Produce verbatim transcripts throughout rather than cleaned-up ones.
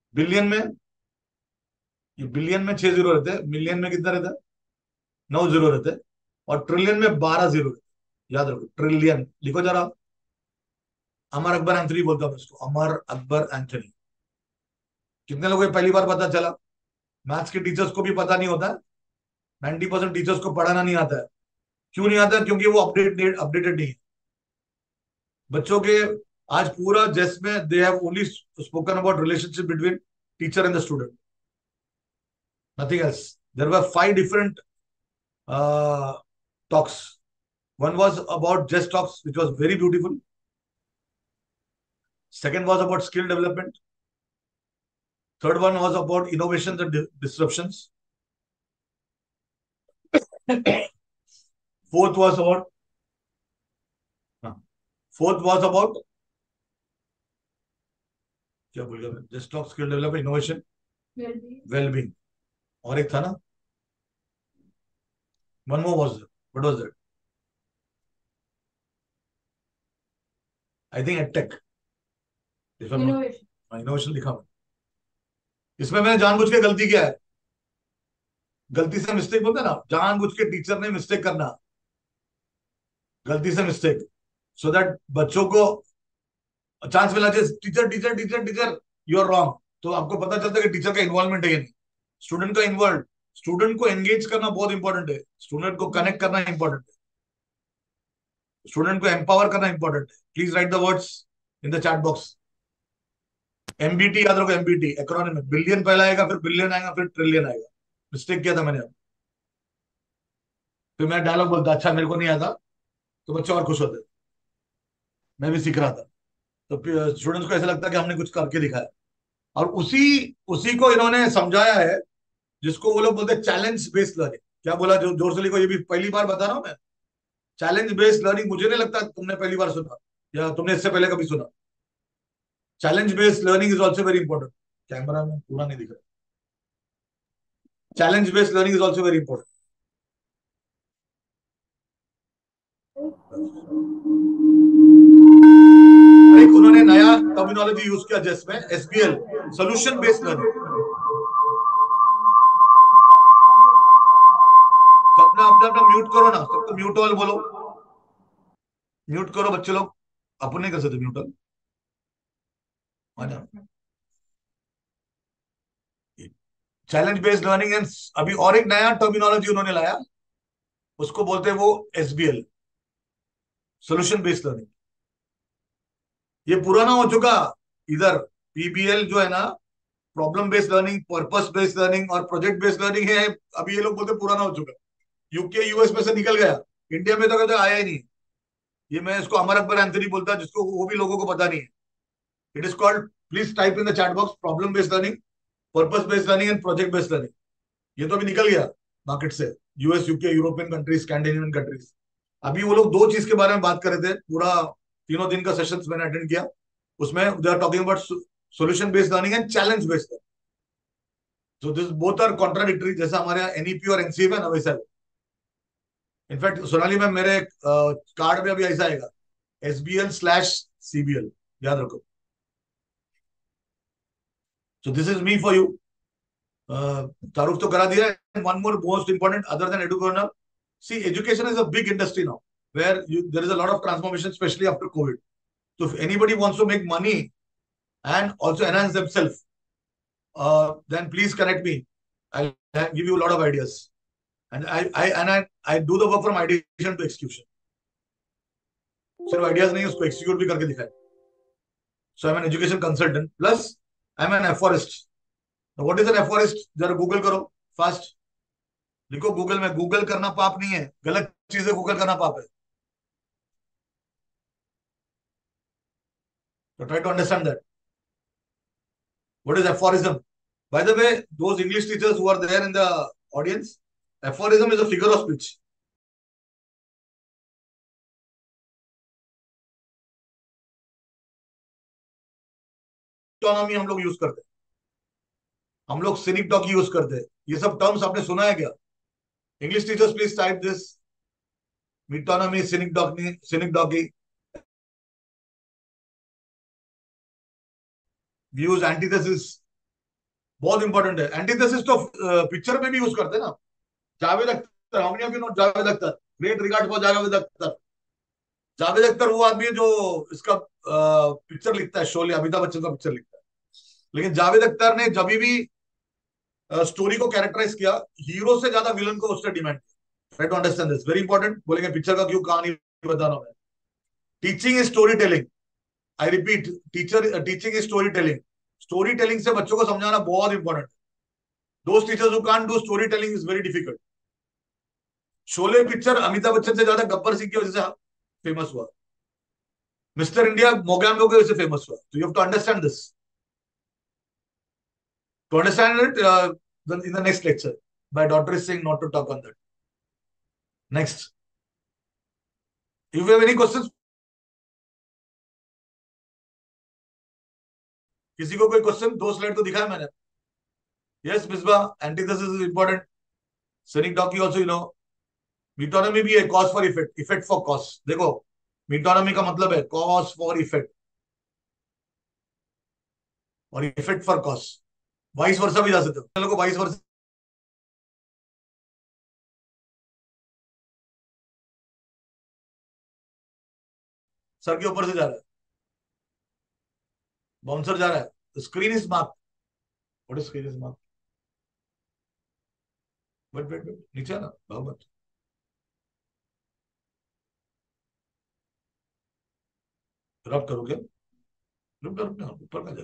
Billion में, ये billion में छह जीरो रहते हैं, मिलियन में कितना रहता है? नौ जीरो रहते हैं, और ट्रिलियन में बारह जीरो रहते हैं। याद रखो, ट्रिलियन लिखो जरा। अमर अकबर एंथनी बोलता हूँ मैं इसको, अमर अकबर एंथनी। कितने लोगों को पहली बार पता चला? मैथ्स के टीचर्स को भी पता नहीं होता है। नाइन्टी परसेंट टीचर्स को पढ़ाना नहीं आता है। क्यों नहीं आता है? क्योंकि वो अपडेट अपडेटेड नहीं है बच्चों के। आज पूरा जेस में they have only spoken about relationship between teacher and the student, nothing else. There were five different talks. One was about just talks, which was very beautiful. Second was about skill development. Third one was about innovations and di- disruptions. Fourth was about हाँ, fourth was about क्या बोल गया मैं? Just talk, skill development, innovation, wellbeing. और एक था ना, one more was, what was that? I think edtech. Innovation, innovation लिखा हुआ. इसमें मैंने जानबूझ के गलती किया है. गलती से मिस्टेक बोलते हैं ना, जानबूझ के टीचर ने मिस्टेक करना. गलती से मिस्टेक, सो दैट बच्चों को चांस मिलना चाहिए. Teacher teacher teacher teacher, you are wrong. तो आपको पता चलता है कि टीचर का इन्वॉल्वमेंट है या नहीं. स्टूडेंट का इन्वॉल्व, स्टूडेंट को एंगेज करना बहुत इंपॉर्टेंट है. स्टूडेंट को कनेक्ट करना इंपॉर्टेंट है. स्टूडेंट को एम्पावर करना इंपॉर्टेंट है. Please write the words in the chat box. MBT याद रखो, एमबीटी एक्रोनिम में बिलियन पहला आएगा, फिर बिलियन आएगा, फिर ट्रिलियन आएगा. मिस्टेक किया था मैंने अब. फिर मैं डायलॉग बोलता, अच्छा मेरे को नहीं आता, तो बच्चे और खुश होते. मैं भी सीख रहा था. तो स्टूडेंट्स को ऐसा लगता है कि हमने कुछ करके दिखाया. और उसी उसी को इन्होंने समझाया है, जिसको वो लोग बोलते हैं चैलेंज बेस्ड लर्निंग. क्या बोला? जो जोर से लिखो, ये भी पहली बार बता रहा हूं मैं. चैलेंज बेस्ड लर्निंग मुझे नहीं लगता तुमने पहली बार सुना, या तुमने इससे पहले कभी सुना. Challenge based learning is also very important. Camera में पूरा नहीं दिख रहा. Challenge based learning is also very important. एक उन्होंने नया टर्मिनोलॉजी यूज किया जिसमें एसबीएल, सोल्यूशन बेस्ड लर्निंग. तो अपना अपना अपना म्यूट करो ना, सबको म्यूट ऑल बोलो. म्यूट करो बच्चे लोग. अपन नहीं कर सकते mute all. Challenge based learning and अभी और एक नया टर्मिनोलॉजी उन्होंने लाया, उसको बोलते हैं वो एसबीएल, सोल्यूशन बेस्ड लर्निंग. ये पुराना हो चुका. इधर पीबीएल जो है ना, problem based learning, purpose based learning और प्रोजेक्ट बेस्ड लर्निंग है. अभी ये लोग बोलते हैं पुराना हो चुका. यूके यूएस में से निकल गया. इंडिया में तो कभी आया ही नहीं. ये मैं इसको अमर अकबर एंथनी बोलता, जिसको वो भी लोगों को पता नहीं है. It is called, please type in the chat box, problem based learning, purpose based learning and project based learning. ये तो अभी निकल गया मार्केट से. US, UK, European countries, Scandinavian countries. अभी वो लोग दो चीज के बारे में बात कर रहे थे. पूरा तीनों दिन का सेशंस मैंने अटेंड किया. उसमें they are talking about solution based learning and challenge based. So this both are contradictory. जैसा हमारे यहाँ एनईपी और एनसीएफ है ना, वैसा है. इनफैक्ट सोनाली मैम, मेरे कार्ड में अभी ऐसा आएगा, एसबीएल स्लैश सीबीएल. याद रखो. So this is me for you. तारुफ तो करा दिया है. One more most important other than education. See, education is a big industry now, where you, there is a lot of transformation, especially after COVID. So if anybody wants to make money and also enhance themselves, uh, then please connect me. I'll, I'll give you a lot of ideas. And I, I and I, I do the work from ideation to execution. सिर्फ ideas नहीं, उसको execute भी करके दिखाए. So I am an education consultant plus I am an aphorist. What is an aphorist? जरा Google करो fast. लिखो Google में. गूगल करना पाप नहीं है, गलत चीजें गूगल करना पाप है. तो try to understand that. What is aphorism? By the way, those English teachers who are there in the audience, aphorism is a figure of speech. Autonomy हम लोग यूज करते हैं. हम लोग सिनिक डॉग यूज करते हैं. ये सब टर्म्स आपने सुना है क्या? English teachers please type this. Metonymy, synecdoche, synecdoche. We use antithesis. बहुत इंपॉर्टेंट है। एंटीथेसिस तो पिक्चर में भी यूज करते हैं ना। Javed Akhtar, how many of you know Javed Akhtar? Great regard for Javed Akhtar. Javed Akhtar वो आदमी है जो इसका पिक्चर लिखता है, शोले, अमिताभ बच्चन का पिक्चर लिखता है। लेकिन जावेद अख्तर ने जब भी स्टोरी को कैरेक्टराइज किया, हीरो से ज्यादा विलन को उसने डिमांड किया। Try to understand this, very important. बोलेंगे पिक्चर का क्यों, कहानी बताना मैं। Teaching is storytelling. I repeat, teacher teaching is storytelling. Storytelling से बच्चों को समझाना बहुत इंपॉर्टेंट है। Those teachers who can't do storytelling is very difficult. Sholay picture Amitabh Bachchan से ज्यादा गब्बर सिंह की वजह से फेमस हुआ। मिस्टर इंडिया मोगैम्बो की वजह से फेमस हुआ। तो you have to understand this, to understand it uh, in the next lecture. My daughter is saying not to talk on that. Next, if you have any questions, किसी को कोई question? दो slide तो दिखाया मैंने। Yes Misba, antithesis is important. Synecdoche also you know. Metonymy भी है, cause for effect, effect for cause. देखो, मीटोनमी का मतलब है कॉज फॉर इफेक्ट और effect for cause. Vice versa भी जा सकते हो, लोगों को वाइस वर्सा। सर के ऊपर से जा रहा है, बाउंसर जा रहा है, screen is mark. What is screen is mark? Wait wait wait, नीचे आना, भाव मत। रब करो क्या? रुक जा, रुक जा, ऊपर का जा।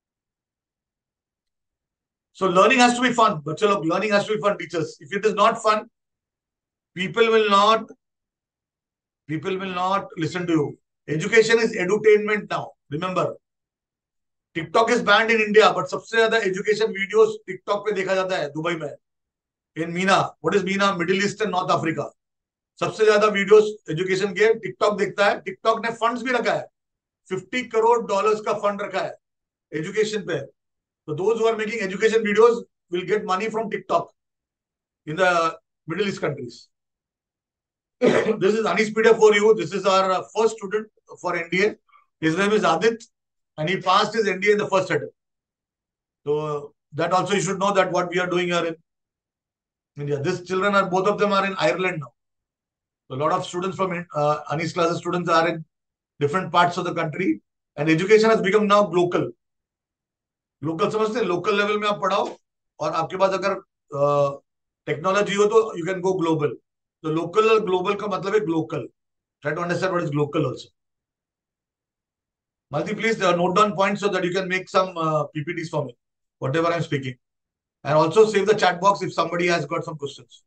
So learning has to be fun. बच्चे लोग, learning has to be fun, teachers. If it is not fun, people will not, people will not listen to you. Education is edutainment now. Remember, TikTok is banned in India, but सबसे ज्यादा education videos TikTok पे देखा जाता है Dubai में। In MENA, what is MENA? Middle East and North Africa. सबसे ज्यादा videos education के टिकटॉक देखता है। टिकटॉक ने फंड्स भी रखा है, फिफ्टी करोड़ डॉलर्स का फंड रखा है एजुकेशन पे। तो those who are making education videos will get money from TikTok in the Middle East countries. This is Anispedia for you. This is our uh, first student for N D A. His name is Adit, and he passed his N D A in the first attempt. So that also you should know that what we are doing here in India. These children are, both of them are in Ireland now. So a lot of students from uh, Anis classes students are in different parts of the country, and education has become now local. Local समझते हैं, local level में आप पढ़ाओ और आपके पास अगर technology हो तो यू कैन गो ग्लोबल। तो लोकल और ग्लोबल का मतलब है glocal. Try to understand what is glocal also. Malti, please uh, note down points so that you can make some uh, P P Ts for me, whatever I'm speaking. And also save the chat box if somebody has got some questions.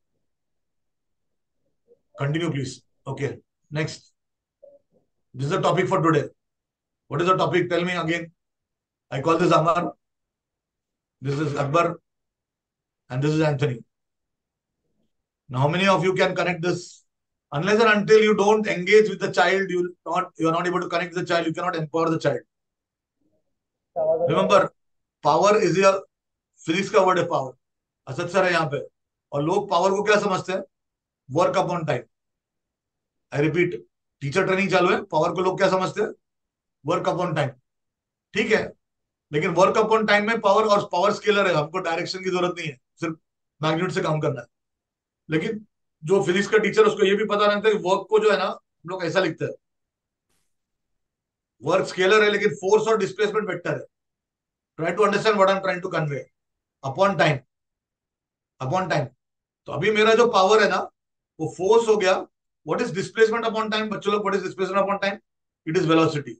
Continue, please. Okay, next. This is the topic for today. What is the topic? Tell me again. I call this Amar. This is Akbar. And this is Anthony. Now, how many of you can connect this? Unless and until you don't engage with the child, you not you are not able to connect with the child. You cannot empower the child. Remember, power is a physics का word है power. Asad sir है यहाँ पे। और लोग power को क्या समझते हैं? Work upon time. I repeat, teacher training चालू है, पावर को लोग क्या समझते हैं? Work upon time. ठीक है, लेकिन वर्क अपॉन टाइम में पावर, और पावर स्केलर है, हमको डायरेक्शन की जरूरत नहीं है, सिर्फ मैग्नीट्यूड से काम करना है। लेकिन जो फिजिक्स का टीचर उसको ये भी पता रहता है कि वर्क को जो है ना, हम लोग ऐसा लिखते हैं, वर्क स्केलर है लेकिन फोर्स और डिस्प्लेसमेंट वेक्टर है। Try to understand what I am trying to convey. Upon time, upon time. तो अभी मेरा जो पावर है ना, वो फोर्स हो गया। What is displacement upon time बच्चों लोग? What is displacement upon time? It is velocity.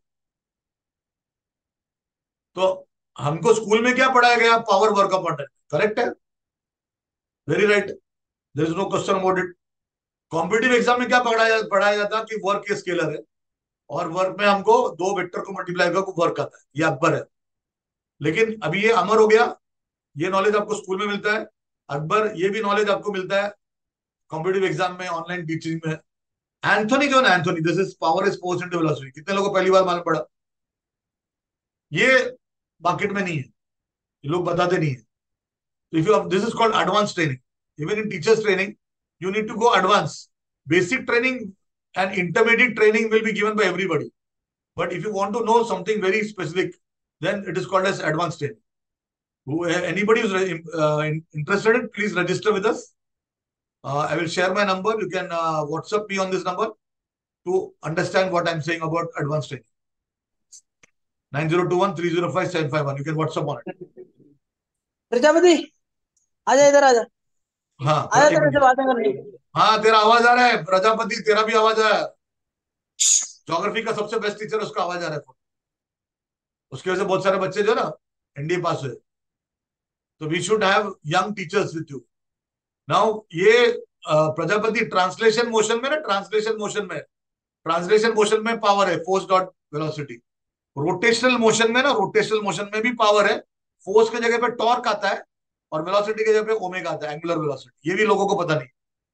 तो हमको स्कूल में क्या पढ़ाया गया? Power work upon time. Correct है, very right, there is no question about it. Competitive exam में क्या पढ़ाया पढ़ाया जाता कि वर्क के स्केलर है, और वर्क में हमको दो वेक्टर को मल्टीप्लाई करके वर्क आता है। ये अकबर है। लेकिन अभी ये अमर हो गया। ये नॉलेज आपको स्कूल में मिलता है। अकबर, ये भी नॉलेज आपको मिलता है कॉम्पिटिटिव एग्जाम में, ऑनलाइन टीचिंग में। एंथोनी जो है ना, Anthony, this is power is force into velocity. कितने लोगों को पहली बार मालूम पड़ा? ये मार्केट में नहीं है, ये लोग बताते नहीं है। So if you have, this is called advanced training. Even in teachers training, you need to go advanced. Basic training and intermediate training will be given by everybody. But if you want to know something very specific, then it is called as advanced training. Who, anybody who's uh, interested, please register with us. Uh, I will share my number. You can uh, WhatsApp me on this number to understand what I'm saying about advanced training. nine zero two one three zero five seven five one. You can WhatsApp on it. Prajapati आजा इधर आजा. हाँ आजा एक तेरे से minute. बातें करनी. हाँ तेरा आवाज आ रहा है प्रजापति, तेरा भी आवाज आ रहा है. ज्योग्राफी का सबसे बेस्ट टीचर, उसका आवाज आ रहा है. उसकी वजह से बहुत सारे बच्चे जो ना एनडीए पास हुए. तो we should have young teachers with you. Now ये अ, प्रजापति ट्रांसलेशन मोशन में ना, ट्रांसलेशन मोशन में ट्रांसलेशन मोशन में पावर है force dot velocity. Rotational motion में ना, रोटेशनल मोशन में भी पावर है. फोर्स के जगह पे टॉर्क आता है और वेलोसिटी के जगह पे ओमेगा आता है, एंगुलर वेलोसिटी. ये भी लोगों को पता नहीं.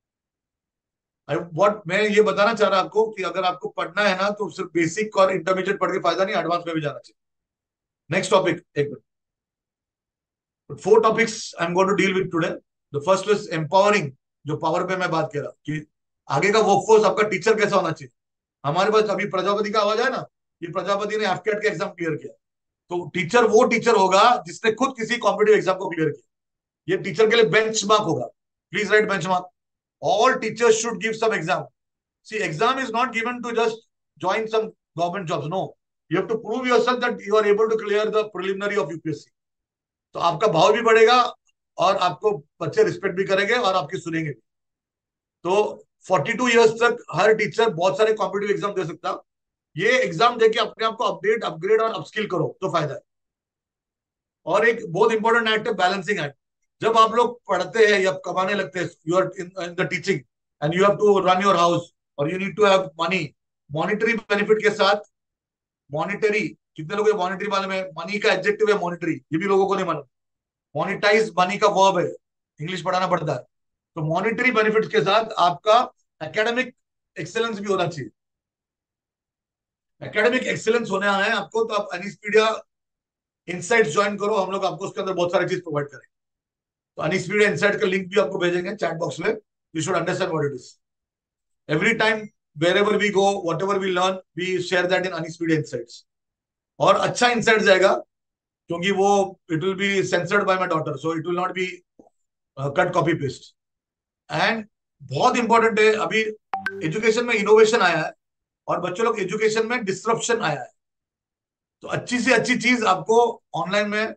व्हाट मैं ये बताना चाह रहा आपको कि अगर आपको पढ़ना है ना तो सिर्फ बेसिक और इंटरमीडिएट पढ़ के फायदा नहीं, एडवांस में भी जाना चाहिए. नेक्स्ट टॉपिक, एक minute. Four topics I am going to deal with today. The first is empowering. जो पावर पे मैं बात कर रहा कि आगे का वर्कफोर्स आपका टीचर कैसा होना चाहिए. हमारे पास अभी प्रजापति का आवाज है ना, ये प्रजापति ने एफकेट का एग्जाम क्लियर किया. तो टीचर वो टीचर होगा जिसने खुद किसी कॉम्पिटिटिव एग्जाम को क्लियर किया. ये टीचर के लिए बेंचमार्क होगा. Please write benchmark. All teachers should give some exam. See, exam is not given to just join some government jobs. No, you have to prove yourself that you are able to clear the preliminary of U P S C. तो आपका भाव भी बढ़ेगा और आपको बच्चे respect भी करेंगे और आपकी सुनेंगे. तो बयालीस इयर्स तक हर टीचर बहुत सारे कॉम्पिटिटिव एग्जाम दे सकता. ये एग्जाम देके अपने आप को अपडेट, अपग्रेड और अपस्किल करो तो फायदा है. और एक बहुत इंपॉर्टेंट एक्ट है बैलेंसिंग एक्ट. जब आप लोग पढ़ते हैं या कमाने लगते हैं, you are in the teaching and you have to run your house और you need to have money. Monetary benefit के साथ मॉनिटरी, कितने लोग मॉनिटरी मालूम है? मनी का एडजेक्टिव है मॉनिटरी, ये भी लोगों को नहीं मालूम. मॉनिटाइज मनी का वर्ब है, इंग्लिश पढ़ाना पड़ता है. तो मॉनिटरी बेनिफिट के साथ आपका एकेडमिक एक्सेलेंस भी होना चाहिए. एकेडमिक एक्सेलेंस होने आना है आपको तो आप अनिसपीडिया इनसाइट्स ज्वाइन करो. हम लोग आपको उसके अंदर बहुत सारी चीज प्रोवाइड करेंगे. तो अनिसपीडिया इनसाइट का लिंक भी आपको भेजेंगे चैट बॉक्स में. You should understand what it is. Every time wherever we go, whatever we learn, we share that in Anispedia Insights. और अच्छा इंसाइट जाएगा क्योंकि वो it will be censored by my daughter, so it will not be cut copy paste. And बहुत important है, अभी education में innovation आया है और बच्चों लोग एजुकेशन में डिस्ट्रप्शन आया है. तो अच्छी से अच्छी चीज आपको ऑनलाइन में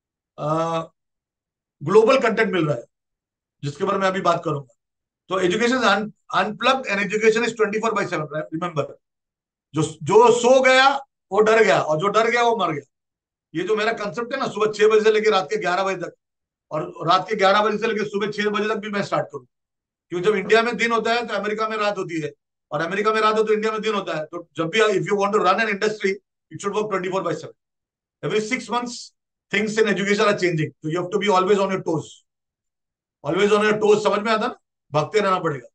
ग्लोबल कंटेंट मिल रहा है जिसके बारे में अभी बात करूंगा. तो education unplugged and education is twenty four by seven. Remember, जो जो सो गया वो डर गया और जो डर गया वो मर गया. ये जो मेरा कंसेप्ट है ना, सुबह छह बजे से लेकर रात के ग्यारह बजे तक और रात के ग्यारह बजे से लेकर सुबह छह बजे तक भी मैं स्टार्ट करूँ. क्योंकि जब इंडिया में दिन होता है तो अमेरिका में रात होती है और अमेरिका में रात हो तो इंडिया में दिन होता है. तो जब भी if you want to run an industry, it should work twenty four by seven. Every six months things in education are changing. तो you have to be always on your toes. Always on your toes समझ में आता ना, भागते रहना पड़ेगा.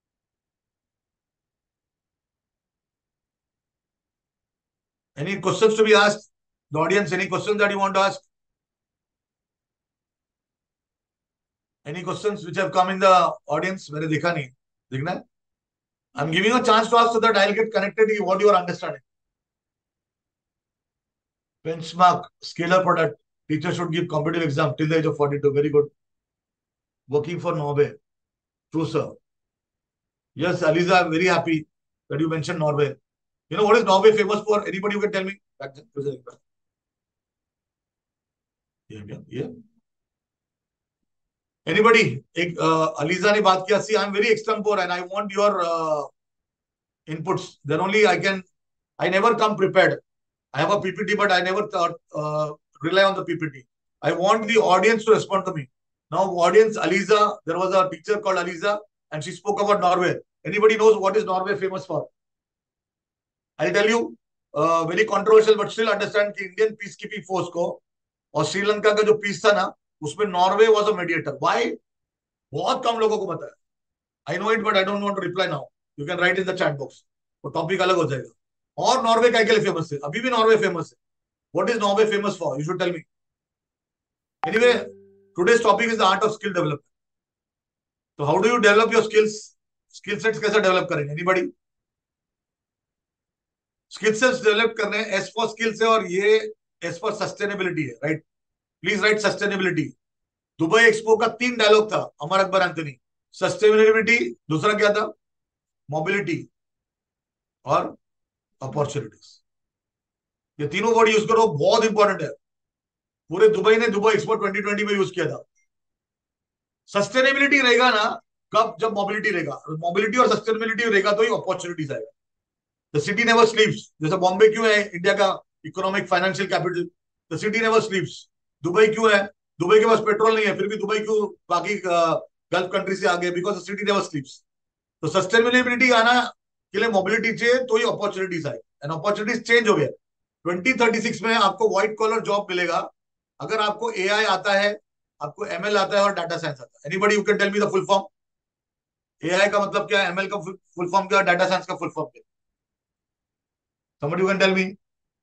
Any questions to be asked? The audience, any questions that you want to ask? Any questions which have come in the audience? मैंने देखा नहीं, देखना है. I'm giving you a chance to ask so that I'll get connected to what you are understanding. Benchmark, scalar product. Teacher should give competitive exam till the age of forty-two. Very good. Working for Norway. True, sir. Yes, Aliza, I'm very happy that you mentioned Norway. You know what is Norway famous for? Anybody who can tell me? Yeah, yeah, yeah. Anybody? एक अलीजा ने बात किया. See, I'm very extempore and I want your uh, inputs. Then only I can. I never come prepared. I have a P P T, but I never thought, uh, rely on the P P T. I want the audience to respond to me. Now, audience, Aliza, there was a teacher called Aliza, and she spoke about Norway. Anybody knows what is Norway famous for? I'll tell you. Uh, very controversial, but still understand कि Indian peacekeeping force को और श्रीलंका का जो piece था ना, उसमें Norway was a mediator. Why? बहुत कम लोगों को पता है. I know it but I don't want to reply now. You can write in the chat box. वो टॉपिक अलग हो जाएगा. और नॉर्वे का के लिए फेमस है? अभी भी नॉर्वे फेमस है. What is Norway famous for? You should tell me. Anyway, today's topic is the art of skill development. तो how do you develop your skills? Skill sets कैसे डेवलप करेंगे? एनीबॉडी? स्किल सेट्स डेवलप करने S for skills है और ये S for sustainability है, right? Please write sustainability. Dubai expo का तीन डायलॉग था अमर अकबर एंथनी। सस्टेनेबिलिटी, दूसरा क्या था, मोबिलिटी, और अपॉर्चुनिटीज। ये तीनों वर्ड यूज करो, बहुत इंपॉर्टेंट है। पूरे दुबई ने दुबई एक्सपो ट्वेंटी ट्वेंटी में यूज किया था। सस्टेनेबिलिटी रहेगा ना कब, जब मोबिलिटी रहेगा। मोबिलिटी और सस्टेनेबिलिटी रहेगा तो ही अपॉर्चुनिटीज आएगा। The city never sleeps. जैसे बॉम्बे क्यों है इंडिया का economic financial capital, the city never sleeps. Dubai क्यों है, दुबई के पास पेट्रोल नहीं है फिर भी दुबई क्यों बाकी गल्फ कंट्री से आगे, because the city never sleeps. तो सस्टेनेबिलिटी आना के लिए मोबिलिटी चाहिए तो ही अपॉर्चुनिटीज आए, एंड अपॉर्चुनिटीज चेंज हो गया। ट्वेंटी थर्टी सिक्स में आपको व्हाइट कॉलर जॉब मिलेगा अगर आपको एआई आता है, आपको एमएल आता है और डाटा साइंस आता है। Anybody you can tell me the full form. AI का मतलब क्या है, एमएल का फुल फॉर्म क्या है, डाटा साइंस का फुल फॉर्म क्या है? Somebody you can tell me.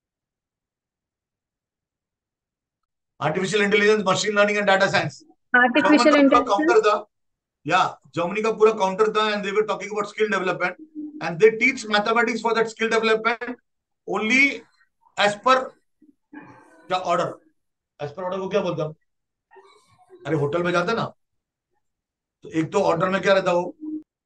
Artificial intelligence, machine learning and data science. German artificial का पूरा काउंटर इंटेलिजेंस। था, या जर्मनी का पूरा काउंटर था, and they were talking about skill development, and they teach mathematics for that skill development only as per क्या order. As per order को क्या बोलते हैं? अरे होटल में जाते ना, तो एक तो ऑर्डर में क्या रहता है वो,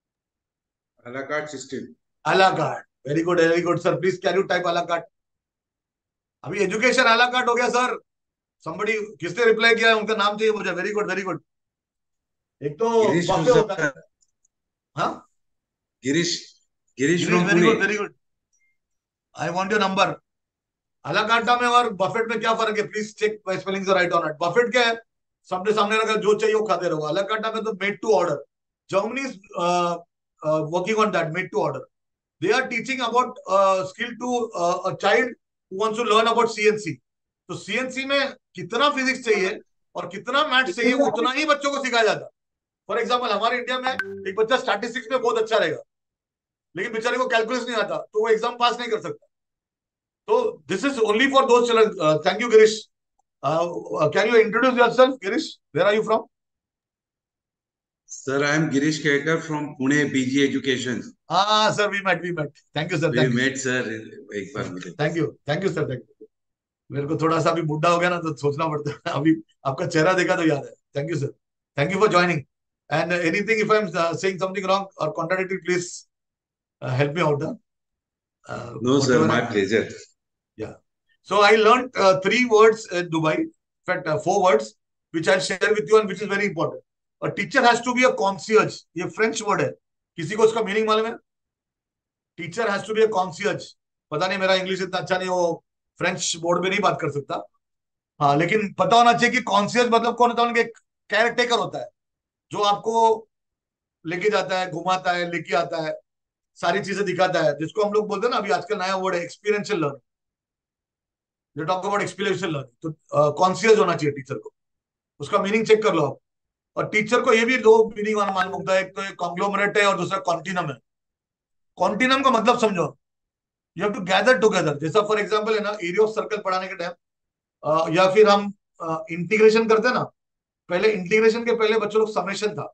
a la card system. A la carte. Very good, very good sir, please can you type a la carte. अभी एजुकेशन अला कार्ट हो गया सर। somebody, किसने रिप्लाई किया है, उनका नाम चाहिए मुझे। Very good, very good. एक तो गिरीश बफे होता है। sir, हाँ, Girish Girish Girish, from very Pune. Good, very good. I want your number. A la carte में और बफेट में क्या फर्क है, please check my spellings right on it. Buffet क्या है, सामने सामने रखा जो चाहिए वो खाते रहो। अला कार्टा में तो made to order. Germany is working on that, made to order. They are teaching about skill to a child who wants to learn about CNC. तो सीएनसी में कितना फिजिक्स चाहिए और कितना मैथ्स चाहिए उतना ही बच्चों को सिखाया जाता है। फॉर एग्जाम्पल हमारे इंडिया में एक बच्चा स्टैटिस्टिक्स में बहुत अच्छा रहेगा, लेकिन बेचारे को कैलकुलस नहीं आता तो वो एग्जाम पास नहीं कर सकता। तो this is only for those children. Thank you Girish. Can you introduce yourself Girish, where are you from? Sir, I am Girish Kelkar from Pune P G Education. हाँ sir, we met, we met. Thank you sir, We thank you met sir एक बार sir, मिले थे thank sir. You, thank you sir, thank you. मेरे को थोड़ा सा अभी बुढ़ा हो गया ना तो सोचना पड़ता है अभी। आपका चेहरा देखा तो याद है। Thank you sir, thank you for joining. And anything if I am saying something wrong और contradictory, please help me out. No what sir, ever my I, pleasure. yeah. So I learned uh, three words in Dubai. In fact, uh, four words, which I'll share with you and which is very important. A teacher has to be a concierge. ये French word है, किसी को उसका meaning मालूम है? Teacher has to be a concierge. पता नहीं, मेरा इंग्लिश इतना अच्छा नहीं, वो फ्रेंच बोर्ड में नहीं बात कर सकता। हाँ, लेकिन पता होना चाहिए कि कॉन्सियज मतलब कौन होता है। उनके केयर टेकर होता है जो आपको लेके जाता है, घुमाता है, लेके आता है, सारी चीजें दिखाता है, जिसको हम लोग बोलते हैं ना, अभी आजकल नया वर्ड है एक्सपीरियंशियल लर्निंग। ये टॉक अबाउट एक्सपीरियंशियल लर्निंग। तो कॉन्सियस होना चाहिए टीचर को। उसका मीनिंग चेक कर लो आप। और टीचर को ये भी दो मीनिंग मालूम होता है, एक तो कॉन्ग्लोमरेट है और दूसरा कॉन्टिनम है। कॉन्टिनम का मतलब समझो, you have to gather together. जैसा फॉर एग्जांपल है ना, एरिया ऑफ सर्कल पढ़ाने के टाइम, या फिर हम इंटीग्रेशन करते हैं ना, पहले इंटीग्रेशन के पहले बच्चों लोग समेशन था,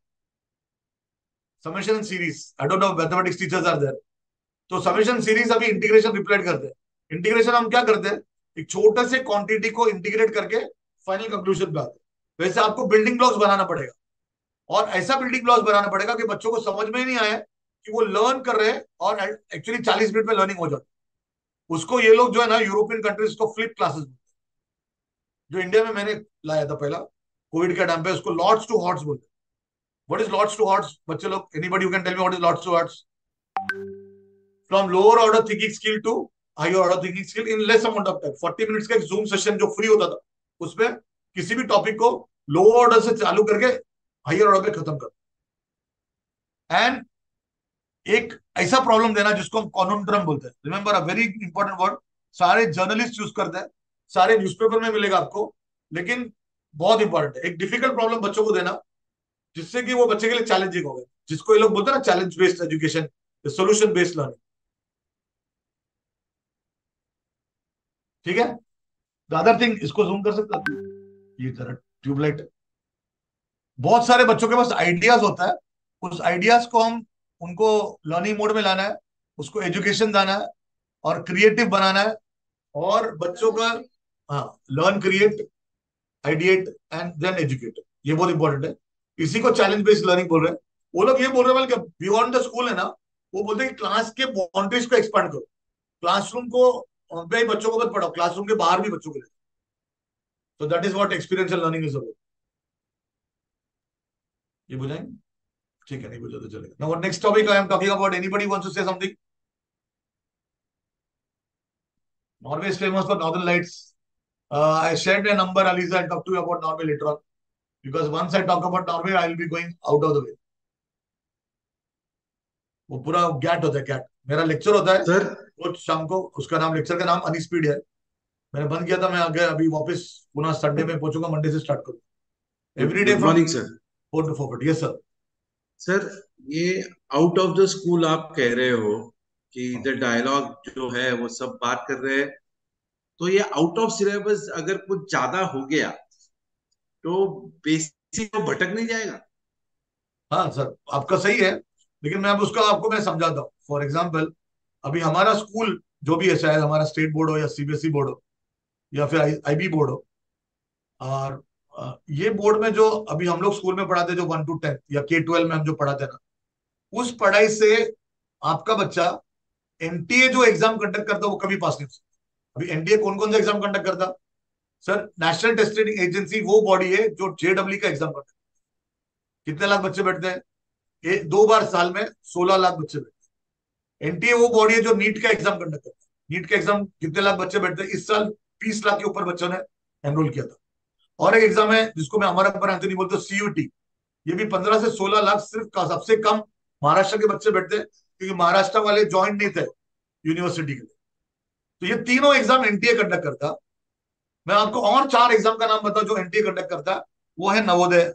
summation and series. I don't know mathematics teachers are there. तो समेशन सीरीज अभी इंटीग्रेशन रिप्लेट करते हैं। इंटीग्रेशन हम क्या करते हैं, एक छोटे से क्वांटिटी को इंटीग्रेट करके फाइनल कंक्लूजन पे आते हैं। वैसे आपको बिल्डिंग ब्लॉक्स बनाना पड़ेगा, और ऐसा बिल्डिंग ब्लॉक्स बनाना पड़ेगा कि बच्चों को समझ में ही नहीं आए कि वो लर्न कर रहे हैं और एक्चुअली चालीस मिनट में लर्निंग हो जाती है। उसको ये लोग जो है ना, यूरोपियन कंट्रीज को फ्लिप क्लासेस, जो इंडिया में मैंने लाया था पहला कोविड के टाइम पे, उसको लॉट्स टू हॉट्स बोलते हैं। What is LOTS to HOTS बच्चे लोग, anybody you can tell me what is LOTS to HOTS? From lower order thinking skill to higher order thinking skill in less amount of time. Forty minutes का एक zoom session जो free होता था, उसमें किसी भी टॉपिक को lower order से चालू करके हायर ऑर्डर पे खत्म कर, एंड एक ऐसा प्रॉब्लम देना जिसको हम कॉन्यूंड्रम बोलते हैं। Remember a very important word, सारे जर्नलिस्ट यूज करते हैं, सारे न्यूज़पेपर में मिलेगा आपको, लेकिन बहुत इंपॉर्टेंट है। एक डिफिकल्ट प्रॉब्लम बच्चों को देना जिससे कि वो बच्चे के लिए चैलेंजिंग हो गए, जिसको ये लोग बोलते हैं ना challenge based education, solution based learning. ठीक है, द अदर थिंग, इसको जूम कर सकता है, ये तरह ट्यूबलाइट। बहुत सारे बच्चों के पास आइडियाज होता है, उस आइडियाज को हम उनको लर्निंग मोड में लाना है, उसको एजुकेशन लाना है और क्रिएटिव बनाना है, और बच्चों का, हाँ, learn create ideate and then educate. ये बहुत इंपॉर्टेंट है। इसी को चैलेंज बेस्ड लर्निंग बोल रहे हैं। वो लोग ये बोल रहे हैं बल्कि बियॉन्ड द स्कूल है ना, वो बोलते हैं कि क्लास के बाउंड्रीज को एक्सपांड करो। क्लासरूम को में ही बच्चों को मत पढ़ाओ, क्लासरूम के बाहर भी बच्चों को ले। तो that is what experiential learning is about. ये बुझाएंगे? ठीक है, नहीं बुझा तो चलेगा। Now next topic I am talking about, anybody wants to say something? Norway is famous for northern lights. I shared a number, Aliza. I'll talk to you about Norway later on, because once I talk about Norway I will be going out of the way. वो पूरा gate होता है, cat. मेरा lecture होता है sir रोज शाम को, उसका नाम, लेक्चर का नाम अनस्पीड है। मैंने बंद किया था, मैं आगे अभी वापस पुनः संडे में पहुंचूंगा, मंडे से स्टार्ट करूंगा every day good from morning sir. Four to four thirty. Yes sir. Sir ये आउट ऑफ द स्कूल आप कह रहे हो कि द डायलॉग जो है वो सब बात कर रहे हैं, तो ये आउट ऑफ सिलेबस अगर कुछ ज्यादा हो गया तो बेसिक तो भटक नहीं जाएगा? हाँ सर, आपका सही है, लेकिन मैं अब उसका आपको मैं समझाता हूँ। फॉर एग्जाम्पल, अभी हमारा स्कूल जो भी है, चाहे हमारा स्टेट बोर्ड हो या सीबीएसई बोर्ड हो या फिर आईबी बोर्ड हो, और अ, ये बोर्ड में जो अभी हम लोग स्कूल में पढ़ाते हैं, जो वन टू टेंथ या के ट्वेल्व में हम जो पढ़ाते हैं ना, उस पढ़ाई से आपका बच्चा एनटीए जो एग्जाम कंडक्ट करता है वो कभी पास नहीं हो सकता। अभी एनटीए कौन कौन सा एग्जाम कंडक्ट करता? सर, नेशनल टेस्टिंग एजेंसी वो बॉडी है जो जेडब्ल्यू का एग्जाम करता है। कितने लाख बच्चे बैठते हैं? ए, दो बार साल में सोलह लाख बच्चे बैठते हैं। एनटीए वो बॉडी है जो नीट का एग्जाम कंडक्ट करता है। नीट का एग्जाम कितने लाख बच्चे बैठते हैं? इस साल बीस लाख के ऊपर बच्चों ने एनरोल किया था। और एक एग्जाम है जिसको मैं हमारा पर एंथनी बोलते हैं, सीयूटी। ये भी पंद्रह से सोलह लाख सिर्फ का, सबसे कम महाराष्ट्र के बच्चे बैठते हैं, क्योंकि महाराष्ट्र वाले ज्वाइन नहीं थे यूनिवर्सिटी के लिए। तो ये तीनों एग्जाम एनटीए कंडक्ट करता। मैं आपको और चार एग्जाम का नाम बताऊं जो एनटीए कंडक्ट करता है। वो है नवोदय,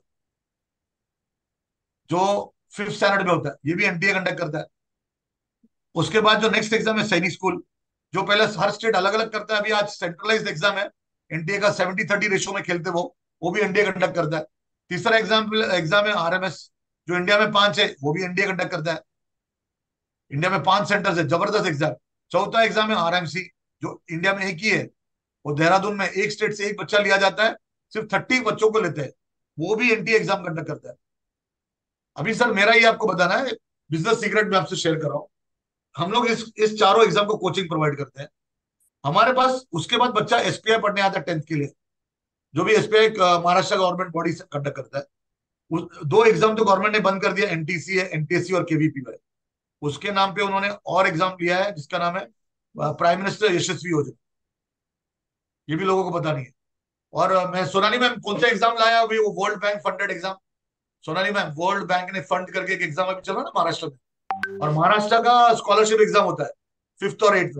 जो फिफ्थ स्टैंडर्ड में होता है, ये भी एनटीए कंडक्ट करता है। उसके बाद जो नेक्स्ट एग्जाम है सैनिक स्कूल, जो पहले हर स्टेट अलग अलग करता है, अभी आज सेंट्रलाइज्ड एग्जाम है एनटीए का, सेवेंटी थर्टी रेशियो में खेलते वो वो भी एनडीए कंडक्ट करता है। तीसरा एग्जाम एग्जाम है आरएमएस, जो इंडिया में पांच है, वो भी एनडीए कंडक्ट करता है। इंडिया में पांच सेंटर्स है, जबरदस्त एग्जाम। चौथा एग्जाम है आरएमसी, जो इंडिया में एक ही है। वो देहरादून में एक स्टेट से एक बच्चा लिया जाता है, सिर्फ थर्टी बच्चों को लेते हैं। वो भी एनटीए एग्जाम कंडक्ट करता है। अभी सर मेरा ये आपको बताना है, बिजनेस सीक्रेट में आपसे शेयर कर रहा हूँ। हम लोग इस इस चारों एग्जाम को कोचिंग प्रोवाइड करते हैं हमारे पास। उसके बाद बच्चा एसपीआई पढ़ने आता है टेंथ के लिए, जो भी एसपीआई महाराष्ट्र गवर्नमेंट बॉडी से कंडक्ट करता है। उस दो एग्जाम तो गवर्नमेंट ने बंद कर दिया, एनटीसी है, एनटीएससी और केवीपीवाई। उसके नाम पे उन्होंने और एग्जाम लिया है जिसका नाम है प्राइम मिनिस्टर यशस्वी योजना। ये भी लोगों को पता नहीं है। और अ, मैं, सोनाली मैम कौन सा एग्जाम लाया अभी? वो world bank funded exam. Sonali ma'am, world bank ने फंड करके एक एग्जाम अभी चला ना महाराष्ट्र में, और महाराष्ट्र का स्कॉलरशिप एग्जाम होता है फिफ्थ और एट्थ में।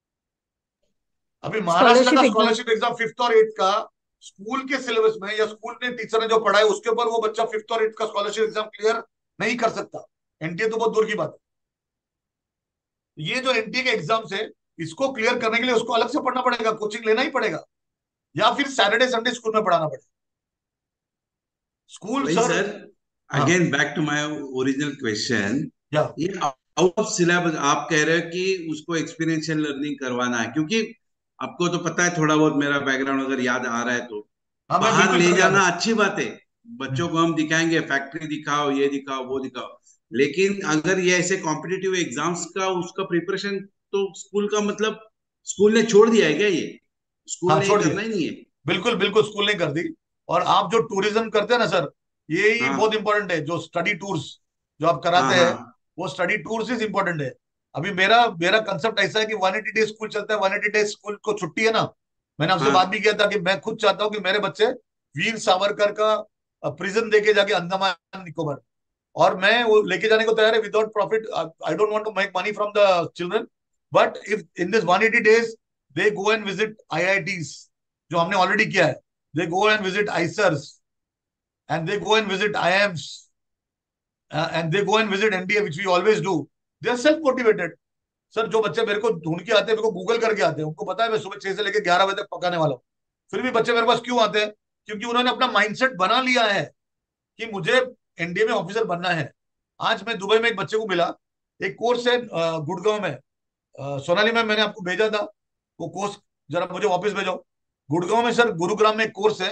अभी महाराष्ट्र का scholarship exam. Scholarship exam fifth और एट्थ का स्कूल के सिलेबस में, या स्कूल ने टीचर ने जो पढ़ाया उसके ऊपर वो बच्चा फिफ्थ और एट्थ का स्कॉलरशिप एग्जाम क्लियर नहीं कर सकता। एनटीए तो बहुत दूर की बात है। ये जो एनटीए के एग्जाम्स है, इसको क्लियर करने के लिए उसको अलग से पढ़ना पड़ेगा, कोचिंग लेना ही पड़ेगा, या फिर सैटरडे संडे स्कूल में पढ़ाना पड़ेगा। स्कूल वही सर। सर, हाँ। Again back to my original question. या ये आउट ऑफ सिलेबस आप कह रहे हो कि उसको एक्सपीरियंशियल लर्निंग करवाना है, क्योंकि आपको तो पता है थोड़ा बहुत मेरा बैकग्राउंड अगर याद आ रहा है तो हाँ, मैं बाहर बिल्कुल ले सर याद है। जाना अच्छी बात है। बच्चों हम्म। को हम दिखाएंगे, फैक्ट्री दिखाओ, ये दिखाओ, वो दिखाओ, लेकिन अगर ये ऐसे कॉम्पिटिटिव एग्जाम्स का उसका प्रिपरेशन, तो स्कूल का मतलब स्कूल ने छोड़ दिया है क्या? ये स्कूल हाँ, ने ये छोड़ दिया। करना ही नहीं है? बिल्कुल बिल्कुल, स्कूल ने कर दी। और आप जो टूरिज्म करते हैं ना सर, ये ही बहुत हाँ इंपॉर्टेंट है। जो स्टडी टूर्स जो आप हाँ कराते हैं, हाँ वो स्टडी टूर्स इज इंपॉर्टेंट है। अभी मेरा मेरा कंसेप्ट ऐसा है कि वन एटी डेज स्कूल चलता है। वन एटी डेज स्कूल को छुट्टी है ना, मैंने आपसे बात हाँ भी किया था कि मैं खुद चाहता हूँ कि मेरे बच्चे वीर सावरकर का प्रिजन देके जाके अंडमान निकोबार, और मैं वो लेके जाने को तैयार है without profit. I don't want to make money from the children, but if in this one eighty days they go and visit IITs, जो हमने ऑलरेडी किया है, they go and visit I C E R S, and they go and visit I I Ms, uh, and they go and visit N D A, which we always do. They are self motivated. Sir, जो बच्चे मेरे को ढूंढ के आते हैं, मेरे को गूगल करके आते हैं, उनको पता है मैं सुबह छह से लेकर ग्यारह बजे तक पकाने वाला हूँ, फिर भी बच्चे मेरे पास क्यों आते हैं? क्योंकि उन्होंने अपना माइंडसेट बना लिया है कि मुझे एनडीए में ऑफिसर बनना है। आज मैं दुबई में एक बच्चे को मिला, एक कोर्स है अ, गुड़गांव में। अ, सोनाली मैम, मैंने आपको भेजा था वो कोर्स, जरा मुझे वापस भेजो। गुड़गांव में सर, गुरुग्राम में एक कोर्स है,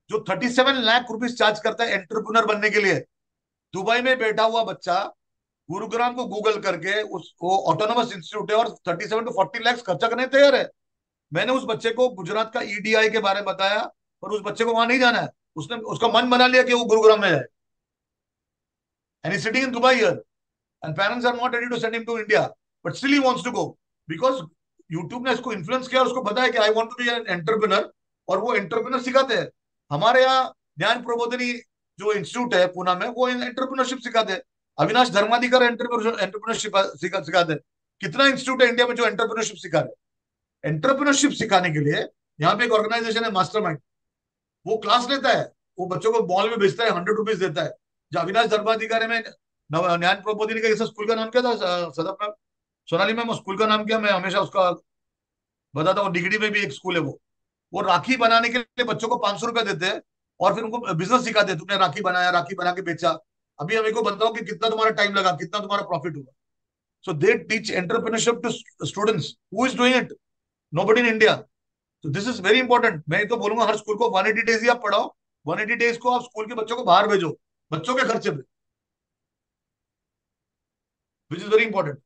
जो thirty seven lakh rupees charge करता है एंटरप्रेन्योर बनने के लिए, दुबई में बैठा हुआ बच्चा गुरुग्राम को गूगल करके उस वो ऑटोनोमस इंस्टीट्यूट है और thirty seven to forty lakhs खर्चा करने तैयार है। मैंने उस बच्चे को गुजरात का ईडीआई के बारे में बताया, पर उस बच्चे को वहां नहीं जाना है। उसने उसका मन बना लिया कि वो गुरुग्राम में जाए, and he sitting in Dubai here, and parents are not ready to send him to India, but still he wants to go, because YouTube ने इसको इन्फ्लुएंस किया और उसको पता है कि I want to be an entrepreneur, और वो एंटरप्रेन्योर सिखाते हैं। हमारे यहाँ ज्ञान प्रबोधिनी जो इंस्टीट्यूट है पूना में, वो एंटरप्रेन्योरशिप सिखाते हैं। अविनाश धर्माधिकार एंटरप्रेन्योरशिप सिखा सिखाते हैं। कितना इंस्टीट्यूट है इंडिया में जो एंटरप्रेन्योरशिप सिखा रहे हैं। एंटरप्रेन्योरशिप सिखाने के लिए यहाँ पे एक ऑर्गेनाइजेशन है मास्टरमाइंड, वो क्लास लेता है, वो बच्चों को मॉल में भेजता है, हंड्रेड रुपीज देता है। जो अविनाश धर्माधिकारी में नव- ज्ञान प्रबोधिनी का स्कूल का नाम क्या था सदफ मैम, सोनाली मैम, उस स्कूल का नाम क्या, मैं हमेशा उसका बताता हूँ। डिग्री में भी एक स्कूल है वो वो राखी बनाने के लिए बच्चों को पांच सौ रुपया देते हैं और फिर उनको बिजनेस सिखाते हैं। तुमने राखी बनाया, राखी बना के बेचा, अभी हमें को बताओ कि कितना तुम्हारा टाइम लगा, कितना तुम्हारा प्रॉफिट हुआ। So they teach entrepreneurship to students, who is doing it, nobody in India. तो दिस इज वेरी इंपॉर्टेंट। मैं तो बोलूंगा हर स्कूल को वन एटी डेज ही आप पढ़ाओ, वन एटी डेज को आप स्कूल के बच्चों को बाहर भेजो, बच्चों के खर्चे पे, which is very important.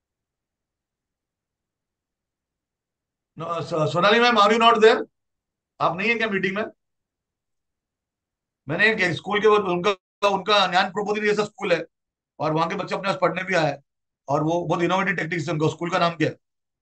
Sonali ma'am, are you not there? आप नहीं है क्या मीटिंग में? मैंने एक स्कूल के उनका उनका ज्ञान प्रबोधिनी जैसा स्कूल है, और वहां के बच्चे अपने पास पढ़ने भी आए हैं, और वो बहुत इनोवेटिव टेक्निक्स है उनका। स्कूल का नाम क्या है?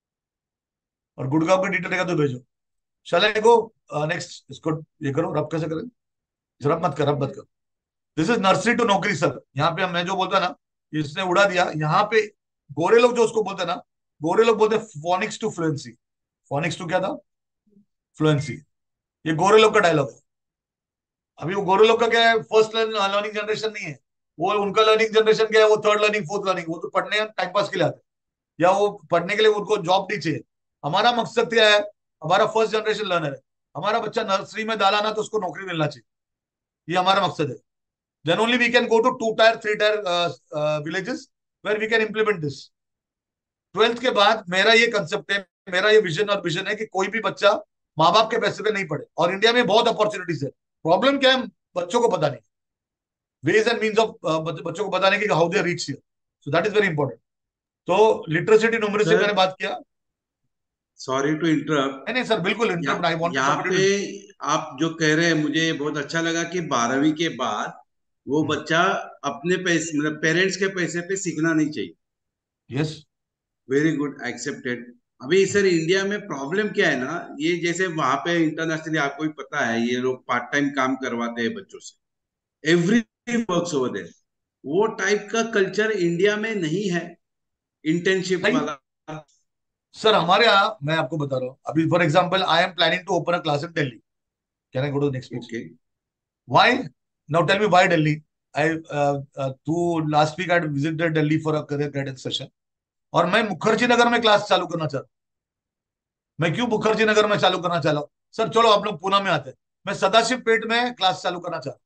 और गुड़गांव का डिटेल रहेगा तो भेजो। चले गो नेक्स्ट, इसको ये करो, रब कैसे करें? रब मत कर, रब मत कर। दिस इज नर्सरी टू नौकरी सर। यहाँ पे मैं जो बोलता ना, इसने उड़ा दिया। यहाँ पे गोरे लोग जो उसको बोलते हैं ना, गोरे लोग बोलते हैं phonics to fluency. Phonics to क्या था? फ्लुएंसी। ये गोरे लोग का डायलॉग है। अभी वो गोरे लोग का क्या है, फर्स्ट लर्निंग जनरेशन नहीं है वो। उनका लर्निंग जनरेशन क्या है, वो थर्ड लर्निंग, फोर्थ लर्निंग। वो तो पढ़ने टाइम पास के लिए आते हैं, या वो पढ़ने के लिए उनको जॉब नहीं चाहिए। हमारा मकसद क्या है? हमारा फर्स्ट जनरेशन लर्नर है। हमारा बच्चा नर्सरी में डाला ना तो उसको नौकरी मिलना चाहिए, ये हमारा मकसद है। Then only we can go to two tier three tier villages where we can implement this. Twelfth के बाद मेरा ये कंसेप्ट है, मेरा ये विजन और विजन है कि कोई भी बच्चा माँ बाप के पैसे पे नहीं पढ़े। और इंडिया में बहुत अपॉर्चुनिटीज है। प्रॉब्लम क्या है? बच्चों को पता नहीं, वेज एंड मीन्स ऑफ बच्चों को पता नहीं कि how they reach here. So that is very important. तो लिटरेसिटी न्यूमरेसी सर, मैंने बात किया। Sorry to interrupt. नहीं नहीं सर, बिल्कुल या, इंटरप्ट, आई वांटेड यहाँ समबडी पे टू। आप जो कह रहे हैं मुझे बहुत अच्छा लगा कि बारहवीं के बाद वो बच्चा अपने पैसे मतलब पेरेंट्स के पैसे पे सीखना नहीं चाहिए। यस। Very good, accepted. अभी सर इंडिया में प्रॉब्लम क्या है ना, ये जैसे वहां पे इंटरनेशनली आपको भी पता है ये लोग पार्ट टाइम काम करवाते हैं बच्चों से, एवरी वर्क्स ओवर देयर। वो टाइप का कल्चर इंडिया में नहीं है, इंटर्नशिप सही। वाला। सर हमारे यहाँ मैं आपको बता रहा हूँ, अभी for example I am planning to open a class in Delhi. Can I go to next page? Okay. Why? Now tell me why Delhi. I to last week I visited Delhi for a career guidance session, और मैं मुखर्जी नगर में class चालू करना चाहता हूँ। मैं क्यों मुखर्जी नगर में चालू करना चाह रहा हूँ? सर चलो आप लोग पूना में आते हैं, मैं सदाशिव पेट में क्लास चालू करना चाह रहा हूँ।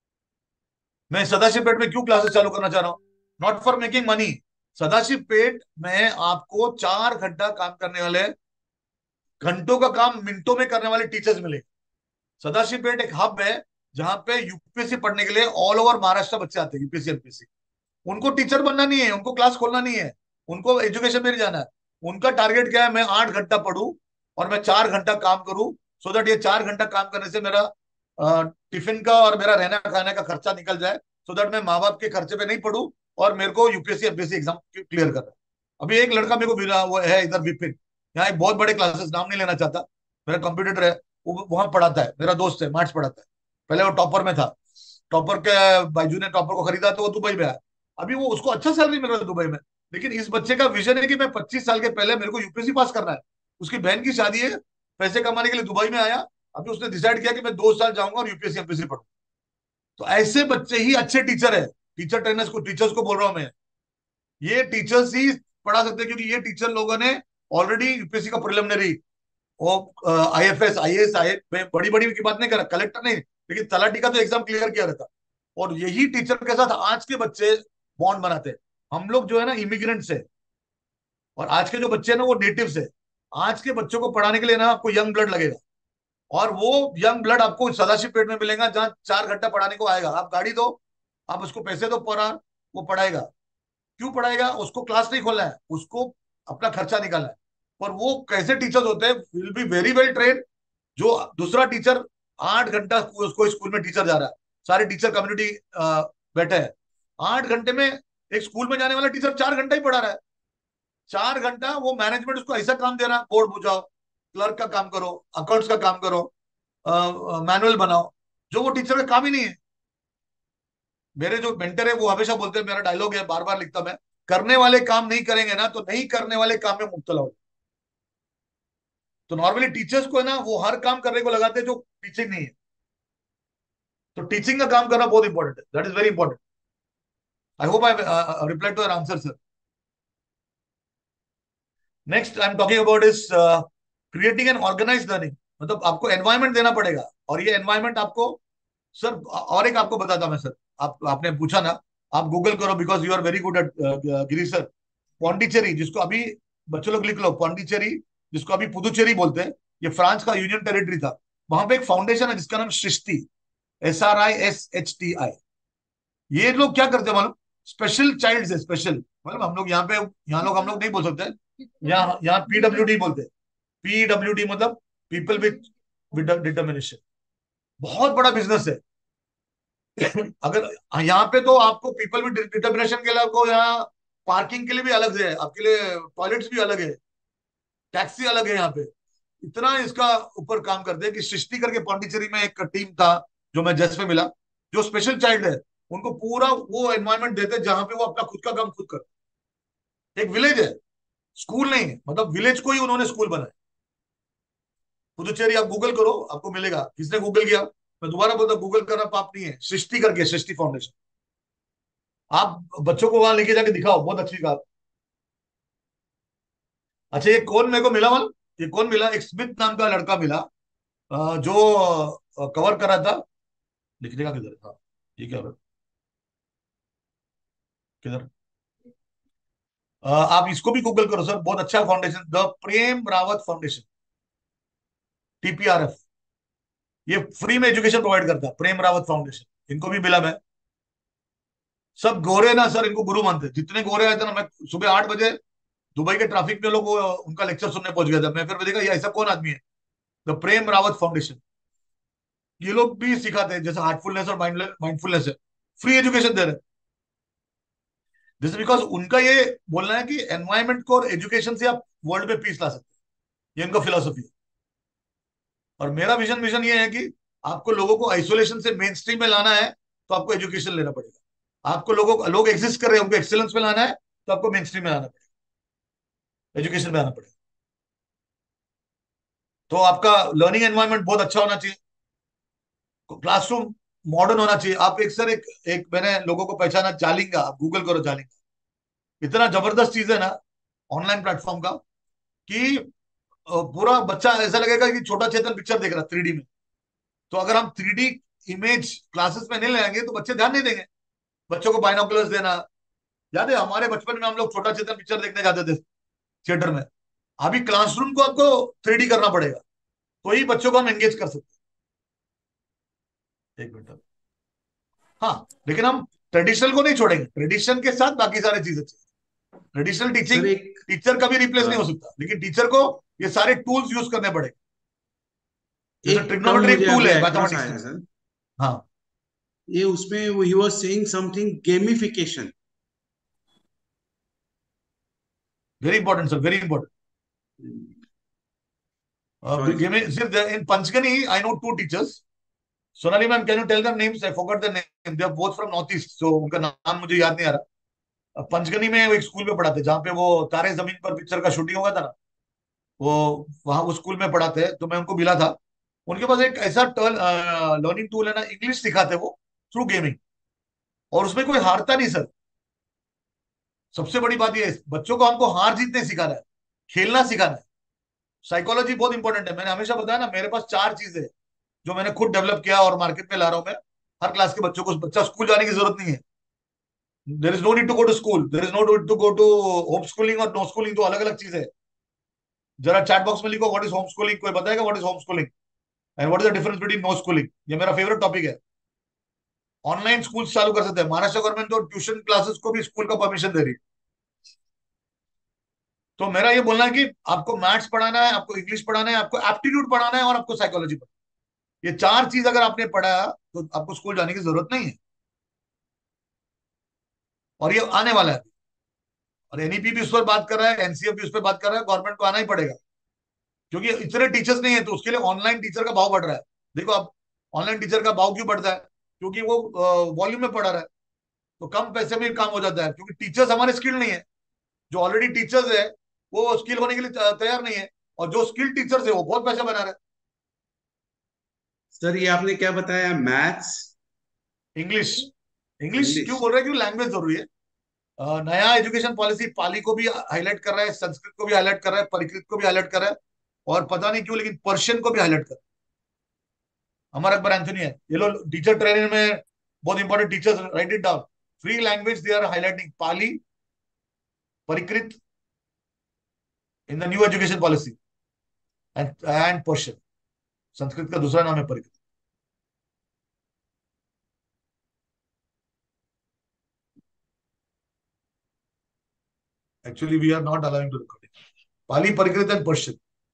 मैं सदाशिव पेट में क्यों क्लासेस चालू करना चाह रहा हूँ? Not for making money. Sadashiv Peth में आपको चार घंटा काम करने वाले, घंटों का काम मिनटों में करने वाले टीचर्स मिले। सदाशिव पेट एक हब है जहां पे यूपीएससी पढ़ने के लिए ऑल ओवर महाराष्ट्र बच्चे आते हैं, यूपीएससी एमपीएससी। उनको टीचर बनना नहीं है, उनको क्लास खोलना नहीं है, उनको एजुकेशन में नहीं जाना है। उनका टारगेट क्या है? मैं आठ घंटा पढ़ूं और मैं चार घंटा काम करूं, सो दैट ये चार घंटा काम करने से मेरा अ, टिफिन का और मेरा रहना खाने का खर्चा निकल जाए, सो दैट मैं माँ बाप के खर्चे पे नहीं पढ़ूं, और मेरे को यूपीएससी एमपीएससी एग्जाम क्लियर करना है। अभी एक लड़का मेरे को मिला, वो है इधर विपिन, यहाँ एक बहुत बड़े क्लासेस, नाम नहीं लेना चाहता, मेरा कंप्यूटर है, वो वहां पढ़ाता है, मेरा दोस्त है, मैथ्स पढ़ाता है। पहले वो टॉपर में था, टॉपर के बायजू ने टॉपर को खरीदा तो वो दुबई में आया। अभी वो उसको अच्छा सैलरी मिल रहा है दुबई में। लेकिन इस बच्चे का विजन है कि मैं पच्चीस साल के पहले मेरे को यूपीएससी पास करना है। उसकी बहन की शादी है, पैसे कमाने के लिए दुबई में आया। अभी उसने डिसाइड किया कि मैं दो साल जाऊंगा और यूपीएससी एमपीएससी पढ़ूंगा। तो ऐसे बच्चे ही अच्छे टीचर है। टीचर ट्रेनर्स को, टीचर्स को बोल रहा हूं मैं, ये टीचर्स ही पढ़ा सकते हैं, क्योंकि ये टीचर लोगों ने ऑलरेडी यूपीएससी का प्रिलिमिनरी, वो आईएफएस आईएएस आई बड़ी बड़ी की बात नहीं कर रहा, कलेक्टर नहीं, लेकिन तलाटी का तो एग्जाम क्लियर किया रहता। और यही टीचर के साथ आज के बच्चे बॉन्ड बनाते हैं। हम लोग जो है ना इमिग्रेंट्स है, और आज के जो बच्चे हैं ना वो नेटिव्स है। आज के बच्चों को पढ़ाने के लिए ना आपको यंग ब्लड लगेगा। और वो यंग ब्लड आपको सदाशिव पेट में मिलेगा, जहाँ चार घंटा पढ़ाने को आएगा। आप गाड़ी दो, आप उसको पैसे दो पर आवर, वो पढ़ाएगा। क्यों पढ़ाएगा? उसको क्लास नहीं खोलना है, उसको अपना खर्चा निकालना है। और वो कैसे टीचर्स होते हैं, will be very well train. जो दूसरा टीचर आठ घंटा कोई स्कूल में टीचर जा रहा है, सारे टीचर कम्युनिटी बैठे हैं, आठ घंटे में एक स्कूल में जाने वाला टीचर चार घंटा ही पढ़ा रहा है। चार घंटा वो मैनेजमेंट उसको ऐसा काम दे रहा है, बोर्ड बुझाओ, क्लर्क का काम करो, अकाउंट्स का काम करो, मैनुअल बनाओ, जो वो टीचर का काम ही नहीं है। मेरे जो मेंटर है वो हमेशा बोलते हैं, मेरा डायलॉग है, बार बार लिखता मैं, करने वाले काम नहीं करेंगे ना तो नहीं करने वाले काम में मुब्तला हो। तो नॉर्मली टीचर्स को है ना, वो हर काम करने को लगाते हैं जो टीचिंग नहीं है। तो टीचिंग का काम करना बहुत इंपॉर्टेंट है, that is very important. I hope I reply to your answer sir. Next I am talking about is creating an organize learning. मतलब आपको एनवायरमेंट देना पड़ेगा, और ये एनवायरमेंट आपको सर, और एक आपको बताता मैं सर, आप आपने पूछा ना, आप गूगल करो, because you are very good at Giri sir. Pondicherry, जिसको अभी बच्चों लोग लिख लो, पौंडीचेरी, जिसको अभी पुदुचेरी बोलते हैं, ये फ्रांस का यूनियन टेरिटरी था। वहां पे एक फाउंडेशन है जिसका नाम Srishti, S R I S H T I. ये लोग क्या करते हैं मालूम? स्पेशल चाइल्ड है, स्पेशल, मतलब हम लोग यहाँ पे, यहाँ लोग हम लोग नहीं बोल सकते, यहाँ यहाँ पीडब्ल्यू डी बोलते हैं। पीडब्ल्यू डी मतलब पीपल विद डिटर्मिनेशन। बहुत बड़ा बिजनेस है। अगर यहाँ पे तो आपको पीपल विद डिटर्मिनेशन के लिए आपको यहाँ पार्किंग के लिए भी अलग से है, आपके लिए टॉयलेट्स भी अलग है, टैक्सी अलग है यहाँ पे। इतना इसका ऊपर काम करते हैं कि सृष्टि करके पौंडीचेरी में एक टीम था, जो मैं जस्ट में मिला, जो स्पेशल चाइल्ड है, उनको पूरा वो एनवायरनमेंट देते हैं जहां पे वो अपना खुद का काम खुद करते हैं। एक विलेज है, स्कूल नहीं है, मतलब विलेज को ही उन्होंने स्कूल बनाया। पुदुचेरी आप गूगल करो, आपको मिलेगा। किसने गूगल किया? मैं दोबारा बोलता, गूगल करना पाप नहीं है, सृष्टि करके, सृष्टि फाउंडेशन। आप बच्चों को वहां लेके जाके दिखाओ, बहुत अच्छी बात। अच्छा, ये कौन मेरे को मिला मालूम? ये कौन मिला? एक स्मिथ नाम का लड़का मिला, अ, जो कवर कर रहा था। लिखने का किधर था? ये क्या है? किधर? अ, आप इसको भी गूगल करो सर, बहुत अच्छा foundation, the Prem Rawat foundation, TPRF. ये फ्री में एजुकेशन प्रोवाइड करता है, प्रेम रावत फाउंडेशन। इनको भी मिला मैं। सब गोरे ना सर, इनको गुरु मानते हैं। जितने गोरे आए थे ना, मैं सुबह आठ बजे दुबई के ट्रैफिक में लोग वो, उनका लेक्चर सुनने पहुंच गया था। मैं फिर देखा ये ऐसा कौन आदमी है, द प्रेम रावत फाउंडेशन। ये लोग भी सिखाते हैं, जैसे हार्टफुलनेस और माइंडफुलनेस है, फ्री एजुकेशन दे रहे हैं। दिस बिकॉज उनका ये बोलना है कि एनवायरमेंट को और एजुकेशन से आप वर्ल्ड में पीस ला सकते हैं। ये उनका फिलोसफी है। और मेरा विजन विजन ये है कि आपको लोगों को आइसोलेशन से मेन स्ट्रीम में लाना है, तो आपको एजुकेशन लेना पड़ेगा। आपको लोगों को, लोग एग्जिस्ट कर रहे हैं, उनको एक्सेलेंस में लाना है, तो आपको मेन स्ट्रीम में आना पड़ेगा, एजुकेशन में आना पड़ेगा। तो आपका लर्निंग एनवायरनमेंट बहुत अच्छा होना चाहिए, क्लासरूम मॉडर्न होना चाहिए। आप एक सर, एक एक मैंने लोगों को पहचाना, जालिंगा, आप गूगल करो जालिंगा। इतना जबरदस्त चीज है ना ऑनलाइन प्लेटफॉर्म का, कि अ, पूरा बच्चा ऐसा लगेगा कि छोटा चेतन पिक्चर देख रहा है थ्री डी में। तो अगर हम थ्री डी इमेज क्लासेस में नहीं लाएंगे तो बच्चे ध्यान नहीं देंगे। बच्चों को बाइनोकुलर्स देना। याद है हमारे बचपन में हम लोग छोटा चेतन पिक्चर देखने जाते थे थिएटर में। अभी क्लासरूम को आपको थ्री डी करना पड़ेगा, तो ही बच्चों को हम एंगेज कर सकते हैं। एक मिनट। हाँ, लेकिन हम ट्रेडिशनल को नहीं छोड़ेंगे, ट्रेडिशन के साथ बाकी सारी चीजें चाहिए। ट्रेडिशनल सर टीचिंग एक टीचर का भी रिप्लेस अ, नहीं हो सकता, लेकिन टीचर को ये सारे टूल्स यूज करने पड़ेंगे। जैसे एक टर्म ट्रिग्नोमेट्री एक मुझे टूल अभी है अक्रॉस मैथमेटिक्स आया में। है सर। हाँ, ये उसमें ही was saying something gamification. Very important sir, very important. Sorry sir. In Panchgani I know two teachers. Sonali ma'am, can you tell them names? I forgot the name, they are both from North East, so उनका नाम मुझे याद नहीं आ रहा। पंचगनी में वो एक स्कूल में पढ़ाते, जहाँ पे वो तारे जमीन पर पिक्चर का शूटिंग हुआ था ना, वो वहां उस स्कूल में पढ़ाते हैं। तो मैं उनको मिला था। उनके पास एक ऐसा टर्न लर्निंग टूल है ना, इंग्लिश सिखाते वो थ्रू गेमिंग, और उसमें कोई हारता नहीं सर। सबसे बड़ी बात ये है, बच्चों को हमको हार जीत नहीं सिखाना है, खेलना सिखाना है। साइकोलॉजी बहुत इंपॉर्टेंट है। मैंने हमेशा बताया ना, मेरे पास चार चीजें जो मैंने खुद डेवलप किया और मार्केट में ला रहा हूं मैं। हर क्लास के बच्चों को, बच्चा स्कूल जाने की जरूरत नहीं है। There is no need to go to school, there is no need to go to home schooling और नो स्कूलिंग, तो अलग अलग चीजें। जरा चैट बॉक्स में लिखो व्हाट इज होम स्कूलिंग, कोई बताएगा what is home schooling? And what is the difference between no schooling, ये मेरा फेवरेट टॉपिक है। ऑनलाइन स्कूल चालू कर सकते हैं, महाराष्ट्र गवर्नमेंट तो ट्यूशन क्लासेस को भी स्कूल का परमिशन दे रही है। तो मेरा ये बोलना है कि आपको मैथ्स पढ़ाना है, आपको इंग्लिश पढ़ाना है, आपको एप्टीट्यूड पढ़ाना है और आपको साइकोलॉजी पढ़ाना है। ये चार चीज अगर आपने पढ़ा तो आपको स्कूल जाने की जरूरत नहीं है, और ये आने वाला है। और एनईपी भी उस पर बात कर रहा है, एनसीएफ भी उस पर बात कर रहा है, गवर्नमेंट को आना ही पड़ेगा, क्योंकि इतने टीचर्स नहीं है, तो उसके लिए ऑनलाइन टीचर का भाव बढ़ रहा है। देखो अब ऑनलाइन टीचर का भाव क्यों बढ़ता है, क्योंकि वो वॉल्यूम में पढ़ा रहा है, तो कम पैसे में काम हो जाता है, क्योंकि टीचर्स हमारे स्किल नहीं है। जो ऑलरेडी टीचर्स है वो स्किल होने के लिए तैयार नहीं है, और जो स्किल टीचर्स है वो बहुत पैसा बना रहा है। सर ये आपने क्या बताया, मैथ्स? English, English English? क्यों बोल रहे हैं, क्यों लैंग्वेज जरूरी है। अ, नया एजुकेशन पॉलिसी पाली को भी हाईलाइट कर रहा है, संस्कृत को भी हाईलाइट कर रहा है, परिकृत को भी हाईलाइट कर रहा है, और पता नहीं क्यों लेकिन पर्शियन को भी हाईलाइट कर रहा है। अमर अकबर एंथोनी है, ये लोग टीचर ट्रेनिंग में बहुत important teachers, write it down. Three language they are highlighting, Pali, Prakrit in the new education policy, and and Persian, Sanskrit का दूसरा नाम है Prakrit. Actually we are not allowing to recording, Pali, Prakrit and Persian.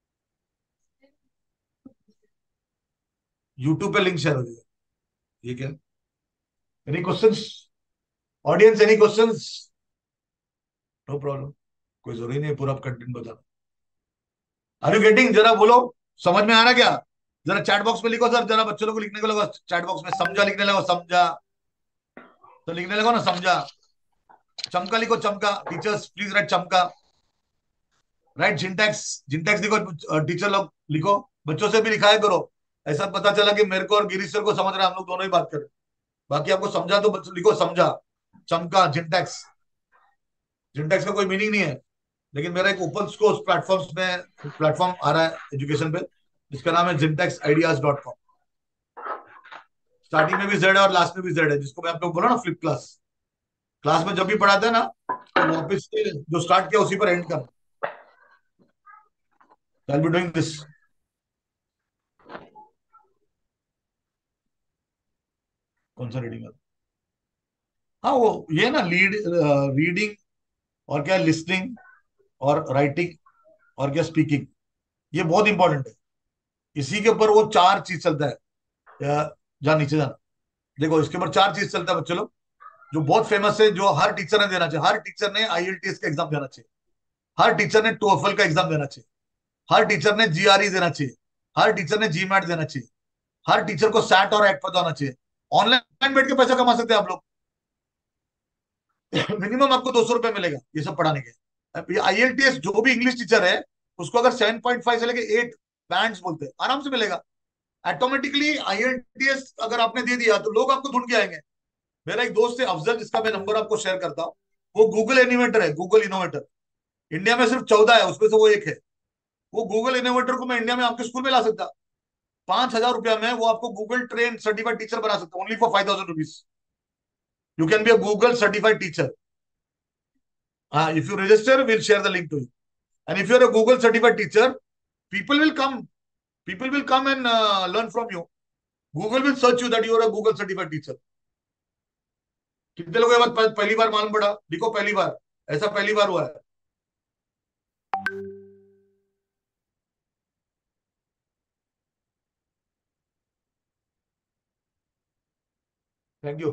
YouTube पे लिंक शेयर हो जाएगा। ये क्या, any questions audience, any questions? No problem, कोई जरूरी नहीं है पूरा कंटेंट बताना। आर यू गेटिंग, जरा बोलो, समझ में आ रहा क्या? जरा चैट बॉक्स में लिखो सर, जरा बच्चों को लिखने को लगो चैट बॉक्स में, समझा लिखने लगो, समझा तो लिखने लगो ना, समझा। चमका लिखो, चमका, टीचर्स प्लीज राइट चमका, राइट जिंटैक्स, जिंटैक्स लिखो टीचर लोग, लिखो, बच्चों से भी लिखाया करो। ऐसा पता चला कि मेरे को और गिरीश सर को समझ रहे हैं, हम लोग दोनों ही बात करें। बाकी आपको समझा तो बच्चों लिखो, समझा, चमका, जिंटैक्स। जिंटैक्स का कोई मीनिंग नहीं है, लेकिन मेरा एक ओपन सोर्स प्लेटफॉर्म्स में प्लेटफॉर्म आ रहा है एजुकेशन पे, जिसका नाम है Zintax ideas dot com. Starting में भी जेड है और लास्ट में भी जेड है, जिसको मैं आपको बोला ना फ्लिप क्लास। क्लास में जब भी पढ़ाते हैं ना, तो वापस से जो स्टार्ट किया उसी पर एंड कर। I be doing this. कौन सा रीडिंग? हाँ वो ये ना, लीड, रीडिंग, और क्या लिसनिंग, और राइटिंग, और क्या स्पीकिंग, ये बहुत इंपॉर्टेंट है। इसी के ऊपर वो चार चीज चलता है। या, जा नीचे जाना, देखो इसके ऊपर चार चीज चलता है बच्चे लोग, जो बहुत फेमस है, जो हर टीचर ने देना चाहिए। हर टीचर ने आईएलटीएस का एग्जाम देना चाहिए, हर टीचर ने टोफल का एग्जाम देना चाहिए, हर टीचर ने जीआरई देना चाहिए, हर टीचर ने जीमैट देना चाहिए, हर टीचर को सैट और एक्ट पता होना चाहिए। ऑनलाइन बैठ के पैसा कमा सकते हैं आप लोग। मिनिमम आपको दो सौ रुपए मिलेगा ये सब पढ़ाने के। आईएलटीएस जो भी इंग्लिश टीचर है, उसको अगर सेवन पॉइंट फाइव से लेके एट बैंड्स बोलते हैं, आराम से मिलेगा ऑटोमेटिकली। आईएलटीएस अगर आपने दे दिया तो लोग आपको ढूंढ के आएंगे। मेरा एक दोस्त है अफजल, जिसका मैं नंबर आपको शेयर करता हूँ, वो गूगल इनोवेटर है, गूगल इनोवेटर। इंडिया में सिर्फ चौदह है, उसमें से वो एक है। वो गूगल इनोवेटर को मैं इंडिया में आपके स्कूल में ला सकता, पांच हजार रुपया में वो आपको गूगल ट्रेन सर्टिफाइड टीचर बना सकता, only for five thousand rupees. You can be a Google certified teacher. हाँ, if you register will share the link to you, and if you are a Google certified teacher, people will come, people will come and uh, learn from you. Google will search you that you are a Google certified teacher. कितने लोगों के बाद पहली बार मालूम पड़ा, देखो पहली बार, ऐसा पहली बार हुआ है। Thank you.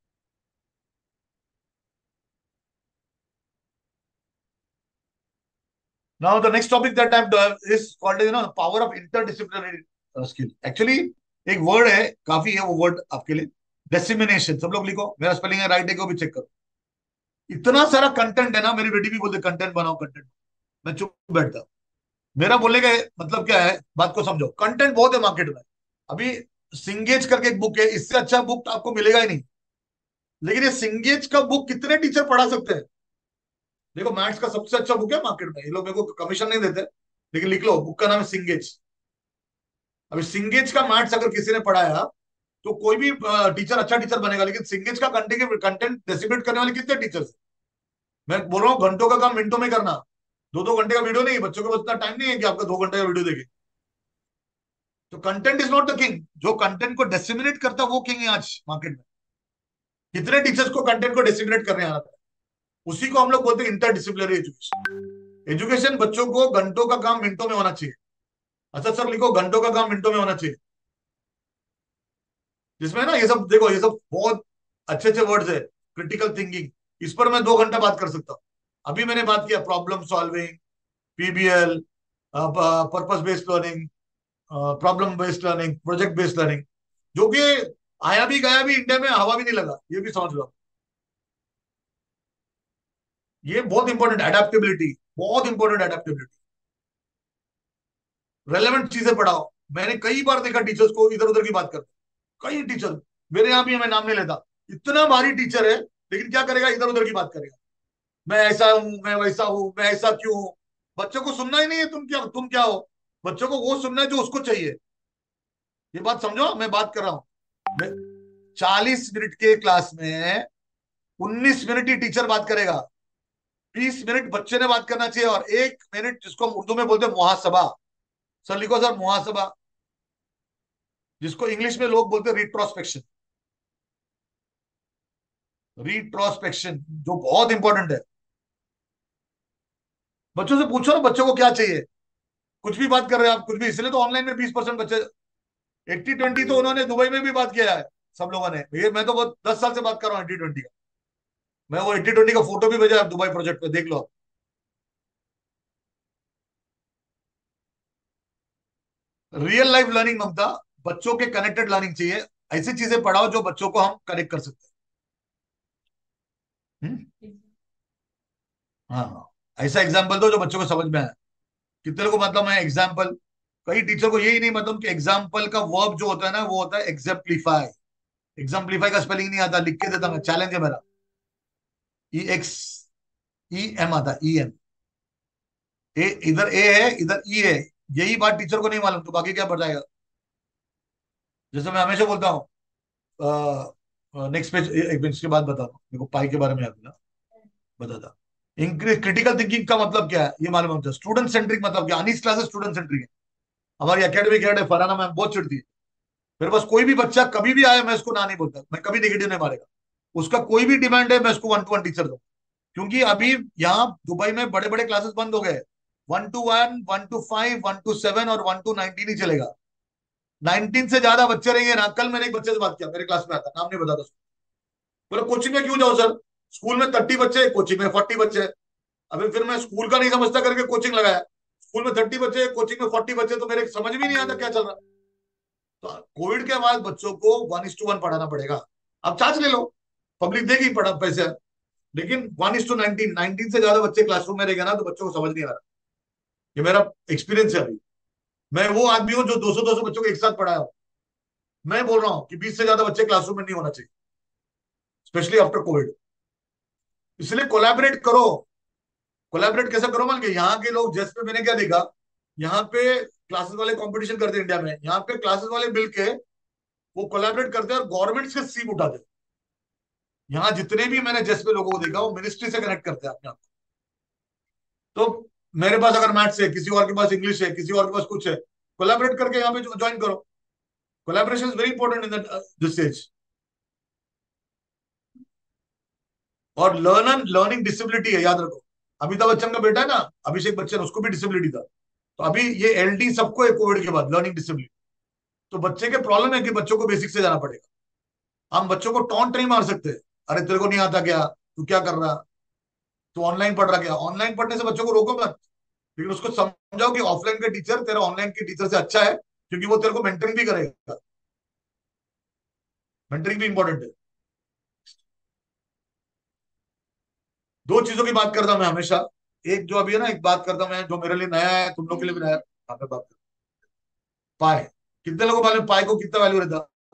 Now the next topic that I've done is called, you know, power of interdisciplinary uh, skill. Actually एक वर्ड है, काफी है वो वर्ड आपके लिए, डेसिमिनेशन। सब लोग लिखो, मेरा स्पेलिंग है राइट है, को भी चेक करो। इतना सारा कंटेंट है ना, मेरी बेटी भी बोलते कंटेंट बनाओ, कंटेंट। मैं चुप बैठता। मेरा बोलने का मतलब क्या है, बात को समझो। कंटेंट बहुत है मार्केट में। अभी सिंगेज करके एक बुक है, इससे अच्छा बुक आपको मिलेगा ही नहीं। लेकिन ये सिंगेज का बुक कितने टीचर पढ़ा सकते हैं? देखो मैथ्स का सबसे अच्छा बुक है मार्केट में, ये लोग मेरे को कमीशन नहीं देते, लेकिन लिख लो, बुक का नाम है सिंगेज। अभी सिंगेज का मैथ्स अगर किसी ने पढ़ाया तो कोई भी टीचर अच्छा टीचर बनेगा। लेकिन सिंगेज का कंटेंट कंटेंट डिस्ट्रीब्यूट करने वाले कितने टीचर्स? मैं बोल रहा हूँ घंटों का काम मिनटों में करना। दो दो घंटे का वीडियो नहीं, बच्चों के पास इतना टाइम नहीं है कि आपका दो घंटे का वीडियो देखे। तो content is not the king, जो कंटेंट को डिसिमिनेट करता है वो किंग है आज मार्केट में। कितने टीचर्स को कंटेंट को डिसिमिनेट करने आ रहा है, उसी को हम लोग बोलते हैं इंटरडिसिप्लिनरी एजुकेशन। एजुकेशन बच्चों को घंटों का काम मिनटों में होना चाहिए। अच्छा सर लिखो, घंटों का काम मिनटों में होना चाहिए, जिसमें ना ये सब देखो, ये सब बहुत अच्छे अच्छे वर्ड्स है। क्रिटिकल थिंकिंग, इस पर मैं दो घंटा बात कर सकता हूँ। अभी मैंने बात किया problem solving, PBL, purpose based learning, problem based learning, project based learning, जो कि आया भी गया भी, इंडिया में हवा भी नहीं लगा, ये भी समझ लो। ये बहुत इंपॉर्टेंट, एडेप्टेबिलिटी, बहुत इंपॉर्टेंट एडेप्टेबिलिटी। रेलेवेंट चीजें पढ़ाओ। मैंने कई बार देखा टीचर्स को इधर उधर की बात करते, कई टीचर, मेरे यहाँ भी, मैं नाम नहीं लेता, इतना भारी टीचर है, लेकिन क्या करेगा, इधर उधर की बात करेगा। मैं ऐसा हूं, मैं वैसा हूं, मैं ऐसा क्यों हूं। बच्चों को सुनना ही नहीं है तुम क्या, तुम क्या हो। बच्चों को वो सुनना है जो उसको चाहिए। ये बात समझो, मैं बात कर रहा हूं। मैं चालीस मिनट के क्लास में उन्नीस मिनट ही टीचर बात करेगा, बीस मिनट बच्चे ने बात करना चाहिए, और एक मिनट जिसको हम उर्दू में बोलते हैं मुहासबा। सर लिखो सर, मुहासबा, जिसको इंग्लिश में लोग बोलते हैं रिट्रोस्पेक्शन। रिट्रोस्पेक्शन जो बहुत इंपॉर्टेंट है। बच्चों से पूछो ना, बच्चों को क्या चाहिए। कुछ भी बात कर रहे हैं आप, कुछ भी, इसलिए तो ऑनलाइन में बीस परसेंट बच्चे, एट्टी ट्वेंटी तो उन्होंने दुबई में भी बात किया है सब लोगों ने। ये मैं तो बहुत दस साल से बात कर रहा हूँ एट्टी ट्वेंटी का। मैं वो एट्टी ट्वेंटी का फोटो भी भेजा है दुबई प्रोजेक्ट पे, देख लो आप। रियल लाइफ लर्निंग ममता, बच्चों के कनेक्टेड लर्निंग चाहिए। ऐसी चीजें पढ़ाओ जो बच्चों को हम कनेक्ट कर सकते हैं। हम्म? हाँ, ऐसा एग्जाम्पल दो जो बच्चों को समझ में आए। कितने लोगों को मतलब है एग्जाम्पल, कई टीचर को यही नहीं मतलब कि एग्जाम्पल का वर्ब जो होता है ना, वो होता है एग्जाम्पलीफाई। एग्जाम्पलीफाई का स्पेलिंग नहीं आता, लिख के देता मैं, चैलेंज है मेरा। ई एक्स, ई एम आता, ई एम। ए, इधर ए है, इधर ई है। यही बात टीचर को नहीं मालूम, तो बाकी क्या बताएगा। जैसे मैं हमेशा बोलता हूँ, नेक्स्ट पेज, एक पेज के बाद बताता हूँ, मेरे को पाई के बारे में याद था, बताता। इंक्रीज क्रिटिकल थिंकिंग का मतलब क्या है ये मालूम होता है। स्टूडेंट सेंट्रिक मतलब क्या, अनिस क्लासेस स्टूडेंट सेंट्रिक है। हमारी एकेडमिक हेड है फराना मैम, बहुत चिड़ती है मेरे पास। कोई भी बच्चा कभी भी आया, मैं उसको ना नहीं बोलता, मैं कभी नेगेटिव नहीं मारेगा। उसका कोई भी डिमांड है, मैं उसको वन टू वन टीचर दूँ। क्योंकि अभी यहाँ दुबई में बड़े बड़े क्लासेस बंद हो गए। One to one, one two five, one two seven और वन टू नाइनटीन ही चलेगा। नाइनटीन से ज्यादा बच्चे रहेंगे ना। कल मैंने एक बच्चे से बात किया, मेरे क्लास में आता, नाम नहीं बताता उसको। बोले कोचिंग में क्यों जाओ सर, स्कूल में थर्टी बच्चे, कोचिंग में फोर्टी बच्चे। अभी फिर मैं स्कूल का नहीं समझता करके कोचिंग लगाया। स्कूल में थर्टी बच्चे, कोचिंग में फोर्टी बच्चे, तो मेरे समझ में नहीं आता क्या चल रहा। तो कोविड के बाद बच्चों को वन इज टू वन पढ़ाना पड़ेगा। अब चार्ज ले लो, पब्लिक देगी पढ़ा पैसे, लेकिन one is to nineteen, nineteen से ज्यादा बच्चे क्लासरूम में रहेगा ना, तो बच्चों को समझ नहीं आ रहा। ये मेरा एक्सपीरियंस है अभी। मैं वो आदमी हूँ जो दो सौ दो सौ बच्चों को एक साथ पढ़ाया हूँ। मैं बोल रहा हूँ कि बीस से ज्यादा बच्चे क्लासरूम में नहीं होना चाहिए, स्पेशली आफ्टर कोविड। इसलिए कोलैबोरेट करो। कोलैबोरेट कैसे करो, मान के यहाँ के लोग, जैसे मैंने क्या देखा, यहाँ पे क्लासेस वाले कंपटीशन करते हैं इंडिया में, यहाँ पे क्लासेस वाले मिल के वो कोलैबोरेट करते हैं और गवर्नमेंट से सीम उठाते हैं। यहाँ जितने भी मैंने जैसे लोगों को देखा, वो मिनिस्ट्री से कनेक्ट करते हैं अपने आप को। तो मेरे पास अगर मैथ्स है, किसी और के पास इंग्लिश है, किसी और के पास कुछ है, कोलैबोरेट करके यहाँ पे ज्वाइन करो। Collaboration is very important in this age. और लर्नर लर्निंग डिसेबिलिटी है, याद रखो। अमिताभ बच्चन का बेटा है ना, अभिषेक बच्चन, उसको भी डिसेबिलिटी था। तो अभी ये एलडी सबको है कोविड के बाद, लर्निंग डिसेबिलिटी। तो बच्चे के प्रॉब्लम है कि बच्चों को बेसिक से जाना पड़ेगा। हम बच्चों को टॉन्ट नहीं मार सकते, अरे तेरे को नहीं आता क्या, तू क्या कर रहा, तू ऑनलाइन पढ़ रहा क्या। ऑनलाइन पढ़ने से बच्चों को रोको मत, लेकिन उसको समझाओ कि ऑफलाइन के टीचर तेरा ऑनलाइन के टीचर से अच्छा है, क्योंकि वो तेरे को मेंटरिंग भी करेगा। मेंटरिंग भी इंपॉर्टेंट है। दो चीजों की बात करता हूं मैं हमेशा। एक जो अभी है ना, एक बात करता हूं मैं जो मेरे लिए नया है, तुम लोग के लिए भी नया है। यहाँ पे बात कर, पाए। कितने लोगों को मालूम पाए को कितना वैल्यू रहता है।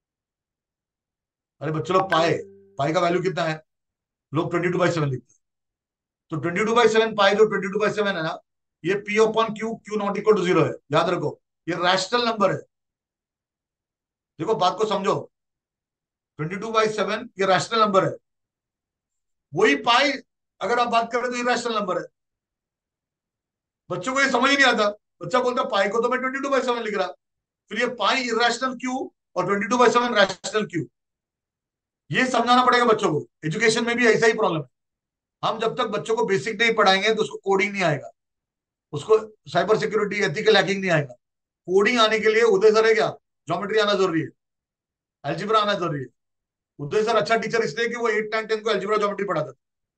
अरे बच्चों लोग, पाए, पाए का वैल्यू कितना है, लोग ट्वेंटी टू बाई सेवन लिखते हैं। तो twenty two by seven pi, जो ट्वेंटी टू बाई सेवन है ना, ये P upon Q, Q not equal to zero है, याद रखो। ये रैशनल नंबर है। देखो बात को समझो, ट्वेंटी टू बाई सेवन ये रैशनल नंबर है। वही पाई अगर आप बात करें तो ये रैशनल नंबर है। बच्चों को ये समझ ही नहीं आता। बच्चा बोलता पाई को तो मैं ट्वेंटी टू बाई सेवन लिख रहा, फिर ये पाई इरेशनल क्यों और twenty two by seven rational क्यों, ये समझाना पड़ेगा बच्चों को। एजुकेशन में भी ऐसा ही प्रॉब्लम है। हम जब तक बच्चों को बेसिक नहीं पढ़ाएंगे तो उसको कोडिंग नहीं आएगा, उसको साइबर सिक्योरिटी एथिकल हैकिंग नहीं आएगा। कोडिंग आने के लिए उदय सर है क्या, ज्योमेट्री आना जरूरी है, अलजेब्रा आना जरूरी है। उदय सर अच्छा टीचर इसलिए कि वो एट नाइन टेन को अलजेब्रा ज्योमेट्री पढ़ाता था।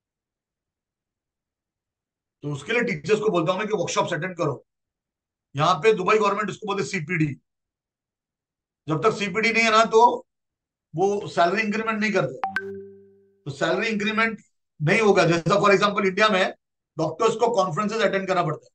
तो उसके लिए टीचर्स को बोलता हूं मैं कि वर्कशॉप अटेंड करो। यहाँ पे दुबई गवर्नमेंट इसको बोलते सीपीडी। जब तक सीपीडी नहीं है ना तो वो सैलरी इंक्रीमेंट नहीं करते। तो सैलरी इंक्रीमेंट नहीं होगा। जैसा फॉर एग्जांपल इंडिया में डॉक्टर्स को कॉन्फ्रेंसेस अटेंड करना पड़ता है।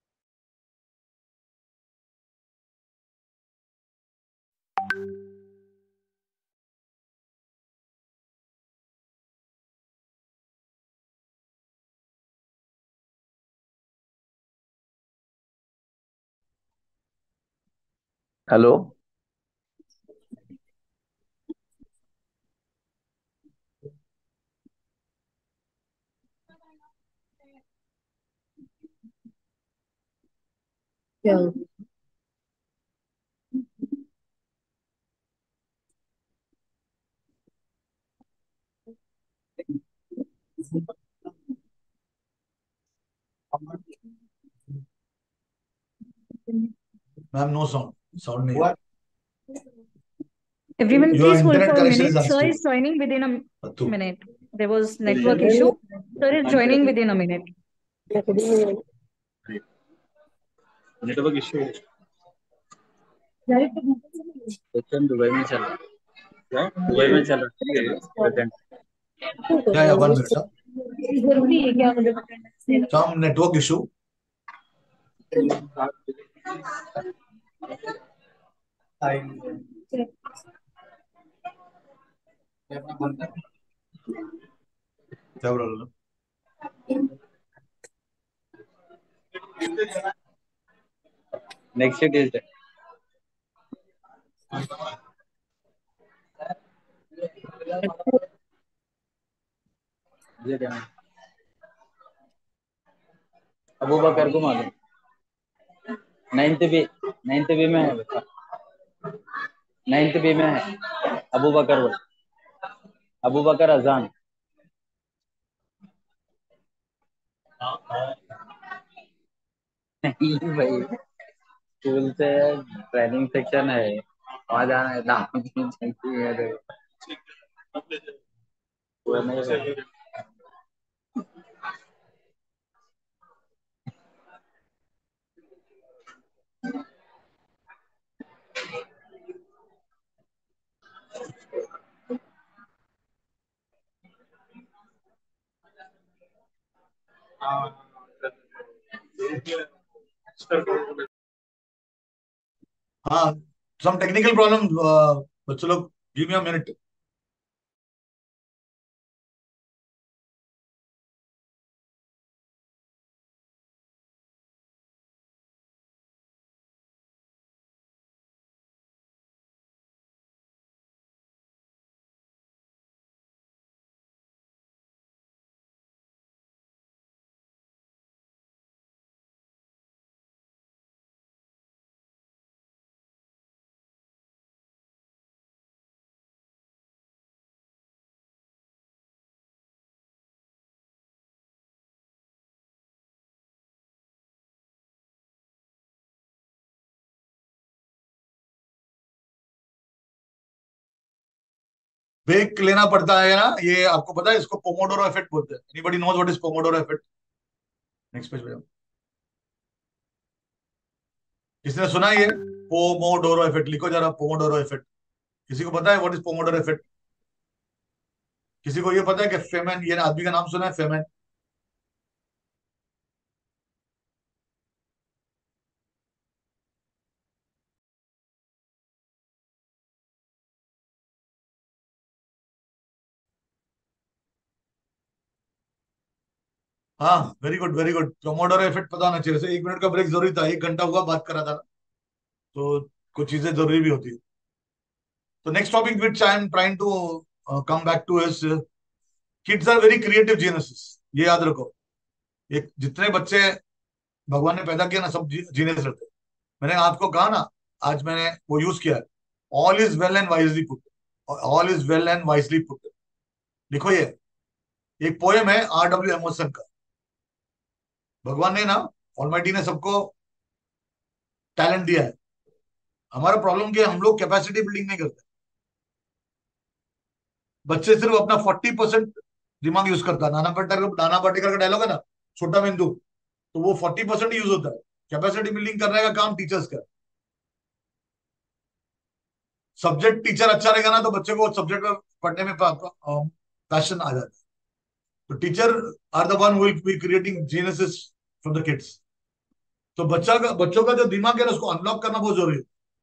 हेलो। क्या? मैम नो साउंड, साउंड नहीं है। Everyone, your please hold internet for a connection minute. Is Sir unstable. is joining within a अतु minute. There was network issue. Sir is joining within a minute. Network issue session Dubai में चल रहा है। क्या Dubai में चल रहा है प्रेजेंट? या या वन मिनट। जरूरी है क्या मुझे बताना? Some network issue. क्या प्रॉब्लम? नेक्स्ट ट्यूसडे ये क्या अबू बकर को मालूम नाइन्थ बी नाइन्थ बी में है बता नाइन्थ बी में है अबू बकर बोल अबू बकर अजान नहीं भाई स्कूल से ट्रेनिंग सेक्शन है वहाँ जाना है दाम की चलती है तो वो नहीं है। हाँ, सम टेक्निकल प्रॉब्लम। बच्चों लोग give me a minute. Break लेना पड़ता है ना, ये आपको पता है। इसको पोमोडोरो इफेक्ट बोलते हैं। Anybody knows what is Pomodoro effect? Next page पे जाओ। किसने सुना है ये पोमोडोरो इफेक्ट? लिखो जरा पोमोडोरो इफेक्ट। किसी को पता है व्हाट इज पोमोडोरो इफेक्ट? किसी को ये पता है कि फेमन, ये आदमी का नाम सुना है फेमन? हाँ, very good very good. Pomodoro effect पता होना चाहिए। वैसे एक मिनट का ब्रेक जरूरी था, एक घंटा हुआ बात कर रहा था ना, तो कुछ चीजें जरूरी भी होती है। तो next topic which I am trying to come back to is kids are very creative geniuses. ये याद रखो, ये जितने बच्चे भगवान ने पैदा किया ना, सब जीनियस रहते हैं। मैंने आपको कहा ना आज मैंने वो यूज किया है, all is well and wisely put, all is well and wisely put. लिखो ये, एक पोएम है आर डब्ल्यू एमर्सन का। भगवान ने ना, ऑलमाइटी ने सबको टैलेंट दिया है। हमारा प्रॉब्लम क्या है, हम लोग कैपेसिटी बिल्डिंग नहीं करते। बच्चे सिर्फ अपना फोर्टी परसेंट दिमाग यूज करता है। नाना पाटेकर नाना पाटेकर का डायलॉग है ना, छोटा बिंदु, तो वो फोर्टी परसेंट यूज होता है। कैपेसिटी बिल्डिंग करने का काम टीचर्स का। सब्जेक्ट टीचर अच्छा रहेगा ना, तो बच्चे को सब्जेक्ट में पढ़ने में पैशन आ जाता है। तो teacher are the one will be creating geniuses from the kids. तो बच्चा का बच्चों का जो दिमाग है ना, उसको अनलॉक करना बहुत जरूरी है।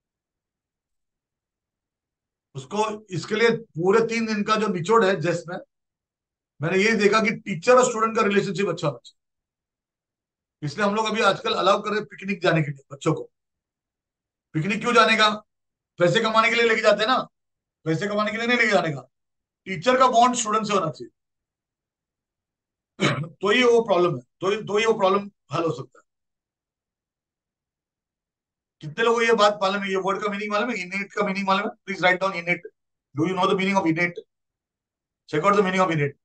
उसको इसके लिए पूरे तीन दिन का जो निचोड़ है जिसमें मैंने ये देखा कि टीचर और स्टूडेंट का रिलेशनशिप अच्छा होना चाहिए। इसलिए हम लोग अभी आजकल अलाउ कर रहे हैं पिकनिक जाने के लिए बच्चों को। पिकनिक क्यों जाने का? पैसे कमाने के लिए लेके जाते हैं ना, पैसे कमाने के लिए नहीं लेके जाने का। टीचर का बॉन्ड स्टूडेंट से होना चाहिए। तो ये वो प्रॉब्लम है, तो ये तो ये वो प्रॉब्लम हल हो सकता है। कितने लोगों को ये बात मालूम है, ये वर्ड का मीनिंग मालूम है, इनेट का मीनिंग मालूम है? Please write down innate. Do you know the meaning of innate? Check out the meaning of innate.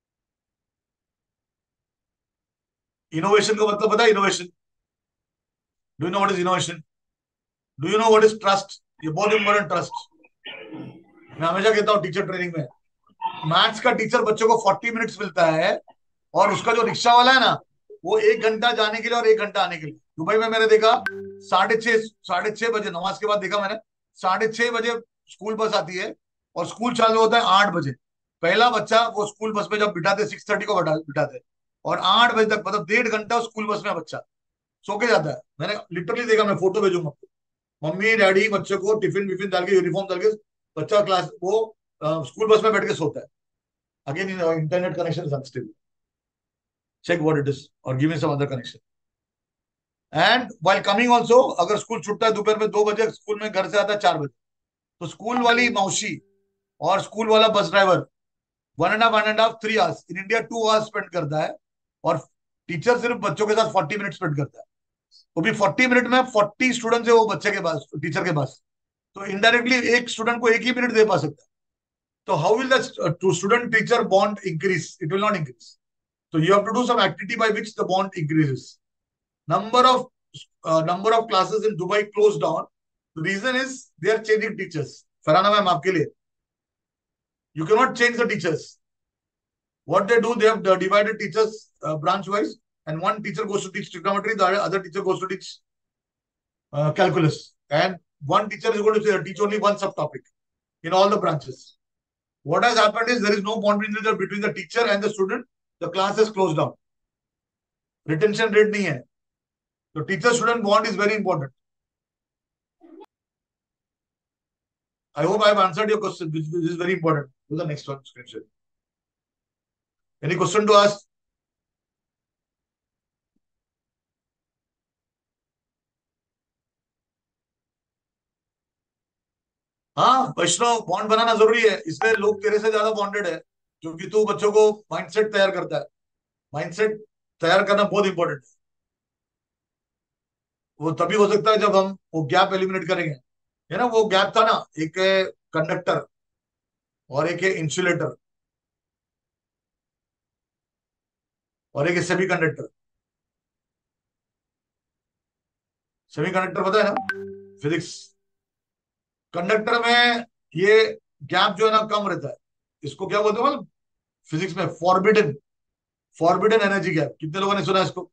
Innovation का मतलब पता है? Innovation, do you know what is innovation? Do you know what is trust? ये बहुत important, trust. मैं हमेशा कहता हूँ टीचर ट्रेनिंग में, मैथ्स का टीचर बच्चों को फोर्टी मिनट्स मिलता है, और उसका जो रिक्शा वाला है ना, वो एक घंटा जाने के लिए और एक घंटा आने के लिए। दुबई में मैंने देखा, साढ़े छह साढ़े छह बजे नमाज के बाद देखा मैंने, साढ़े छह बजे स्कूल बस आती है और स्कूल चालू होता है आठ बजे। पहला बच्चा वो स्कूल बस में जब बिठाते, सिक्स थर्टी को बिठा बिठाते, और आठ बजे तक, मतलब डेढ़ घंटा स्कूल बस में बच्चा सो के जाता है। मैंने लिटरली देखा, मैं फोटो भेजूंगा आपको। मम्मी डैडी बच्चे को टिफिन विफिन डाल के, यूनिफॉर्म डाल के, बच्चा क्लास वो स्कूल बस में बैठ के सोता है। Again internet connection is unstable, check what it is और give me some other connection. And while coming also, अगर स्कूल छुट्टा है दोपहर में दो बजे, स्कूल में घर से आता है चार बजे, तो स्कूल वाली मौसी और स्कूल वाला bus driver one and half one and half three hours in India two hours spend करता है, और टीचर सिर्फ बच्चों के साथ फोर्टी मिनट स्पेंड करता है। वो भी फोर्टी मिनट में फोर्टी स्टूडेंट है वो बच्चे के पास, टीचर के पास। तो इनडायरेक्टली एक स्टूडेंट को एक ही मिनट दे पा सकता है। तो how will the student teacher bond increase? It will not increase. So you have to do some activity by which the bond increases. Number of uh, number of classes in Dubai closed down. The reason is they are changing teachers. Farhana ma'am, आपके लिए, you cannot change the teachers. What they do, they have divided teachers uh, branch wise, and one teacher goes to teach trigonometry, the other teacher goes to teach uh, calculus, and one teacher is going to teach only one subtopic in all the branches. What has happened is there is no bond between the teacher and the student. The class is closed down. Retention rate नहीं है। So teacher student bond is very important. I hope I have answered your question. This, this is very important. Do the next one, screenshot. Any question to ask? हाँ वैष्णव, bond बनाना जरूरी है, इसलिए लोग तेरे से ज्यादा बॉन्डेड है, क्योंकि तू बच्चों को माइंडसेट तैयार करता है। माइंडसेट तैयार करना बहुत इंपॉर्टेंट है। वो तभी हो सकता है जब हम वो गैप एलिमिनेट करेंगे। है ना, वो गैप था ना, एक है कंडक्टर और एक है इंसुलेटर और एक है सेमी कंडक्टर। सेमी कंडक्टर पता है ना, फिजिक्स। कंडक्टर में ये गैप जो है ना कम रहता है। इसको क्या बोलते हैं फिजिक्स में? Forbidden forbidden energy gap. कितने लोगों ने सुना इसको?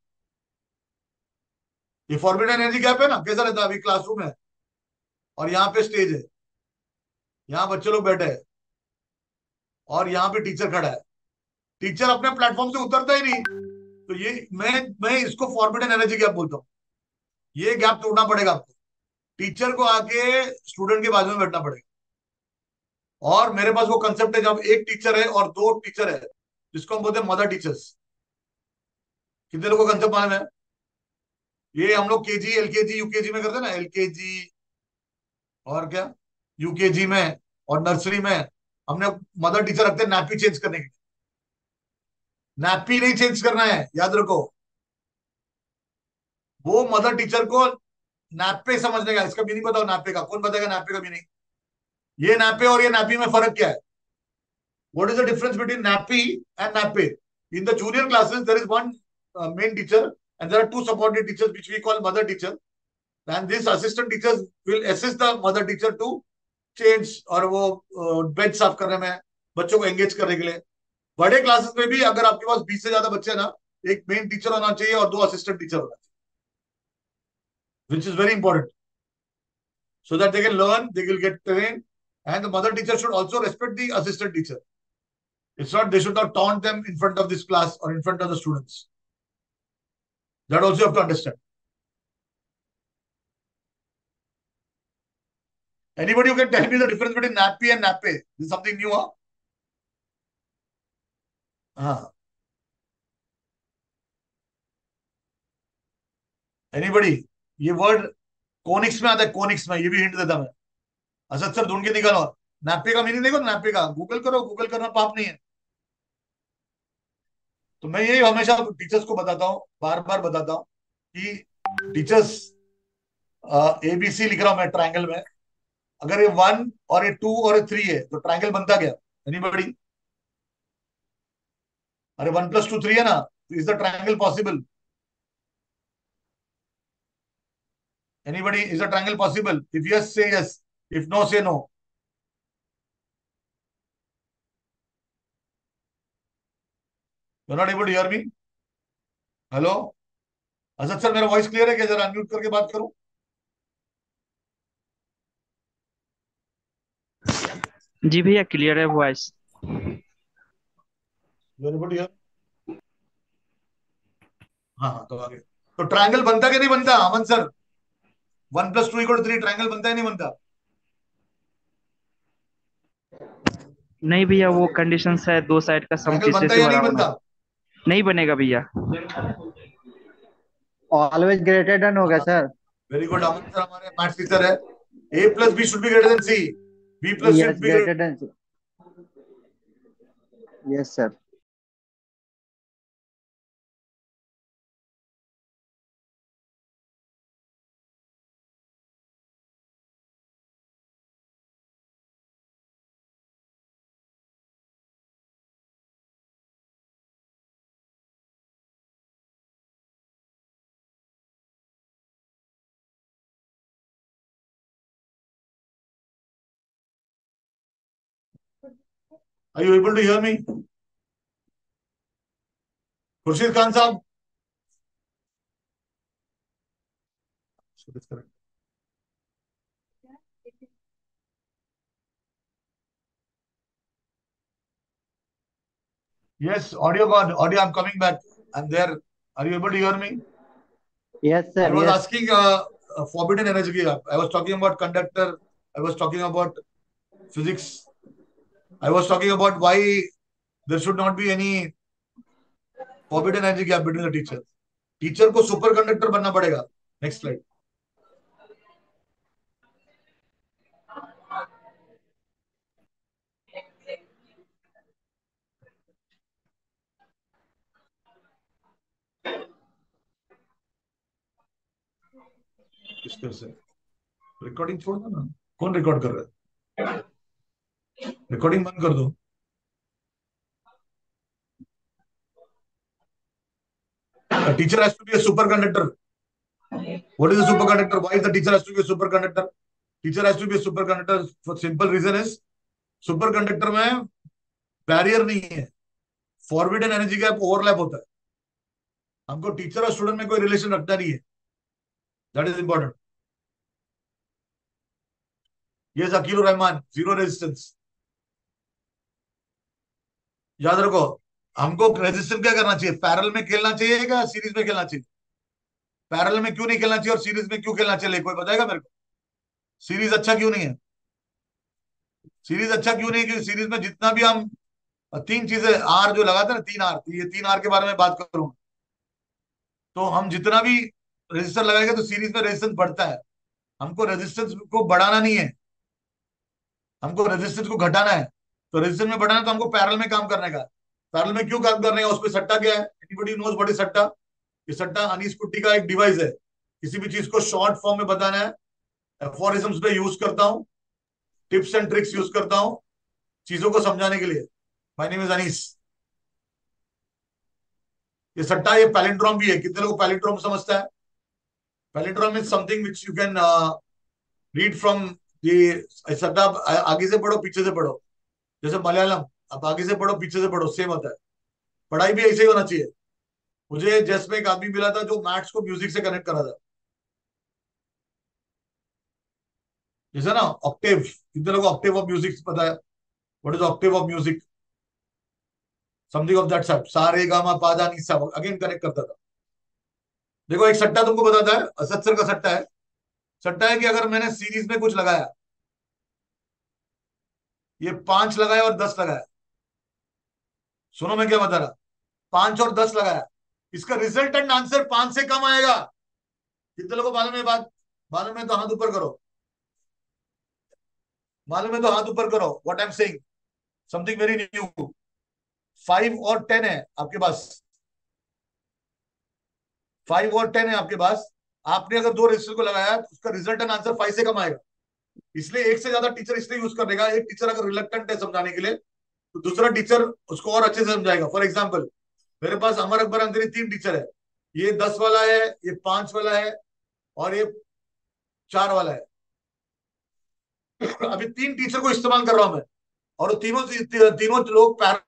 ये फॉरबिडन एनर्जी गैप है ना, कैसा रहता है? अभी क्लासरूम है और यहाँ पे स्टेज है, यहाँ बच्चे लोग बैठे हैं और यहाँ पे टीचर खड़ा है। टीचर अपने प्लेटफॉर्म से उतरता ही नहीं। तो ये मैं मैं इसको फॉरबिडन एनर्जी गैप बोलता हूँ। ये गैप तोड़ना पड़ेगा आपको। टीचर को आके स्टूडेंट के बाजू में बैठना पड़ेगा। और मेरे पास वो कंसेप्ट है, जब एक टीचर है और दो टीचर है, जिसको हम बोलते हैं मदर टीचर्स। कितने लोगों को कंसेप्ट मालूम है? ये हम लोग केजी एलकेजी यूकेजी में करते हैं ना, एलकेजी और क्या यूकेजी में और नर्सरी में हमने मदर टीचर रखते हैं नैपी चेंज करने के लिए। नैपी नहीं चेंज करना है, याद रखो। वो मदर टीचर को नापे समझने का, इसका मीनिंग बताओ नापे का, कौन बताएगा नापे का मीनिंग? ये नापे और ये नापी में फर्क क्या है? What is the difference between nappy and nappe? In the junior classes, there is one uh, main teacher and there are two subordinate teachers which we call mother teacher. And these assistant teachers will assist the mother teacher to change और वो bed साफ करने में, बच्चों को engage करने के लिए। बड़े क्लासेस में भी अगर आपके पास बीस से ज्यादा बच्चे हैं ना, एक मेन टीचर होना चाहिए और दो असिस्टेंट टीचर होना चाहिए, which is very important, so that they can learn, they will get trained, and the mother teacher should also respect the assistant teacher. It's not, they should not taunt them in front of this class or in front of the students. That also you have to understand. Anybody who can tell me the difference between nappy and nappe? This is something new, huh? हाँ, anybody? ये word conics में आता है, conics में, ये भी hint देता मैं। असद सर ढूंढ के निकालो, नापे का मीनिंग देखो, नापे का गूगल करो, गूगल करना पाप नहीं है। तो मैं यही हमेशा टीचर्स को बताता हूँ, बार बार बताता हूँ कि टीचर्स, एबीसी लिख रहा हूं मैं ट्रायंगल में, अगर ये वन और ये टू और ये थ्री है तो ट्रायंगल बनता क्या? एनीबडी? अरे वन प्लस टू थ्री है ना, is the triangle possible? Anybody, is the triangle possible? If yes say yes, if no say no. You are not able to hear me? Hello Asad sir, मेरा voice clear है क्या? जरा unmute करके बात करूं। जी भैया क्लियर है voice. You are able to hear? हाँ हाँ, तो आगे। तो ट्रायंगल बनता कि नहीं बनता Aman sir? One plus two equal three, triangle बनता है नहीं बनता? नहीं भैया, वो कंडीशंस है, दो साइड का सम ट्रायंगल किसी बनता से या नहीं बड़ा बनता? होना। नहीं बनेगा भैया। ऑलवेज ग्रेटर देन होगा sir. Very good Aman sir, हमारे मैथ्स टीचर है। A plus B should be greater than C, B plus yes should be greater than, yes sir. Are you able to hear me? Khurshid Khan साहब? Yes, audio gone. Audio, I'm coming back. I'm there. Are you able to hear me? Yes I sir, was yes. asking uh, uh, forbidden energy. I was talking about conductor. I was talking about physics. I was talking about why there should not be any forbidden energy gap between the teachers. Teacher को super conductor बनना पड़ेगा। Next slide. किस तरह से recording छोड़ दो ना, कौन रिकॉर्ड कर रहा है? रिकॉर्डिंग बंद कर दो। A teacher has to be a superconductor. What is a superconductor? Why the teacher has to be a superconductor? Teacher has to be a superconductor for simple reason is superconductor में barrier नहीं है, forbidden energy gap overlap होता है। हमको teacher और student में कोई relation रखना नहीं है, दैट इज इंपॉर्टेंट। ये जकीर रहमान, जीरो रेजिस्टेंस। याद रखो, हमको रेजिस्टेंस क्या करना चाहिए? पैरेलल में खेलना चाहिए क्या सीरीज में खेलना चाहिए? पैरेलल में क्यों नहीं खेलना चाहिए और सीरीज में क्यों खेलना चाहिए? कोई बताएगा मेरे को? सीरीज अच्छा क्यों नहीं है? सीरीज अच्छा क्यों नहीं है? क्योंकि सीरीज में जितना भी हम तीन चीजें आर जो लगाते हैं ना, तीन आर, ये तीन आर के बारे में बात करूं तो हम जितना भी रेजिस्टेंस लगाएंगे तो सीरीज में रेजिस्टेंस बढ़ता है। हमको रेजिस्टेंस को बढ़ाना नहीं है, हमको रेजिस्टेंस को घटाना है। तो रेजिस्टेंस में बढ़ाना है तो हमको पैरेलल में काम करने का। पैरेलल में क्यों काम करने का? उस पर सट्टा क्या है? एनीबॉडी नोज व्हाट इज सट्टा? ये सट्टा अनीस कुट्टी का एक डिवाइस है। किसी भी चीज को शॉर्ट फॉर्म में बताना है, एफोरिज्म्स में यूज करता हूं, टिप्स एंड ट्रिक्स यूज करता हूं चीजों को समझाने के लिए। My name is Anees. ये सट्टा, ये पैलिंड्रोम भी है। कितने लोग पैलिंड्रोम समझता है? Palindrome is something which you can read from the सट्टा। आगे से पढ़ो पीछे से पढ़ो, जैसे मलयालम, अब आगे से पढ़ो पीछे से पढ़ो, सेम होता है। पढ़ाई भी ऐसे ही होना चाहिए। मुझे जैसे में एक आदमी मिला था जो मैथ्स को म्यूजिक से कनेक्ट करा था। जैसे ना ऑक्टेव, कितने लोग ऑक्टेव ऑफ म्यूजिक पता है? What is octave of music? Something of that sort. सा रे गा मा पा धा नी सा, अगेन कनेक्ट करता था। देखो एक सट्टा तुमको बताता है, असद सर का सट्टा है। सट्टा है कि अगर मैंने सीरीज में कुछ लगाया, ये पांच लगाया और दस लगाया, सुनो मैं क्या बता रहा, पांच और दस लगाया, इसका रिजल्टेंट आंसर पांच से कम आएगा। कितने लोगों को मालूम है बात? मालूम है तो हाथ ऊपर करो। मालूम है तो हाथ ऊपर करो। What I am saying, something very new. Five और टेन है आपके पास, फाइव और टेन है आपके पास। आपने अगर दो रजिस्टर को लगाया तो उसका रिजल्टेंट आंसर फाइव से कम आएगा। इसलिए एक से ज्यादा टीचर इसलिए यूज कर देगा। एक टीचर अगर रिलक्टेंट है समझाने के लिए तो दूसरा टीचर उसको और अच्छे से समझाएगा। फॉर एग्जाम्पल, मेरे पास अमर अकबर अंकरी तीन टीचर है। ये दस वाला है, ये पांच वाला है और ये चार वाला है। अभी तीन टीचर को इस्तेमाल कर रहा हूं मैं, और वो तीनों तीनों लोग पैर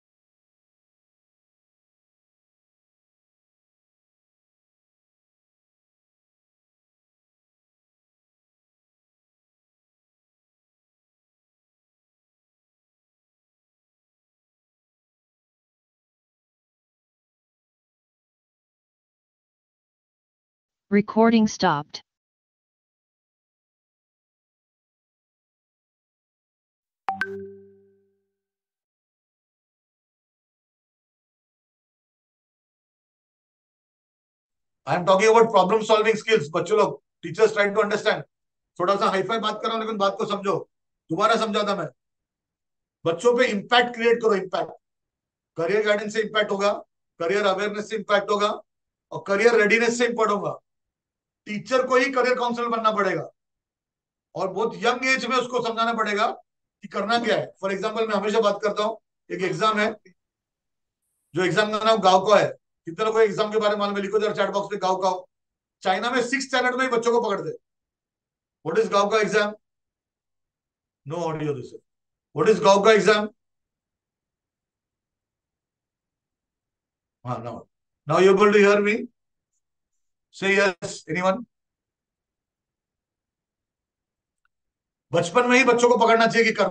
Recording stopped. I am talking about problem solving skills. बच्चों लोग, टीचर्स ट्राई टू अंडरस्टैंड। थोड़ा सा हाईफाई बात कर रहा हूं लेकिन बात को समझो। दोबारा समझाता मैं। बच्चों पे इंपैक्ट क्रिएट करो। इंपैक्ट करियर गाइडेंस से इंपैक्ट होगा, करियर अवेयरनेस से इंपैक्ट होगा और करियर रेडीनेस से इंपैक्ट होगा। टीचर को ही करियर काउंसलर बनना पड़ेगा और बहुत यंग एज में उसको समझाना पड़ेगा कि करना क्या है। फॉर एग्जाम्पल, मैं हमेशा बात करता हूँ, एक एग्जाम है, जो एग्जाम का नाम गाँव का है। कितने लोगों को एग्जाम के बारे में मालूम है? लिखो जरा चैट बॉक्स में गाँव का। चाइना में सिक्स स्टैंडर्ड में ही बच्चों को पकड़ते। व्हाट इज गाँव का exam? No audio this. What is गाँव का एग्जाम? हाँ, now now you able to hear me? Say yes anyone? बचपन में ही बच्चों को पकड़ना चाहिए कि कर।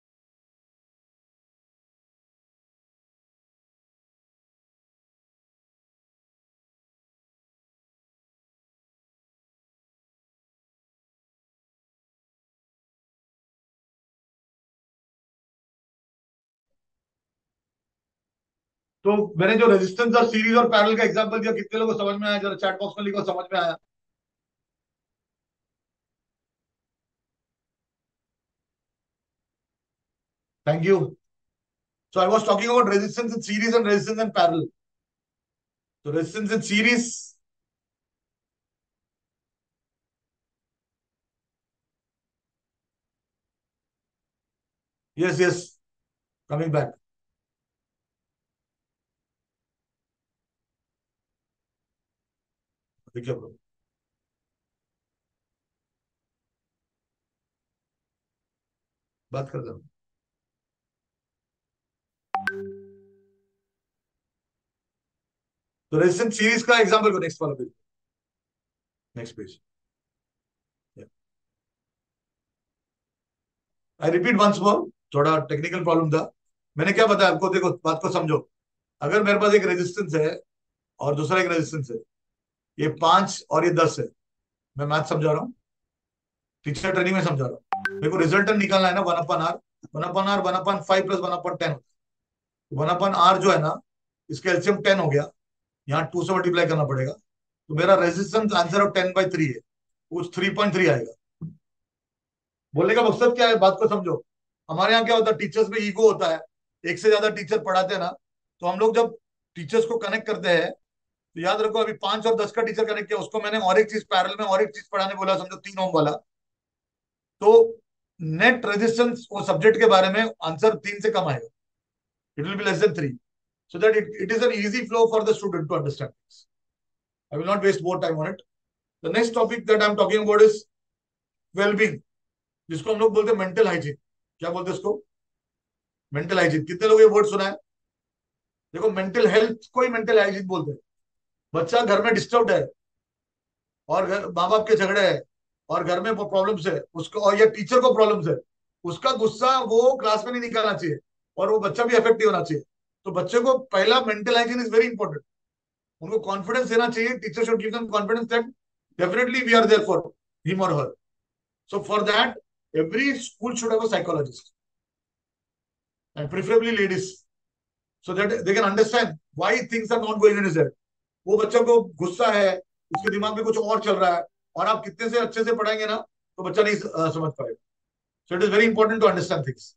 तो मैंने जो रेजिस्टेंस और सीरीज और पैरेलल का एग्जांपल दिया, कितने लोगों को समझ में आया? जरा चैट बॉक्स में लिखो समझ में आया। Thank you. So I was talking about resistance in series and resistance in parallel. तो resistance in series, yes yes, coming back. देखिए ब्रो, बात करता हूँ। तो रेजिस्टेंस सीरीज का एग्जांपल को नेक्स्ट वाला page, next page. I repeat once more, थोड़ा टेक्निकल प्रॉब्लम था। मैंने क्या बताया आपको? देखो बात को समझो। अगर मेरे पास एक रेजिस्टेंस है और दूसरा एक रेजिस्टेंस है, ये पांच और ये दस है। मैं मैथ समझा रहा हूँ, टीचर ट्रेनिंग में समझा रहा हूँ। मेरे को रिजल्टेंट निकालना है ना, one upon R. One upon R one upon five plus one upon ten. One upon R जो है ना, इसका एलसीएम टेन हो गया, यहाँ टू से मल्टीप्लाई करना पड़ेगा। तो मेरा resistance answer of ten by three है, कुछ थ्री पॉइंट थ्री आएगा। बोलने का मकसद क्या है? बात को समझो। हमारे यहाँ क्या होता है, टीचर्स में ईगो होता है। एक से ज्यादा टीचर पढ़ाते हैं ना, तो हम लोग जब टीचर्स को कनेक्ट करते हैं तो याद रखो, अभी पांच और दस का टीचर कनेक्ट किया, उसको मैंने और एक चीज पैरेलल में और एक चीज पढ़ाने बोला, समझो तीन ओम वाला। तो नेट रेजिस्टेंस वो सब्जेक्ट के बारे में आंसर तीन से कम आएगा, it will be less than three, so that it, it is an easy flow for the student to understand this. I will not waste more time on it. The next topic that I'm talking about is well-being, जिसको हम लोग बोलते हैं mental hygiene. क्या बोलते हैं इसको? Mental hygiene. कितने लोग ये वर्ड सुना है? देखो, मेंटल हेल्थ को ही मेंटल हाइजीन बोलते हैं। बच्चा घर में डिस्टर्ब है और घर माँ बाप के झगड़े है और घर में प्रॉब्लम्स है उसको, और या टीचर को प्रॉब्लम्स है, उसका गुस्सा वो क्लास में नहीं निकालना चाहिए और वो बच्चा भी इफेक्टिव होना चाहिए। तो बच्चे को पहला mental hygiene is very important. उनको कॉन्फिडेंस देना चाहिए, teacher should give them confidence that definitely we are there for him और her. So for that every school should have a psychologist and preferably ladies, so that they can understand why things are not going in his head. वो बच्चों को गुस्सा है, उसके दिमाग में कुछ और चल रहा है, और आप कितने से अच्छे से पढ़ाएंगे ना तो बच्चा नहीं uh, समझ पाएगा। So it is very important to understand things.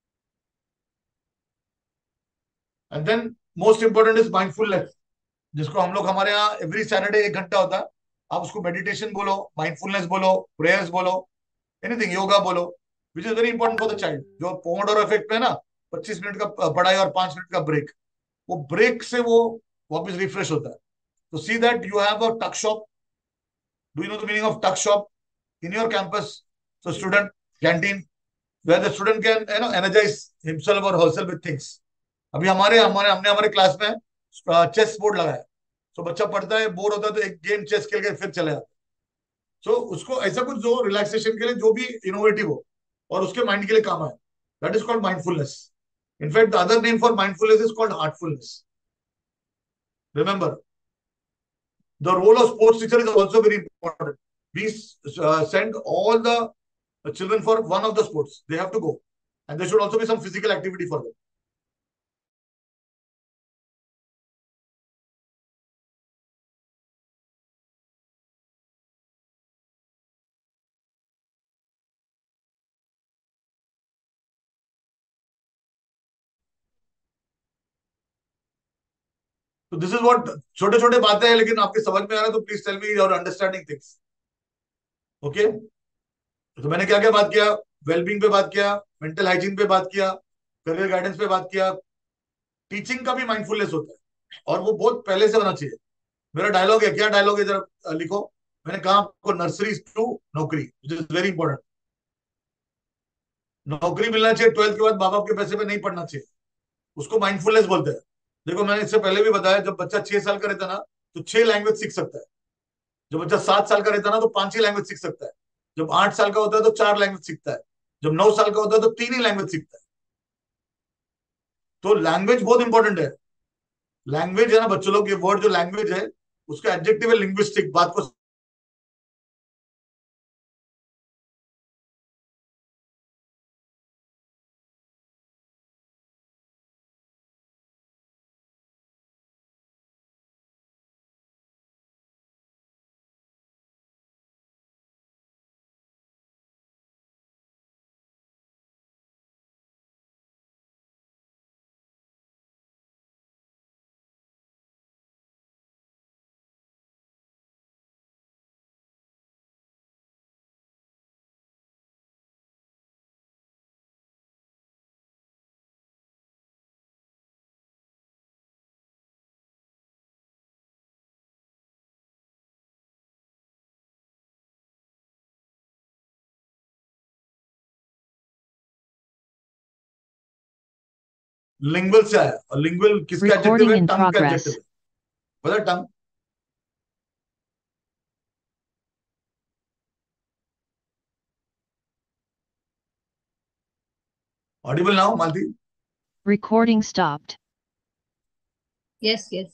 And then most important is mindfulness, जिसको हम लोग हमारे यहाँ एवरी सैटरडे एक घंटा होता है। आप उसको मेडिटेशन बोलो, माइंडफुलनेस बोलो, प्रेयर्स बोलो, एनीथिंग, योगा बोलो, which is very important for the child. जो पोमोडोरो इफेक्ट है ना, पच्चीस मिनट का पढ़ाई और पांच मिनट का ब्रेक, वो ब्रेक से वो वापस रिफ्रेश होता है। तो see that you have a tuck shop. Do you know the meaning of tuck shop in your campus? So student canteen where the student can you know energise himself और herself with things. अभी हमारे हमारे हमने हमारे class में chess board लगाया, तो बच्चा पढ़ता है, बोर होता है तो एक गेम चेस खेल के फिर चले जाता है। सो उसको ऐसा कुछ जो रिलैक्सेशन के लिए जो भी इनोवेटिव हो और उसके माइंड के लिए काम आए, that is called mindfulness. In fact the other name for mindfulness is called heartfulness. Remember, the role of sports teacher is also very important. We uh, send all the children for one of the sports. They have to go, and there should also be some physical activity for them. तो this is what, छोटे छोटे बातें हैं लेकिन आपके समझ में आ रहा है तो please tell me your understanding things. Okay, तो मैंने क्या क्या बात किया? वेलबींग पे बात किया, मेंटल हाइजीन पे बात किया, करियर गाइडेंस पे बात किया। टीचिंग का भी माइंडफुलनेस होता है और वो बहुत पहले से होना चाहिए। मेरा डायलॉग है, क्या डायलॉग है जरा लिखो। मैंने कहा आपको नर्सरी टू नौकरी, विच इज वेरी इंपॉर्टेंट। नौकरी मिलना चाहिए, ट्वेल्थ के बाद माँ बाप के पैसे पे नहीं पढ़ना चाहिए, उसको माइंडफुलनेस बोलते हैं। देखो, मैंने इससे पहले भी बताया, जब बच्चा छह साल का रहता है ना तो छह लैंग्वेज सीख सकता है। जब बच्चा सात साल का रहता है ना तो पांच ही लैंग्वेज सीख सकता है। जब आठ साल का होता है तो चार लैंग्वेज सीखता है। जब नौ साल का होता है तो तीन ही लैंग्वेज सीखता है। तो लैंग्वेज बहुत इंपॉर्टेंट है। लैंग्वेज है ना बच्चों लोग, ये वर्ड जो लैंग्वेज है उसका एडजेक्टिव है लिंग्विस्टिक। बात को लिंगुअल से आया, और लिंगुअल किसका एडजेक्टिव Recording है? in टंग का progress. एडजेक्टिव है। पता tongue? Audible now Malati? Recording stopped. Yes, yes.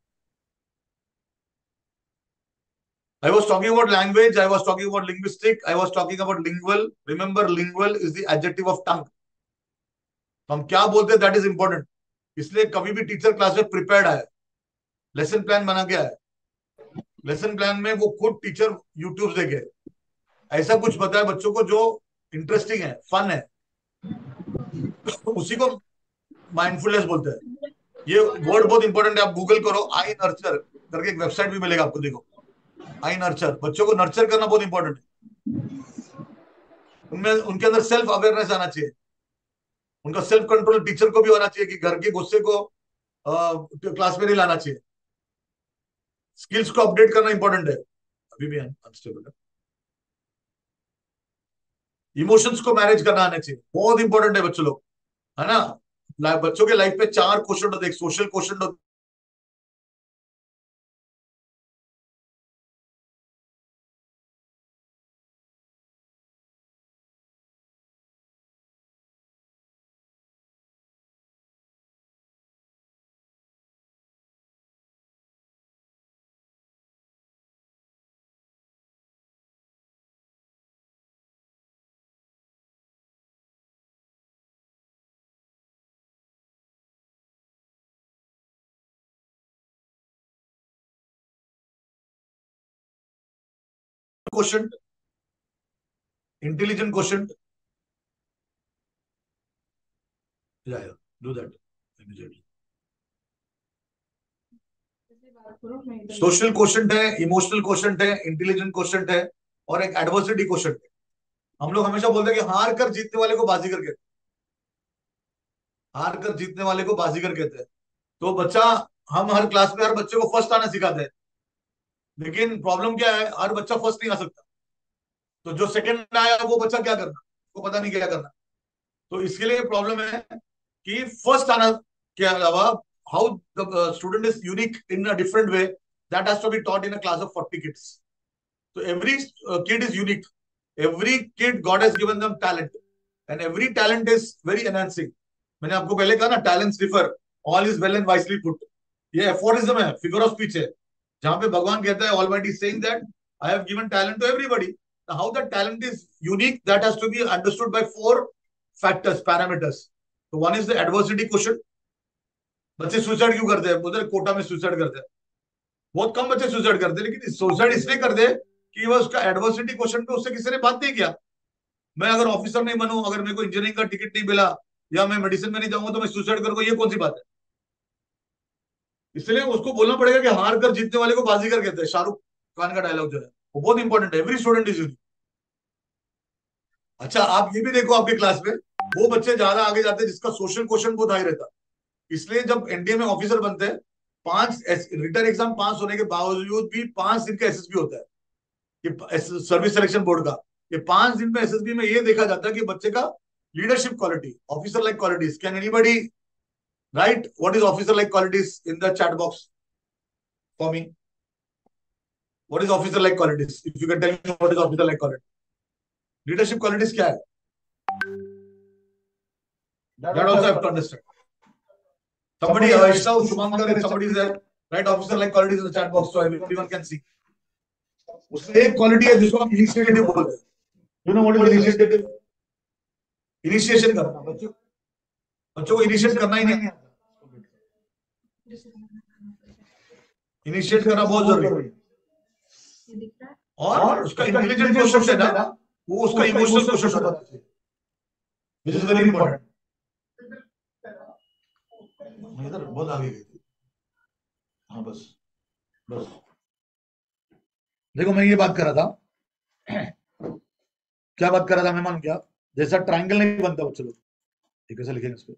I was talking about language, I was talking about linguistic, I was talking about lingual. Remember, lingual is the adjective of tongue. तो हम क्या बोलते हैं that is important. इसलिए कभी भी teacher class में prepared आए, लेसन प्लान बना के आए। लेसन प्लान में वो खुद टीचर यूट्यूब देखे ऐसा कुछ बताए बच्चों को जो इंटरेस्टिंग है, फन है, उसी को माइंडफुलनेस बोलते हैं। ये वर्ड बहुत इंपॉर्टेंट है, आप गूगल करो, आई नर्चर। करके एक वेबसाइट भी मिलेगा आपको, देखो आई नर्चर। बच्चों को नर्चर करना बहुत इंपॉर्टेंट है। उनमें उनके अंदर सेल्फ अवेयरनेस आना चाहिए, उनका सेल्फ कंट्रोल टीचर को भी होना चाहिए कि घर के गुस्से को क्लास में नहीं लाना चाहिए। स्किल्स को अपडेट करना इंपॉर्टेंट है, अभी भी अनस्टेबल है। इमोशंस को मैनेज करना आना चाहिए, बहुत इंपॉर्टेंट है बच्चों लोग, है ना। ला- बच्चों के लाइफ में चार क्वेश्चन होते हैं, सोशल क्वेश्चन होते question, intelligent question, do that immediately. Social question है, इमोशनल क्वेश्चन है, इंटेलिजेंट क्वेश्चन है, और एक एडवर्सिटी क्वेश्चन है। हम लोग हमेशा बोलते हैं कि हार कर जीतने वाले को बाजीगर कहते हैं, हार कर जीतने वाले को बाजीगर कहते हैं। तो बच्चा, हम हर क्लास में हर बच्चे को फर्स्ट आना सिखाते हैं, लेकिन प्रॉब्लम क्या है, हर बच्चा फर्स्ट नहीं आ सकता। तो जो सेकंड आया वो बच्चा क्या करना, वो पता नहीं क्या करना। तो इसके लिए प्रॉब्लम है कि फर्स्ट आना के अलावा how the student is unique in a different way, that has to be taught in a class of forty kids. तो every kid is unique, every kid God has given them talent, and every talent is very enhancing. मैंने आपको पहले कहा ना, talents differ, all is well and wisely put. ये aphorism है, figure of speech है, जहां पे भगवान कहता है, almighty saying that I have given talent to everybody. How that talent is unique, that has to be understood by four factors, parameters. तो one is the adversity question. बच्चे suicide क्यों करते हैं, उधर कोटा में सुसाइड करते हैं, बहुत कम बच्चे सुसाइड करते हैं, लेकिन सुसाइड इसलिए करते हैं कि वह उसका एडवर्सिटी क्वेश्चन पे उससे किसी ने बात नहीं किया। मैं अगर ऑफिसर नहीं बनूं, अगर मेरे को इंजीनियरिंग का टिकट नहीं मिला, या मैं मेडिसिन में नहीं जाऊंगा, तो मैं सुसाइड करूंगा, ये कौन सी बात है। इसलिए उसको बोलना पड़ेगा कि हार कर जीतने वाले को बाजीगर कहते हैं। शाहरुख खान का डायलॉग जो है वो बहुत इंपॉर्टेंट है, एवरी स्टूडेंट इज यूनिक। अच्छा, आप ये भी देखो आपके क्लास में वो बच्चे ज्यादा आगे जाते हैं जिसका सोशल क्वेश्चन बहुत हाई रहता है। इसलिए जब एनडीए में ऑफिसर बनते हैं, पांच रिटर्न एग्जाम पास होने के बावजूद भी पांच दिन का एसएसबी होता है, ये सर्विस सिलेक्शन बोर्ड का। ये पांच दिन में एसएसबी में ये देखा जाता है कि बच्चे का leadership quality, officer like qualities. Can anybody write what is officer like qualities in the chat box for me? What is officer like qualities? If you can tell me what is officer like quality, leadership qualities क्या है? That also have to understand. Somebody, uh, Ishta, Shumankar, if somebody is there, write officer like qualities in the chat box so everyone can see. उसमें एक quality है जिसको हम initiative बोलते हैं। You know what is initiative? Initiation करना, बच्चों बच्चों को इनिशिएट करना ही नहीं, इनिशिएट करना बहुत जरूरी है। और उसका इंटेलिजेंट क्वेश्चन है ना, वो उसका इमोशनल क्वेश्चन होना चाहिए, विच इज वेरी इंपॉर्टेंट। इधर बहुत आगे गई थी, हाँ बस बस देखो, मैं ये बात कर रहा था, क्या बात कर रहा था मैं, मान क्या, जैसा ट्रायंगल नहीं बनता बच्चे लोग, ये कैसे लिखेंगे इस पे?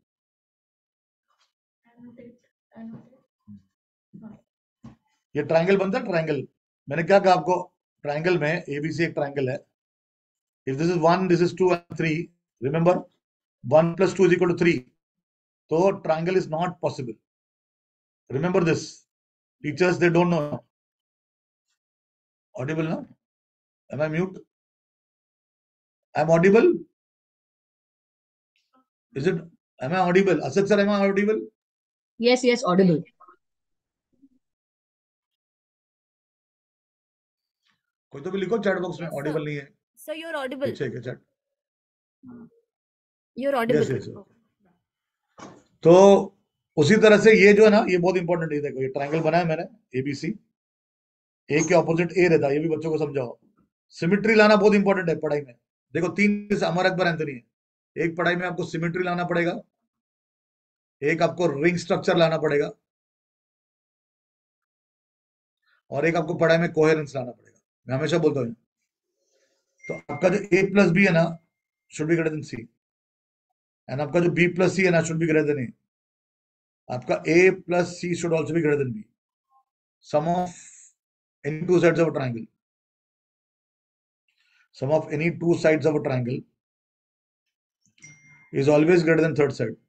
ये ट्रायंगल बनता है, ट्रायंगल। मैंने क्या कहा आपको, ट्रायंगल में एबीसी एक ट्रायंगल है। If this is one, this is two and three, remember one plus two is equal to three, तो triangle is not possible. Remember this, teachers they don't know. Audible ना? Am I mute? I am audible? Is it, am I audible? Asad sir, am I audible? Yes, yes, audible. कोई तो भी लिखो chat box में, Yes, sir. Audible नहीं है। Sir, you're audible. पीछे के chat, You're audible. Yes yes. तो उसी तरह से ये जो है ना, ये बहुत इंपॉर्टेंट है। देखो ये ट्रायंगल बनाया मैंने, एबीसी, ए के ऑपोजिट ए रहता है, ये भी बच्चों को समझाओ। सिमेट्री लाना बहुत इंपॉर्टेंट है पढ़ाई में। देखो तीन अमर अकबर एंथनी है, एक पढ़ाई में आपको सिमेट्री लाना पड़ेगा, एक आपको रिंग स्ट्रक्चर लाना पड़ेगा, और एक आपको पढ़ाई में कोहेरेंस लाना पड़ेगा। मैं हमेशा बोलता हूँ। तो आपका जो ए प्लस बी है ना should be greater than C, and आपका जो बी प्लस सी है ना should be greater than A. आपका A plus C should also be greater than B. Sum of any two sides of a triangle, sum of any two sides of a triangle is always greater than third side.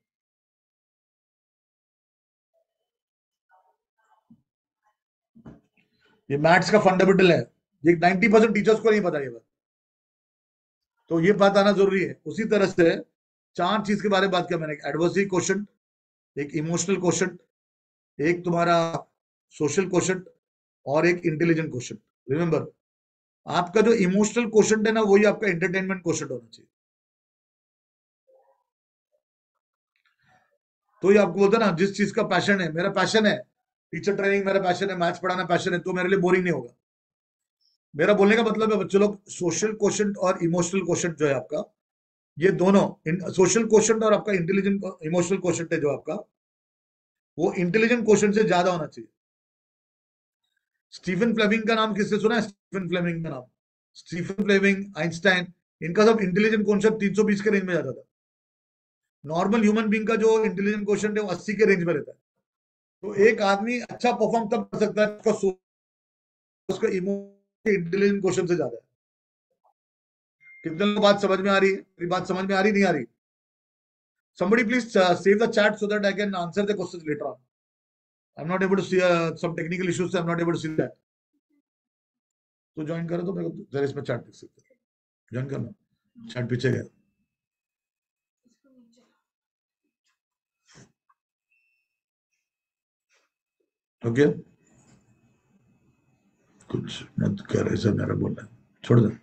ये maths का fundamental है, ये ninety percent teachers को नहीं पता ये बात, तो ये बात आना जरूरी है। उसी तरह से चार चीज के बारे में बात किया मैंने, एक एडवर्सिटी क्वोशंट, एक इमोशनल क्वोशंट, एक तुम्हारा सोशल क्वोशंट और एक इंटेलिजेंट क्वोशंट। रिमेंबर, आपका जो इमोशनल क्वोशंट है ना वही आपका एंटरटेनमेंट क्वोशंट होना चाहिए। तो ये आपको बोलता ना, जिस चीज का पैशन है, मेरा पैशन है टीचर ट्रेनिंग, मेरा पैशन है मैथ्स पढ़ाना पैशन है, तो मेरे लिए बोरिंग नहीं होगा। मेरा बोलने का मतलब है बच्चों लोग, सोशल क्वोशंट और इमोशनल क्वोशंट जो है आपका, ये दोनों, सोशल क्वोशंट और आपका इंटेलिजेंट इमोशनल क्वोशंट है जो आपका, वो इंटेलिजेंट क्वोशंट से ज्यादा होना चाहिए। स्टीफन फ्लेमिंग का नाम किससे सुना है? स्टीफन फ्लेमिंग का नाम, स्टीफन फ्लेमिंग, आइंस्टाइन, इनका सब इंटेलिजेंट क्वोशंट तीन सौ बीस के रेंज में जाता था। नॉर्मल ह्यूमन बीइंग का जो इंटेलिजेंट क्वोशंट है वो अस्सी के रेंज में रहता है। तो एक आदमी अच्छा परफॉर्म तब कर सकता है उसका उसका इमोशनल इंटेलिजेंट क्वोशंट से ज्यादा है। कितने लोग बात समझ में आ रही है? मेरी बात समझ में आ रही नहीं आ रही? Somebody please uh, save the chat so that I can answer the questions later on. I'm not able to see uh, some technical issues. I'm not able to see that. तो ज्वाइन करो तो मेरे को जरा इसमें chat दिख सकता है। ज्वाइन करना, चैट पीछे गया। ओके, कुछ मत कर, ऐसा मेरा बोलना है, छोड़ दे।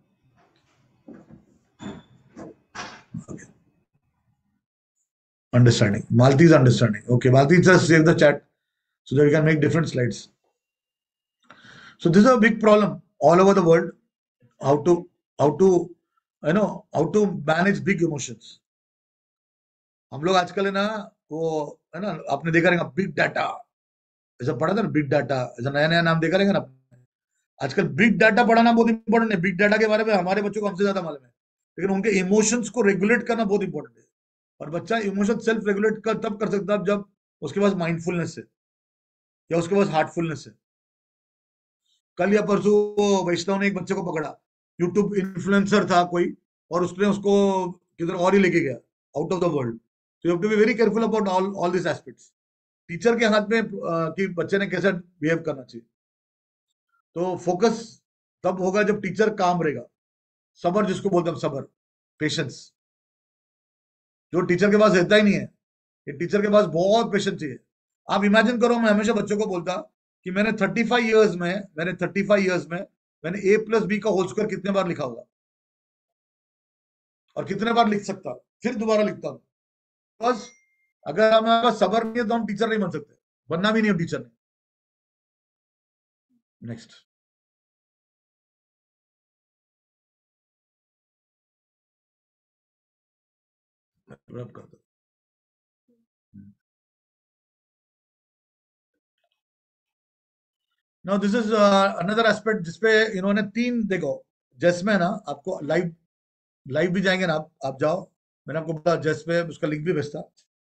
Understanding. Malti is understanding. Okay, Malti, just save the chat so that we can make different slides. So this is a big problem all over the world. How to, how to, you know, how to manage big emotions. हम लोग आजकल है ना, वो है ना, आपने देखा रहेगा बिग डाटा, ऐसा पढ़ा था ना, बिग डाटा, ऐसा नया नया नाम देखा रहेगा ना। आजकल बिग डाटा पढ़ाना बहुत इंपॉर्टेंट है। बिग डाटा के बारे में हमारे बच्चों को हमसे ज्यादा मालूम है, लेकिन उनके इमोशंस को रेगुलेट करना बहुत इंपॉर्टेंट है। और बच्चा इमोशन सेल्फ रेगुलेट कर तब कर सकता है जब उसके पास माइंडफुलनेस है या उसके पास हार्टफुलनेस है। कल या परसों वैष्णव ने एक बच्चे को पकड़ा, यूट्यूब इन्फ्लुएंसर था कोई, और उसने उसको किधर और ही लेके गया, आउट ऑफ द वर्ल्ड। तो you have to be very careful about all all this aspects. Teacher के हाथ में कि बच्चे ने कैसे बिहेव करना चाहिए। तो फोकस तब होगा जब टीचर काम रहेगा। सबर जिसको बोलते हैं, सबर, पेशेंस, जो टीचर के पास रहता ही नहीं है। ये टीचर के पास बहुत पेशेंस चाहिए। आप इमेजिन करो, मैं हमेशा बच्चों को बोलता कि मैंने पैंतीस इयर्स में मैंने पैंतीस इयर्स में मैंने ए प्लस बी का होल स्क्वायर कितने बार लिखा होगा और कितने बार लिख सकता, फिर दोबारा लिखता हूं। बस अगर हमारे पास सबर नहीं है तो हम टीचर नहीं बन सकते, बनना भी नहीं है टीचर ने। नेक्स्ट, रब कर दो। Now this is another aspect जिसपे इन्होंने तीन, देखो जिसमें ना आपको लाइव लाइव भी जाएंगे ना आप आप जाओ, मैंने आपको बताया जस्ट पे उसका लिंक भी भेजता।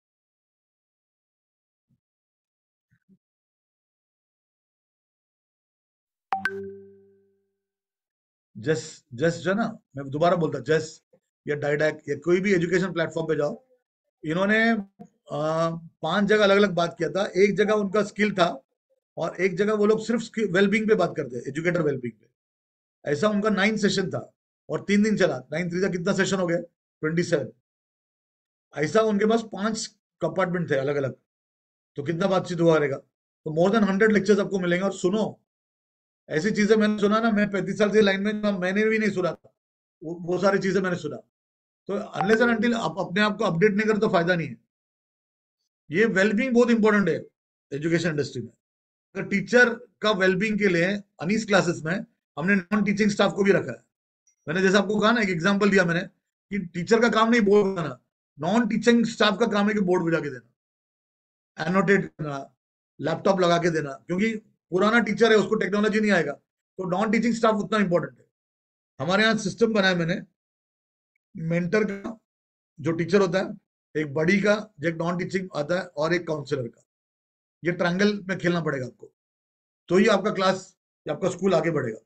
जस जस जो ना, मैं दोबारा बोलता, जस या डाइडैक या कोई भी एजुकेशन प्लेटफॉर्म पे जाओ, इन्होंने पांच जगह अलग अलग बात किया था। एक जगह उनका स्किल था और एक जगह वो लोग सिर्फ वेलबींग पे बात करते हैं, एजुकेटर वेलबींग पे। ऐसा उनका नाइन सेशन था और तीन दिन चला। नाइन थ्री का कितना सेशन हो गया? Twenty seven. ऐसा उनके पास पांच कंपार्टमेंट थे अलग अलग, तो कितना बातचीत हुआ रहेगा? तो मोर देन हंड्रेड लेक्चर्स आपको मिलेंगे। और सुनो, ऐसी चीजें मैंने सुना ना, मैं पैंतीस साल से लाइन में, मैंने भी नहीं सुना था वो, वो सारी चीजें मैंने सुना। तो अनलेस एंड अनटिल आप अपने आप को अपडेट नहीं करते तो फायदा नहीं है। ये वेलबींग बहुत इंपॉर्टेंट है एजुकेशन इंडस्ट्री में। अगर टीचर का वेलबींग के लिए अनीस क्लासेस में हमने नॉन टीचिंग स्टाफ को भी रखा है। मैंने जैसे आपको कहा ना, एक एग्जांपल दिया मैंने कि टीचर का काम नहीं बोर्ड बनाना, नॉन टीचिंग स्टाफ का काम है कि बोर्ड बजा के देना, एनोटेट करना, लैपटॉप लगा के देना। क्योंकि पुराना टीचर है, उसको टेक्नोलॉजी नहीं आएगा, तो नॉन टीचिंग स्टाफ उतना इंपॉर्टेंट है। हमारे यहाँ सिस्टम बनाया मैंने, मेंटर का जो टीचर होता है, एक बड़ी का जो एक नॉन टीचिंग आता है, और एक काउंसलर का। ये ट्रायंगल में खेलना पड़ेगा आपको, तो ही आपका क्लास या आपका स्कूल आगे बढ़ेगा।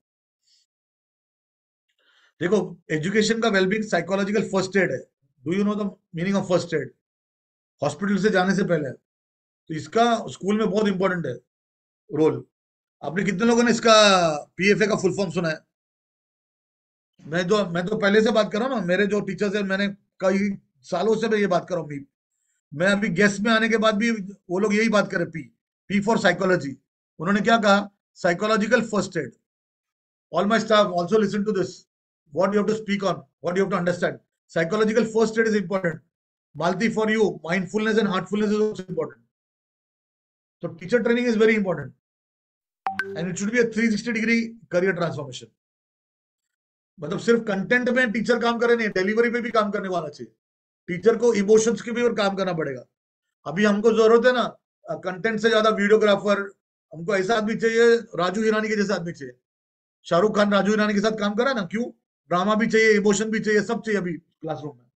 देखो, एजुकेशन का वेलबींग साइकोलॉजिकल फर्स्ट एड है। Do you know the meaning of first aid? Hospital से जाने से पहले, तो इसका स्कूल में बहुत इंपॉर्टेंट है रोल। आपने कितने लोगों ने इसका पीएफए का फुल फॉर्म सुना है? मैं जो मैं तो पहले से बात कर रहा हूँ ना, मेरे जो टीचर्स है, मैंने कई सालों से मैं ये बात कर रहा हूँ। मैं अभी गेस्ट में आने के बाद भी वो लोग यही बात करें, पी पी फॉर साइकोलॉजी। उन्होंने क्या कहा? Psychological first aid. All my staff also listen to this, what you have to speak on, what you have to understand. Psychological first aid is important. Malati for you, mindfulness and heartfulness is also important. तो teacher training is very important, and it should be a three sixty degree career transformation. मतलब सिर्फ content में teacher काम करे नहीं, delivery पे भी काम करने वाला चाहिए। टीचर को इमोशंस के भी और काम करना पड़ेगा। अभी हमको जरूरत है ना कंटेंट से ज्यादा वीडियोग्राफर। हमको ऐसा आदमी चाहिए, राजू हिरानी के जैसा आदमी चाहिए। शाहरुख खान राजू हिरानी के साथ काम करा ना, क्यों? ड्रामा भी चाहिए, इमोशन भी चाहिए, सब चाहिए अभी क्लासरूम में।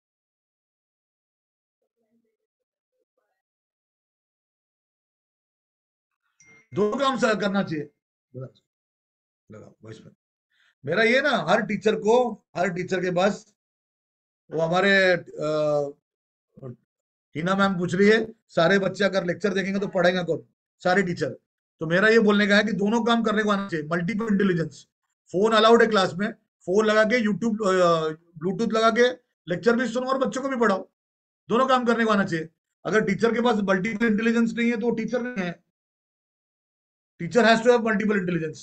दोनों काम करना चाहिए। लगा वॉइस में मेरा ये ना, हर टीचर को, हर टीचर के पास, वो हमारे हिना मैम पूछ रही है, सारे बच्चे अगर लेक्चर देखेंगे तो पढ़ेगा कौन? सारे टीचर। तो मेरा ये बोलने का है कि दोनों काम करने को आना चाहिए। Multiple intelligence. फोन अलाउड है क्लास में, फोन लगा के यूट्यूब ब्लूटूथ लगा के लेक्चर भी सुनो और बच्चों को भी पढ़ाओ। दोनों काम करने को आना चाहिए। अगर टीचर के पास मल्टीपल इंटेलिजेंस नहीं है तो वो टीचर नहीं है। Teacher has to have multiple intelligence.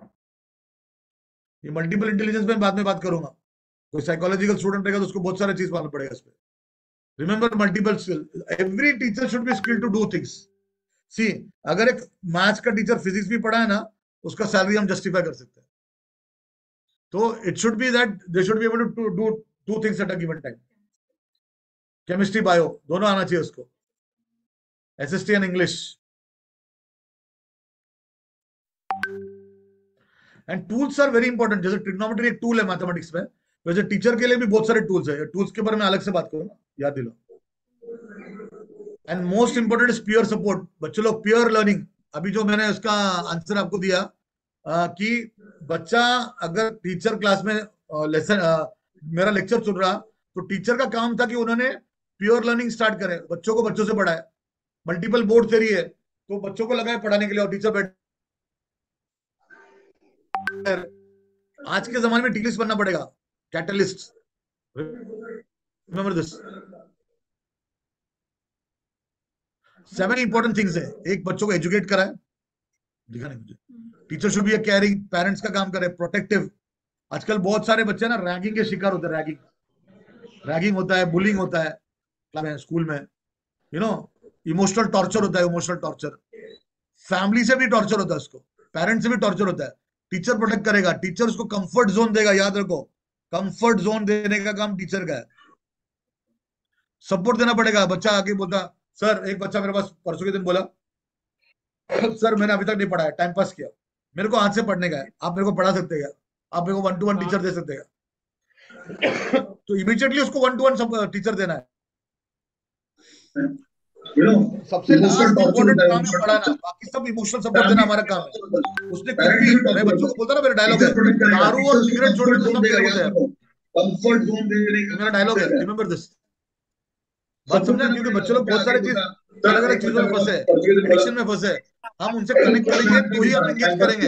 ये मल्टीपल इंटेलिजेंस में बाद में बात करूंगा। कोई साइकोलॉजिकल स्टूडेंट रहेगा तो उसको बहुत सारे चीज मालूम पड़ेगा इस पे। Remember, multiple skill. Every teacher should be skill to do things. See, अगर एक मैथ्स का टीचर फिजिक्स भी पढ़ा है ना, उसका सैलरी हम जस्टिफाई कर सकते हैं। तो it should be that they should be able to do two things at a given time. Chemistry bio दोनों आना चाहिए उसको, SST and English. And tools are very important. जैसे ट्रिग्नोमेट्री एक टूल है मैथमेटिक्स में, वैसे टीचर के लिए भी बहुत सारे टूल्स है। टूल्स के बारे में अलग से बात करूंगा, याद दिलो। And most important is peer support. बच्चे लोग पीयर लर्निंग, अभी जो मैंने उसका आंसर आपको दिया आ, कि बच्चा अगर टीचर क्लास में लेसन मेरा लेक्चर सुन रहा, तो टीचर का काम था कि उन्होंने प्योर लर्निंग स्टार्ट करे, बच्चों को बच्चों से पढ़ाए। मल्टीपल बोर्ड थ्योरी है तो बच्चों को लगाए पढ़ाने के लिए, और टीचर बैठ। आज के जमाने में टीलिस्ट बनना पड़ेगा, catalyst. Remember this. Seven important things है। एक, बच्चों को एजुकेट कराए, दिखा नहीं मुझे। Teacher should be a caring, parents का काम करे, प्रोटेक्टिव। आजकल बहुत सारे बच्चे ना रैगिंग के शिकार होते हैं। रैगिंग रैगिंग होता है, बुलिंग होता है स्कूल में, यू नो इमोशनल टॉर्चर होता है। इमोशनल टॉर्चर फैमिली से भी टॉर्चर होता है, उसको पेरेंट्स से भी टॉर्चर होता है। टीचर प्रोटेक्ट करेगा, टीचर उसको कंफर्ट जोन देगा। याद रखो, कंफर्ट जोन देने का काम टीचर का है। सपोर्ट देना पड़ेगा। बच्चा आके बोलता, सर, एक बच्चा मेरे पास परसों के दिन बोला, सर मैंने अभी तक नहीं पढ़ा है, टाइम पास किया, मेरे को हाथ से पढ़ने का है, आप मेरे को पढ़ा सकते हैं, आप मेरे को वन टू वन टीचर दे सकते हैं। तो इमीडिएटली उसको वन टू वन टीचर देना है। सबसे लास्ट इंपॉर्टेंट काम है पढ़ाना, बाकी सब इमोशनल सपोर्ट देना हमारा काम है। उसने कुछ भी, मैं बच्चों को बोलता ना, मेरा डायलॉग है, दारू और सिगरेट छोड़ के सब फेल होते हैं। कंफर्ट जोन देने का मेरा डायलॉग है, रिमेंबर दिस। बात समझा? क्योंकि बच्चे लोग बहुत सारी चीज, अलग अलग चीजों में फंसे, एडिक्शन में फंसे। हम उनसे कनेक्ट करेंगे तो ही हम एंगेज करेंगे।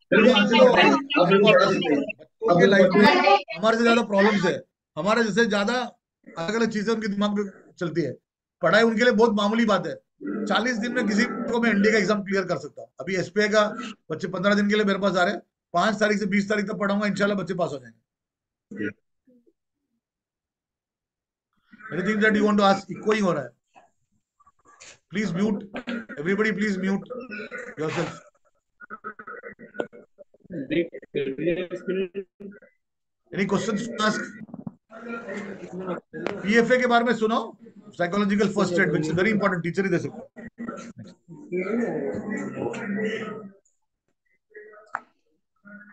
बच्चों के लाइफ में हमारे से ज्यादा प्रॉब्लम्स है, हमारे जैसे ज्यादा अलग अलग चीजें उनके दिमाग में चलती है। पढ़ाई उनके लिए बहुत मामूली बात है। चालीस दिन में किसी को मैं एनडीए का एग्जाम क्लियर कर सकता हूँ। अभी एसपीआई का बच्चे पंद्रह दिन के लिए मेरे पास आ रहे हैं। पांच तारीख से बीस तारीख तक पढ़ाऊंगा, इंशाल्लाह बच्चे पास हो जाएंगे। Anything that you want to ask? Echoing हो रहा है, please mute everybody, please mute yourself. Any questions to ask? PFA के बारे में सुनो, psychological first aid, which is very important, teacher ही दे सकते हैं।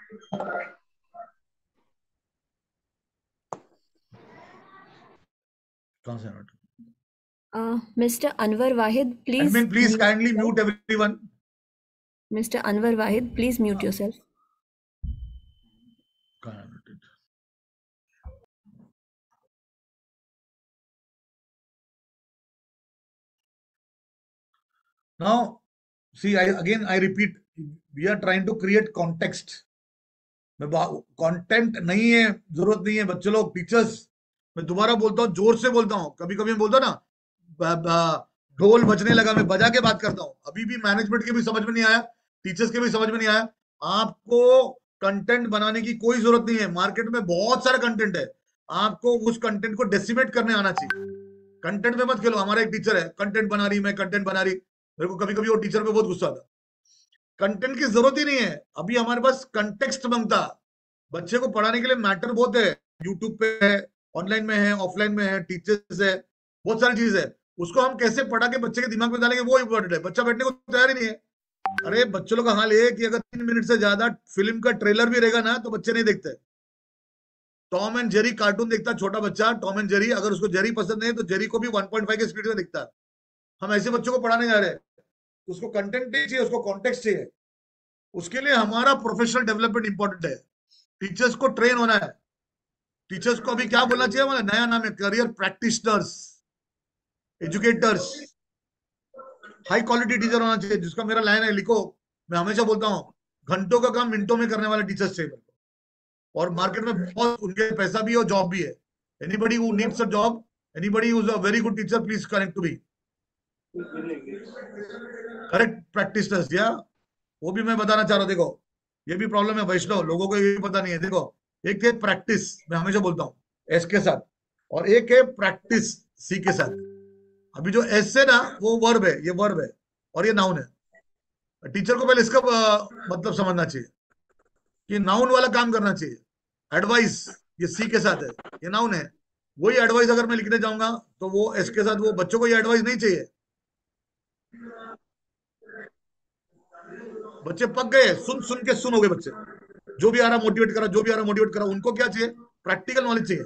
कहाँ से note? Uh, Mister Anwar Wahid, please. Admin, please mute kindly yourself. mute everyone. Mister Anwar Wahid, please mute yourself. कहाँ है noted? Now, see, I again I repeat, we are trying to create context. मैं content नहीं है, जरूरत नहीं है बच्चे लोग, टीचर्स, मैं दोबारा बोलता हूँ, जोर से बोलता हूँ, कभी कभी मैं बोलता हूँ ना, ढोल बजने लगा, मैं बजा के बात करता हूँ, अभी भी मैनेजमेंट के भी समझ में नहीं आया, टीचर्स के भी समझ में नहीं आया। आपको कंटेंट बनाने की कोई जरूरत नहीं है, मार्केट में बहुत सारा कंटेंट है, आपको उस कंटेंट को डेसिमेट करने आना चाहिए। कंटेंट में मत खेलो। हमारा एक टीचर है, कंटेंट बना रही, मैं कंटेंट बना रही, मेरे को कभी कभी वो टीचर पे बहुत गुस्सा आता। कंटेंट की जरूरत ही नहीं है, अभी हमारे पास कंटेक्स्ट बनता। बच्चे को पढ़ाने के लिए मैटर बहुत है, यूट्यूब पे है, ऑनलाइन में है, ऑफलाइन में है, टीचर्स है, बहुत सारी चीज है। उसको हम कैसे पढ़ा के बच्चे के दिमाग में डालेंगे वो इंपॉर्टेंट है। बच्चा बैठने को तैयार ही नहीं है। अरे बच्चों लोग का हाल है कि अगर तीन मिनट से ज्यादा फिल्म का ट्रेलर भी रहेगा ना तो बच्चे नहीं देखते। टॉम एंड जेरी कार्टून देखता छोटा बच्चा, टॉम एंड जेरी, अगर उसको जेरी पसंद नहीं तो जेरी को भी वन पॉइंट फाइव के स्पीड में दिखता है। हम ऐसे बच्चों को पढ़ाने जा रहे हैं, उसको कंटेंट नहीं चाहिए, उसको कॉन्टेक्स्ट चाहिए। उसके लिए हमारा प्रोफेशनल डेवलपमेंट इंपॉर्टेंट है, टीचर्स को ट्रेन होना है। टीचर्स को अभी क्या बोलना चाहिए, हमारा नया नाम है career practitioners, educators, high quality teacher होना चाहिए। जिसका मेरा लाइन है, लिखो, मैं हमेशा बोलता हूं घंटों का काम मिनटों में करने वाले टीचर्स चाहिए। और मार्केट में बहुत उनके पैसा भी है और जॉब भी है। Anybody who needs a job, anybody who is a very good teacher, please connect to me. Correct practitioners, या वो भी मैं बताना चाह रहा हूं। देखो ये भी प्रॉब्लम है वैष्णव, लोगों को ये भी पता नहीं है। देखो एक है प्रैक्टिस, मैं हमेशा बोलता हूँ एस के साथ, और एक है प्रैक्टिस सी के साथ। अभी जो एस है ना वो वर्ब है, ये वर्ब है और ये नाउन है। टीचर को पहले इसका मतलब समझना चाहिए कि नाउन वाला काम करना चाहिए। एडवाइस ये सी के साथ है, ये नाउन है। वही एडवाइस अगर मैं लिखने जाऊंगा तो वो एस के साथ, वो बच्चों को ये एडवाइस नहीं चाहिए। बच्चे पक गए, सुन सुन के सुन हो गए बच्चे। जो भी आ रहा मोटिवेट करा, जो भी आ रहा मोटिवेट करा। उनको क्या चाहिए, प्रैक्टिकल नॉलेज चाहिए,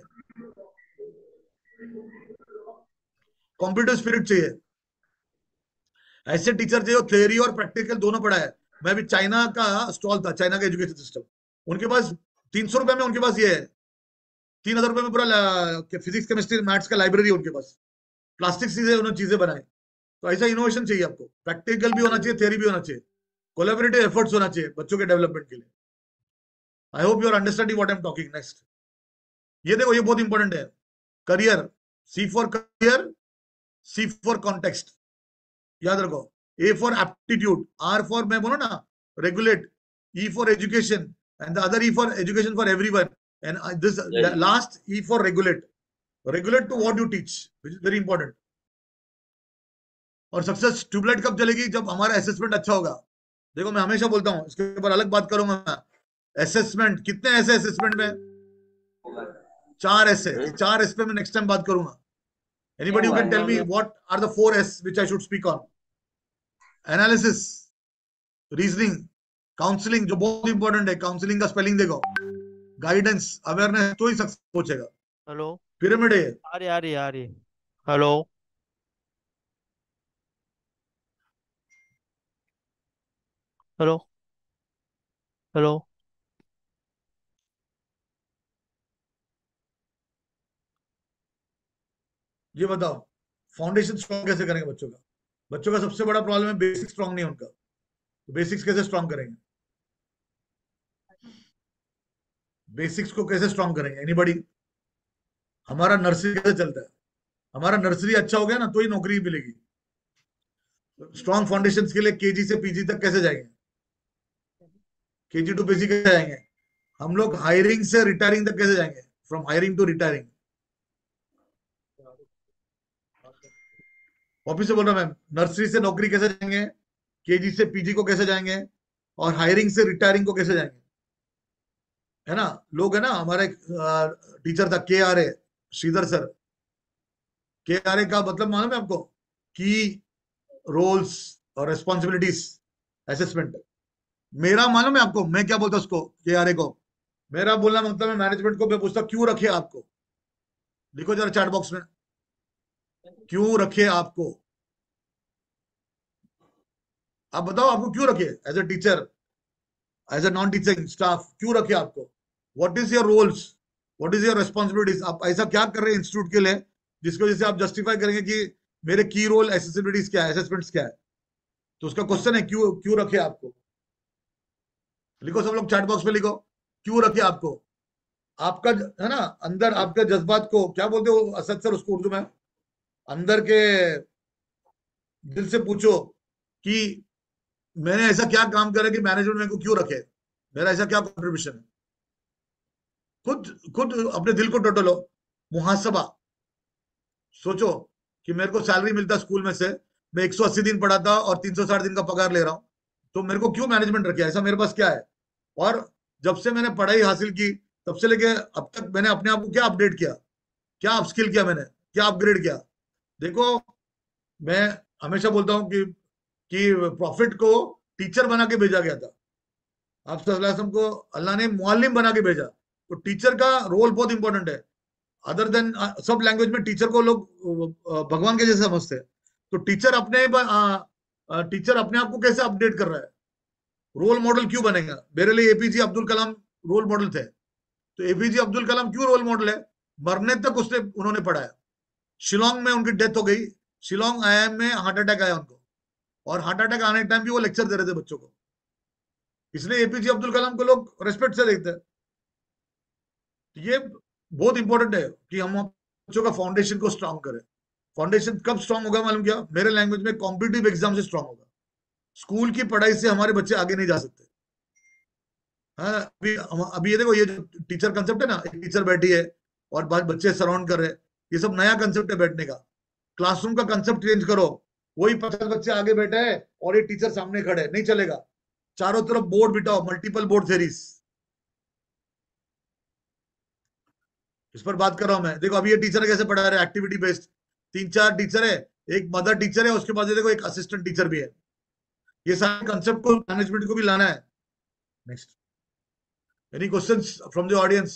कंप्यूटर स्पिरिट चाहिए। ऐसे टीचर जो थ्योरी और प्रैक्टिकल दोनों पढ़ा है। मैं अभी चाइना का स्टॉल था, चाइना का एजुकेशन सिस्टम, उनके पास तीन सौ रुपए में उनके पास ये है, तीन हजार रुपए में पूरा फिजिक्स केमिस्ट्री मैथ्स का लाइब्रेरी है उनके पास। प्लास्टिक चीजें उन्होंने चीजें बनाई। तो ऐसा इनोवेशन चाहिए आपको, प्रैक्टिकल भी होना चाहिए, थ्योरी भी होना चाहिए, कोलैबोरेटिव एफर्ट्स होना चाहिए बच्चों के डेवलपमेंट के लिए। I hope you are understanding what I am talking. Next ये देखो, ये बहुत इंपॉर्टेंट है। Career, C for career, C for context, याद रखो। A for aptitude, R for मैं बोलो ना regulate, E for education and the other E for education for everyone, and this last E for regulate, regulate to what you teach, which is very important. और success tube light कब चलेगी, जब हमारा assessment अच्छा होगा। देखो मैं हमेशा बोलता हूं, इसके ऊपर अलग बात करूंगा मैं। असेसमेंट कितने ऐसे असेसमेंट में, चार ऐसे, चार एस पे मैं नेक्स्ट टाइम बात करूंगा। Anybody who can tell me what are the four S which I should speak on? Analysis, reasoning, counselling जो बहुत इंपॉर्टेंट है, काउंसलिंग का स्पेलिंग देखो, गाइडेंस, अवेयरनेस, तो ही सक्सेस पहुंचेगा। हेलो, पिरामिड है। आ रही आ रही आ रही। हेलो हेलो हेलो ये बताओ फाउंडेशन स्ट्रॉन्ग कैसे करेंगे बच्चों का? बच्चों का सबसे बड़ा प्रॉब्लम है बेसिक स्ट्रॉन्ग नहीं है उनका। तो बेसिक्स कैसे स्ट्रॉन्ग करेंगे? बेसिक्स को कैसे स्ट्रॉन्ग करेंगे? एनीबडी? हमारा नर्सरी कैसे चलता है? हमारा नर्सरी अच्छा हो गया ना तो ही नौकरी मिलेगी। स्ट्रॉन्ग फाउंडेशन के लिए केजी से पीजी तक कैसे जाएंगे? केजी टू पीजी कैसे जाएंगे? हम लोग हायरिंग से रिटायरिंग तक कैसे जाएंगे? From hiring to retiring. Office से बोल रहा मैं, नर्सरी से नौकरी कैसे जाएंगे, केजी से पीजी को कैसे जाएंगे, और हायरिंग से रिटायरिंग को कैसे जाएंगे? है ना, लोग है ना, हमारे टीचर था K R A, Sridhar sir. K R A का मतलब मालूम है आपको? की रोल्स और रिस्पॉन्सिबिलिटीज असेसमेंट। मेरा मालूम है आपको, मैं क्या बोलता उसको, ये यारे को, मेरा बोलना मतलब है मैनेजमेंट को मैं पूछता क्यों रखे आपको, लिखो जरा चैट बॉक्स में, क्यों रखे आपको, आप बताओ आपको क्यों रखे as a teacher, as a non teaching staff, क्यों रखे आपको, what is your roles, what is your responsibilities, आप ऐसा क्या कर रहे हैं इंस्टीट्यूट के लिए जिसकी वजह से आप जस्टिफाई करेंगे कि मेरे की रोल एसेसिबिलिटीज क्या है, असेसमेंट्स क्या है। तो उसका क्वेश्चन है क्यों क्यों रखे आपको, लिखो सब लोग चैट बॉक्स में लिखो, क्यों रखे आपको, आपका है ना अंदर आपके जज्बात को क्या बोलते हो असद सर उसको उर्दू में, अंदर के दिल से पूछो कि मैंने ऐसा क्या काम करा कि मैनेजमेंट मेरे को क्यों रखे, मेरा ऐसा क्या कंट्रीब्यूशन है, खुद खुद अपने दिल को टटोलो, मुहासबा सोचो कि मेरे को सैलरी मिलता स्कूल में से, मैं एक सौ अस्सी दिन पढ़ाता और तीन सौ साठ दिन का पगार ले रहा हूं, तो मेरे को क्यों मैनेजमेंट रखे, ऐसा मेरे पास क्या है, और जब से मैंने पढ़ाई हासिल की तब से लेके अब तक मैंने अपने आप को क्या अपडेट किया, क्या अपस्किल किया मैंने, क्या अपग्रेड किया। देखो मैं हमेशा बोलता हूं कि कि प्रॉफिट को टीचर बना के भेजा गया था, आप सल्लल्लाहु अलैहि वसल्लम को अल्लाह ने मुअल्लिम बना के भेजा, तो टीचर का रोल बहुत इंपॉर्टेंट है। अदर देन सब लैंग्वेज में टीचर को लोग भगवान के जैसे समझते हैं, तो टीचर अपने टीचर अपने आप को कैसे अपडेट कर रहा है, रोल मॉडल क्यों बनेगा। मेरे लिए APJ Abdul Kalam role model थे, तो एपीजे अब्दुल कलाम क्यों रोल मॉडल है, मरने तक उसने उन्होंने पढ़ाया, शिलोंग में उनकी डेथ हो गई, शिलोंग आईआईएम में हार्ट अटैक आया उनको, और हार्ट अटैक आने के टाइम भी वो लेक्चर दे रहे थे बच्चों को, इसलिए एपीजे अब्दुल कलाम को लोग रेस्पेक्ट से देखते हैं। ये बहुत इंपॉर्टेंट है कि हम बच्चों का फाउंडेशन को स्ट्रांग करें। फाउंडेशन कब स्ट्रांग होगा मालूम क्या, मेरे लैंग्वेज में कॉम्पिटिटिव एग्जाम से स्ट्रांग होगा, स्कूल की पढ़ाई से हमारे बच्चे आगे नहीं जा सकते। हाँ अभी अभी ये देखो, ये जो टीचर कंसेप्ट है ना, एक टीचर बैठी है और बाद बच्चे सराउंड कर रहे हैं, ये सब नया कंसेप्ट है बैठने का। क्लासरूम का कंसेप्ट चेंज करो, वही पचास बच्चे आगे बैठे हैं और ये टीचर सामने खड़े, नहीं चलेगा। चारों तरफ बोर्ड बिठाओ, मल्टीपल बोर्ड थेरीज, इस पर बात कर रहा हूं मैं। देखो अभी ये टीचर कैसे पढ़ा रहे, एक्टिविटी बेस्ड, तीन चार टीचर है, एक मदर टीचर है, उसके बाद देखो एक असिस्टेंट टीचर भी है। ये सारे कंसेप्ट को मैनेजमेंट को भी लाना है। Next, any questions from the audience?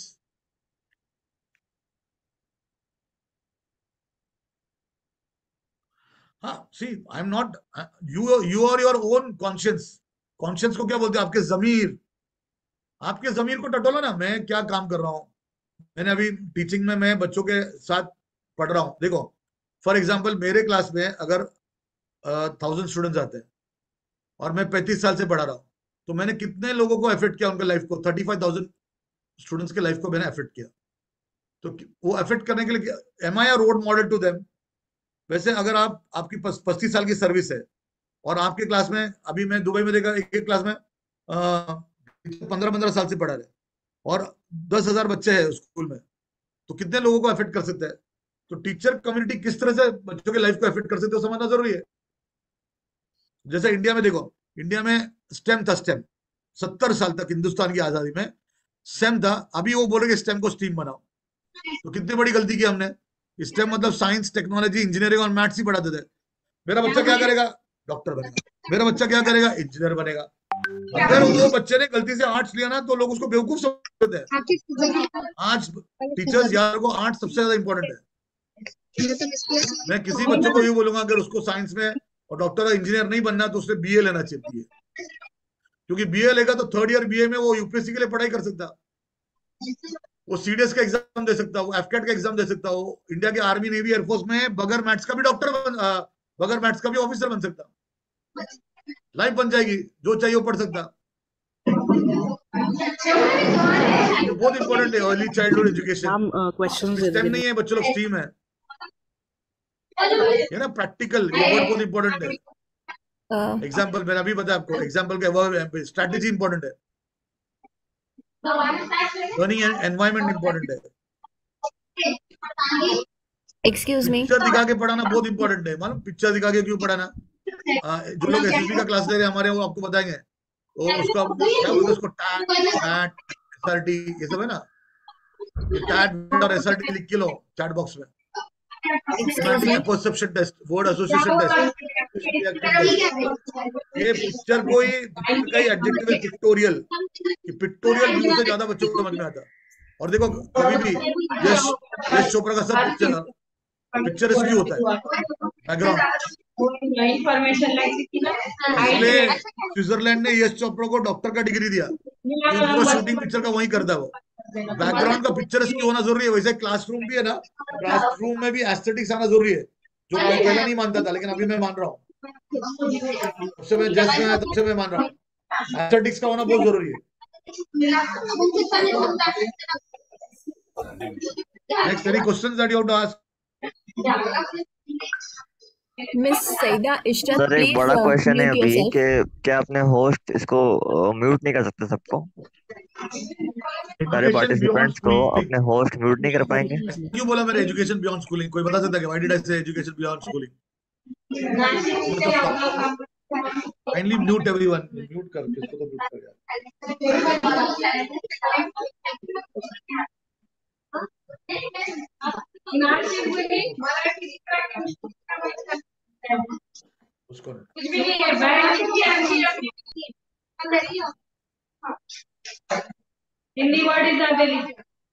हाँ see I am not, you you are your own conscious. Conscious को क्या बोलते हैं, आपके जमीर, आपके जमीर को टटोला ना, मैं क्या काम कर रहा हूं। मैंने अभी टीचिंग में मैं बच्चों के साथ पढ़ रहा हूं, देखो फॉर एग्जांपल मेरे क्लास में अगर थाउजेंड स्टूडेंट्स आते हैं और मैं पैंतीस साल से पढ़ा रहा हूं, तो मैंने कितने लोगों को अफेक्ट किया, उनके लाइफ को, थर्टी फाइव थाउजेंड स्टूडेंट्स के लाइफ को मैंने अफेक्ट किया। तो वो अफेक्ट करने के लिए am I a role model to them. वैसे अगर आप आपकी पच्चीस साल की सर्विस है और आपके क्लास में, अभी मैं दुबई में देखा एक एक क्लास में पंद्रह पंद्रह साल से पढ़ा रहे और दस हजार बच्चे हैं स्कूल में, तो कितने लोगों को अफेक्ट कर सकते हैं। तो टीचर कम्युनिटी किस तरह से बच्चों की लाइफ को अफेक्ट कर सकते हो समझना जरूरी है। जैसे इंडिया में देखो, इंडिया में स्टेम था, स्टेम सत्तर साल तक हिंदुस्तान की आजादी में स्टेम था, अभी वो बोल रहे स्टेम को स्टीम बनाओ, तो कितनी बड़ी गलती की हमने। स्टेम मतलब साइंस, टेक्नोलॉजी, इंजीनियरिंग और मैथ्स ही पढ़ाते थे। मेरा बच्चा क्या करेगा, डॉक्टर बनेगा, मेरा बच्चा क्या करेगा, इंजीनियर बनेगा। अगर वो बच्चे ने गलती से आर्ट्स लिया ना, तो लोग उसको बेवकूफ समझते हैं। आज टीचर्स यार को आर्ट्स सबसे ज्यादा इंपॉर्टेंट है। मैं किसी बच्चे को ये बोलूंगा अगर उसको साइंस में और डॉक्टर और इंजीनियर नहीं बनना तो उसने बीए लेना चाहिए, क्योंकि बीए लेगा तो थर्ड ईयर बीए में वो यूपीएससी के लिए पढ़ाई कर सकता, वो सीडीएस का एग्जाम दे सकता, वो एफकेट का एग्जाम दे सकता, वो इंडिया के आर्मी, नेवी, एयरफोर्स में बगैर मैथ्स का भी डॉक्टर बन, बगैर मैथ्स का भी ऑफिसर बन सकता, लाइफ बन जाएगी, जो चाहिए वो पढ़ सकता। बहुत इंपॉर्टेंट है अर्ली चाइल्डहुड एजुकेशन। स्टेम नहीं है, बच्चों लोग स्ट्रीम है, ये ना प्रैक्टिकल, ये वर्ड बहुत इंपॉर्टेंट है। एग्जाम्पल मैंने अभी बताया आपको, एग्जाम्पल का स्ट्रैटेजी इंपॉर्टेंट है, लर्निंग एनवायरनमेंट इंपॉर्टेंट है। एक्सक्यूज मी, पिक्चर दिखा के पढ़ाना बहुत इंपॉर्टेंट है। मालूम पिक्चर दिखा के क्यों पढ़ाना? आ, जो लोग एसएसबी का क्लास ले रहे हैं हमारे, वो आपको बताएंगे, वो उसका क्या बोलते हैं उसको, टैट टैट एसआरटी, ये सब है ना, ये टैट और एसआरटी लिख के लो चैट बॉक्स में, Excuse me. Perception test, word association test, ये पिक्चर को ही पिक्चर का ही एडजेक्टिव है पिक्टोरियल, कि पिक्टोरियल व्यू से ज्यादा बच्चों को समझ में आता। और देखो कभी भी यश यश चोपड़ा का सब पिक्चर पिक्चर व्यू होता है बैकग्राउंड, इसलिए स्विट्जरलैंड ने यश चोपड़ा को डॉक्टर का डिग्री दिया, पूरा शूटिंग पिक्चर का वही करता है वो। बैकग्राउंड का पिक्चर की होना जरूरी है। वैसे क्लासरूम भी है ना, क्लासरूम में भी एस्थेटिक्स आना जरूरी है, जो मैं पहले नहीं मानता था, लेकिन अभी मैं मान रहा हूँ। तब से मैं जस्ट में तब से मैं मान रहा हूँ एस्थेटिक्स का होना बहुत जरूरी है। Next, any questions that you have to ask? Miss Saida Ishrat, sir एक please बड़ा uh, क्वेश्चन है mute अभी yourself. कि क्या अपने होस्ट इसको म्यूट नहीं कर सकते सबको, सारे पार्टिसिपेंट्स को अपने होस्ट म्यूट नहीं कर पाएंगे? क्यों बोला मैंने एजुकेशन बियॉन्ड स्कूलिंग? कोई बता सकता है why did I say education beyond schooling? Kindly mute everyone, mute कर, किसको तो म्यूट कर यार। उसको Hindi word is available.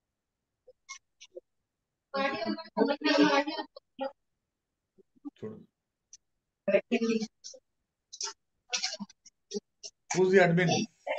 Who's the admin?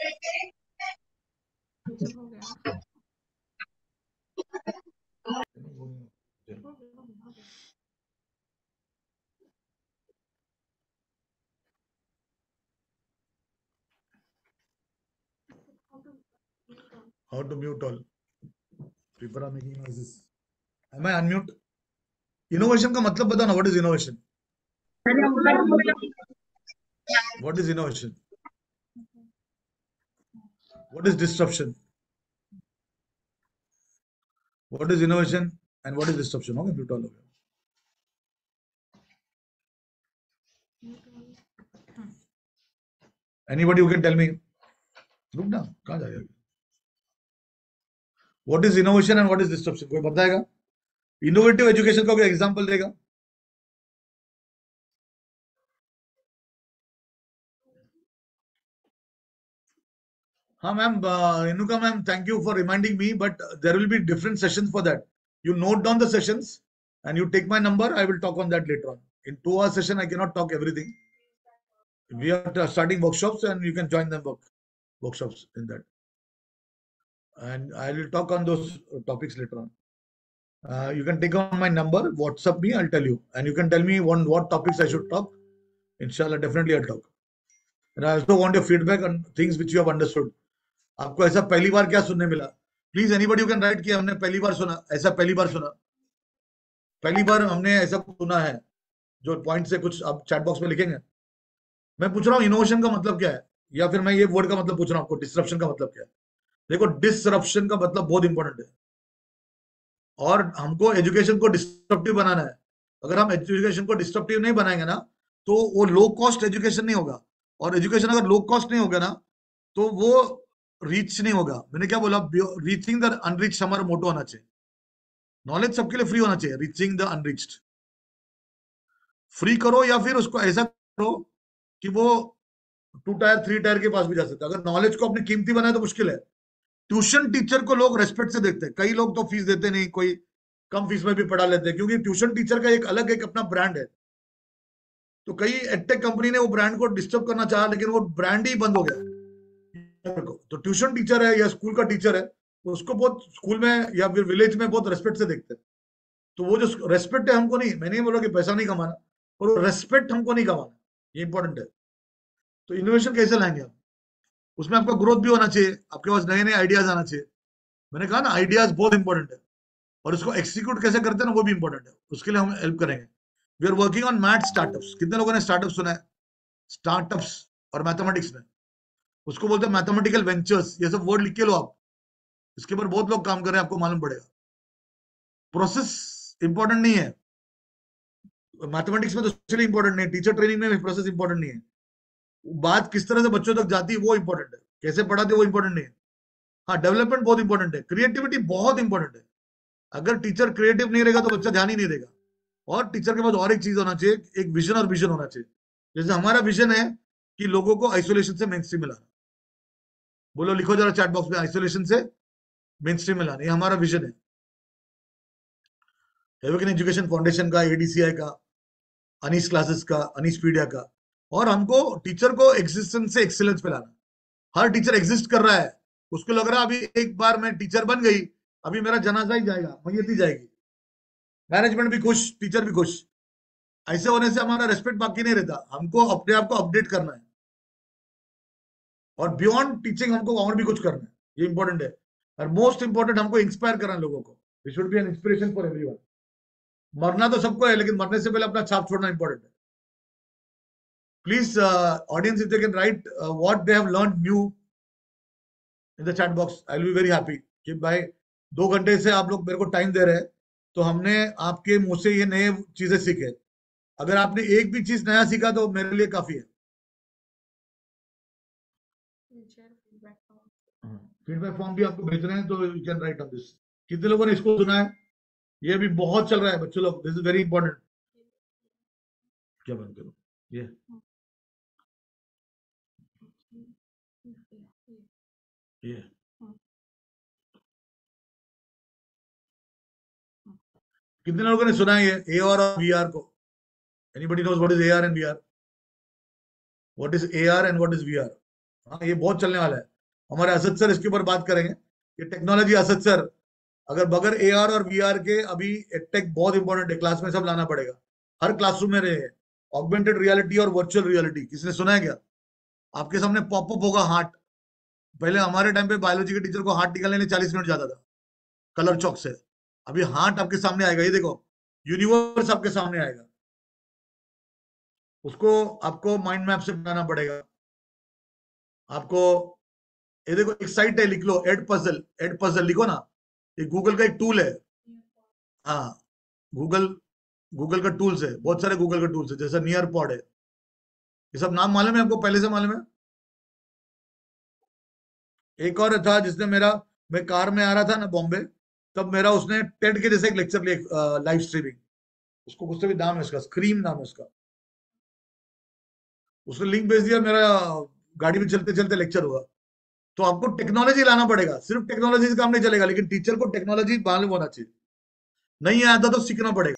How to mute all? People are making noises. Am I unmute? Innovation का मतलब बताओ ना, what is innovation? What is innovation? What is disruption? What is innovation and what is disruption? Okay, mute all of you. Anybody who can tell me? रुक ना, कहाँ जाएगा? What is innovation and what is disruption? कोई बताएगा? Innovative education का कोई example देगा? हाँ मैम, इनुका ma'am, thank you for reminding me, but there will be different sessions for that. You note down the sessions and you take my number. I will talk on that later on. In two hour session, I cannot talk everything. We are starting workshops and you can join them work, workshops in that. And I will talk on those topics later on. Uh, you can take on my number, WhatsApp me, I'll tell you. And you can tell me on what topics I should talk. Inshallah, definitely I'll talk. And I also want your feedback on things which you have understood. आपको ऐसा पहली बार क्या सुनने मिला? Please anybody you can write कि हमने पहली बार सुना, ऐसा पहली बार सुना, पहली बार हमने ऐसा सुना है, जो पॉइंट से कुछ आप चैट बॉक्स में लिखेंगे। मैं पूछ रहा हूँ इनोवेशन का मतलब क्या है, या फिर मैं ये वर्ड का मतलब पूछ रहा हूँ आपको, डिसरप्शन का मतलब क्या है? देखो, डिसरप्शन का मतलब बहुत इंपॉर्टेंट है, और हमको एजुकेशन को डिस्ट्रप्टिव बनाना है। अगर हम एजुकेशन को डिस्ट्रप्टिव नहीं बनाएंगे ना, तो वो लो कॉस्ट एजुकेशन नहीं होगा, और एजुकेशन अगर लो कॉस्ट नहीं होगा ना, तो वो रीच नहीं होगा। मैंने क्या बोला? रीचिंग द अनरीच्ड हमारा मोटो होना चाहिए। नॉलेज सबके लिए फ्री होना चाहिए। रीचिंग द अनरीच्ड फ्री करो, या फिर उसको ऐसा करो कि वो टू टायर थ्री टायर के पास भी जा सकता है। अगर नॉलेज को अपनी कीमती बनाए तो मुश्किल है। ट्यूशन टीचर को लोग रेस्पेक्ट से देखते हैं, कई लोग तो फीस देते नहीं, कोई कम फीस में भी पढ़ा लेते हैं, क्योंकि ट्यूशन टीचर का एक अलग एक अपना ब्रांड है। तो कई एडटेक कंपनी ने वो ब्रांड को डिस्टर्ब करना चाहा, लेकिन वो ब्रांड ही बंद हो गया। तो ट्यूशन टीचर है या स्कूल का टीचर है, तो उसको बहुत स्कूल में या फिर विलेज में बहुत रेस्पेक्ट से देखते हैं। तो वो जो रेस्पेक्ट है हमको नहीं, मैंने नहीं बोला कि पैसा नहीं कमाना, और वो रेस्पेक्ट हमको नहीं कमाना, ये इंपॉर्टेंट है। तो इनोवेशन कैसे लाएंगे आप? उसमें आपका ग्रोथ भी होना चाहिए, आपके पास नए नए आइडियाज आना चाहिए। मैंने कहा ना, आइडियाज बहुत इंपॉर्टेंट है, और उसको एक्सिक्यूट कैसे करते हैं ना, वो भी इंपॉर्टेंट है। उसके लिए हम हेल्प करेंगे। We are working on math startups. कितने लोगों ने स्टार्टअप सुना है? स्टार्टअप्स और मैथमेटिक्स में उसको बोलते हैं मैथमेटिकल वेंचर्स। ये सब वर्ड लिख के लो आप, इसके ऊपर बहुत लोग काम कर रहे हैं, आपको मालूम पड़ेगा। प्रोसेस इंपॉर्टेंट नहीं है मैथमेटिक्स में, तो इसलिए इंपॉर्टेंट नहीं। टीचर ट्रेनिंग में भी प्रोसेस इंपॉर्टेंट नहीं है। बात किस तरह से बच्चों तक जाती है वो इंपॉर्टेंट है, कैसे पढ़ाते वो इंपॉर्टेंट नहीं है। हाँ, डेवलपमेंट बहुत इंपॉर्टेंट है, क्रिएटिविटी बहुत इंपॉर्टेंट है। अगर टीचर क्रिएटिव नहीं रहेगा तो बच्चा ध्यान ही नहीं देगा। और टीचर के पास और एक चीज होना चाहिए, एक विजन और विजन होना चाहिए। जैसे हमारा विजन है कि लोगों को आइसोलेशन से मेन स्ट्रीम मिलाना। बोलो, लिखो जरा चैट बॉक्स में, आइसोलेशन से मेन स्ट्रीम मिलाना, ये हमारा विजन है। एवोकन एजुकेशन फाउंडेशन का, एडीसीआई का, अनीस क्लासेस का, अनीस पीडिया का। और हमको टीचर को एग्जिस्टेंस से एक्सीलेंस पे लाना। हर टीचर एग्जिस्ट कर रहा है, उसको लग रहा है अभी एक बार मैं टीचर बन गई, अभी मेरा जनाजा ही जाएगा, मैयत ही जाएगी। मैनेजमेंट भी खुश, टीचर भी खुश। ऐसे होने से हमारा रेस्पेक्ट बाकी नहीं रहता। हमको अपने आप को अपडेट करना है, और बियॉन्ड टीचिंग हमको और भी कुछ करना है, ये इंपॉर्टेंट है। और मोस्ट इंपॉर्टेंट, हमको इंस्पायर करना है लोगों को। We should be an inspiration for everyone. मरना तो सबको है, लेकिन मरने से पहले अपना छाप छोड़ना इंपॉर्टेंट है। Please audience, if they can write what they have learned new in the chat box, I will be very happy. कि भाई दो घंटे से आप लोग मेरे को टाइम दे रहे हैं, तो हमने आपके मुंह से ये नए चीजें सीखे। अगर आपने एक भी चीज नया सीखा तो मेरे लिए काफी है। फीडबैक फॉर्म भी आपको भेज रहे हैं, तो you can write on this. कितने लोगों ने इसको सुना है? ये भी बहुत चल रहा है बच्चों लोग, दिस इज वेरी इंपॉर्टेंट। क्या बंद करो ये? ये कितने लोगों ने सुना है ये ए आर और वी आर को? Anybody knows what is A R and V R? What is A R and what is V R? हाँ, ये बहुत चलने वाला है। हमारे असद सर इसके ऊपर बात करेंगे। ये टेक्नोलॉजी, असद सर, अगर बगैर ए आर और वी आर के, अभी टेक बहुत इंपॉर्टेंट है, क्लास में सब लाना पड़ेगा, हर क्लासरूम में रहे। ऑगमेंटेड रियलिटी और वर्चुअल रियलिटी, किसने सुना है क्या? आपके सामने पॉपअप होगा हार्ट। पहले हमारे टाइम पे बायोलॉजी के टीचर को हार्ट निकालने में चालीस मिनट जाता था कलर चौक से। अभी हार्ट आपके सामने आएगा, ये देखो, यूनिवर्स आपके सामने आएगा। उसको आपको माइंड मैप से बनाना पड़ेगा आपको। ये देखो, एक साइट है, लिख लो, एड पजल। एड पजल लिखो ना, ये गूगल का एक टूल है। हाँ, गूगल गूगल का टूल्स है, बहुत सारे गूगल का टूल्स है, जैसे नियर पॉड है। ये सब नाम मालूम है आपको, पहले से मालूम है? एक और था जिसने मेरा, मैं कार में आ रहा था ना बॉम्बे, तब मेरा उसने टेड के जैसे एक लेक्चर लिया, लाइव स्ट्रीमिंग। उसको कुछ तो भी नाम है उसका, स्क्रीम नाम है उसका। उसने लिंक भेज दिया, मेरा गाड़ी में चलते चलते लेक्चर हुआ। तो आपको टेक्नोलॉजी लाना पड़ेगा, सिर्फ टेक्नोलॉजी से काम नहीं चलेगा, लेकिन टीचर को टेक्नोलॉजी मालूम होना चाहिए। नहीं आता तो सीखना पड़ेगा।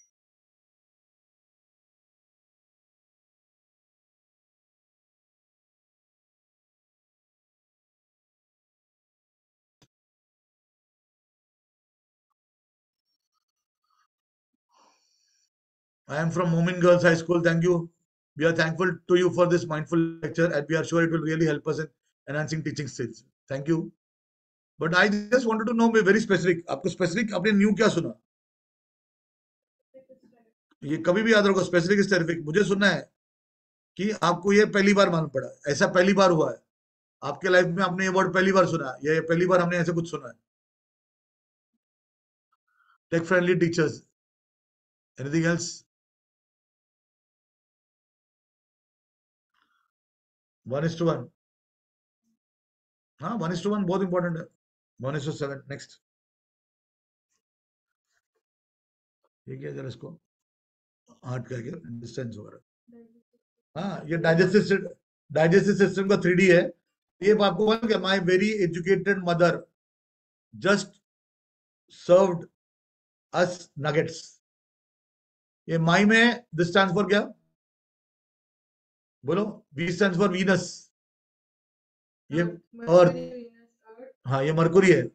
I am from Moomin Girls High School. Thank you. We are thankful to you for this mindful lecture, and we are sure it will really help us in enhancing teaching skills. Thank you. But I just wanted to know, very specific. आपको specific आपने new क्या सुना? ये कभी भी याद रखो, specific is terrific. मुझे सुनना है कि आपको ये पहली बार मालूम पड़ा, ऐसा पहली बार हुआ है आपके लाइफ में, आपने ये वर्ड पहली बार सुना, ये पहली बार हमने ऐसे कुछ सुना है। Tech friendly teachers, anything else? One is to one. हाँ, वन इज टू वन बहुत इंपॉर्टेंट है। One is to seven. Next, ये क्या जरा इसको आर्ट करके डिस्टेंस वगैरह। हाँ, ये डाइजेस्टिव डाइजेस्टिव सिस्टम का थ्री डी है। ये आपको बोला क्या, my very educated mother just served us nuggets. ये माई में दिस स्टैंड्स फॉर क्या? बोलो, वी स्टैंड्स फॉर वीनस। ये अर्थ, हाँ ये मरकुरी है,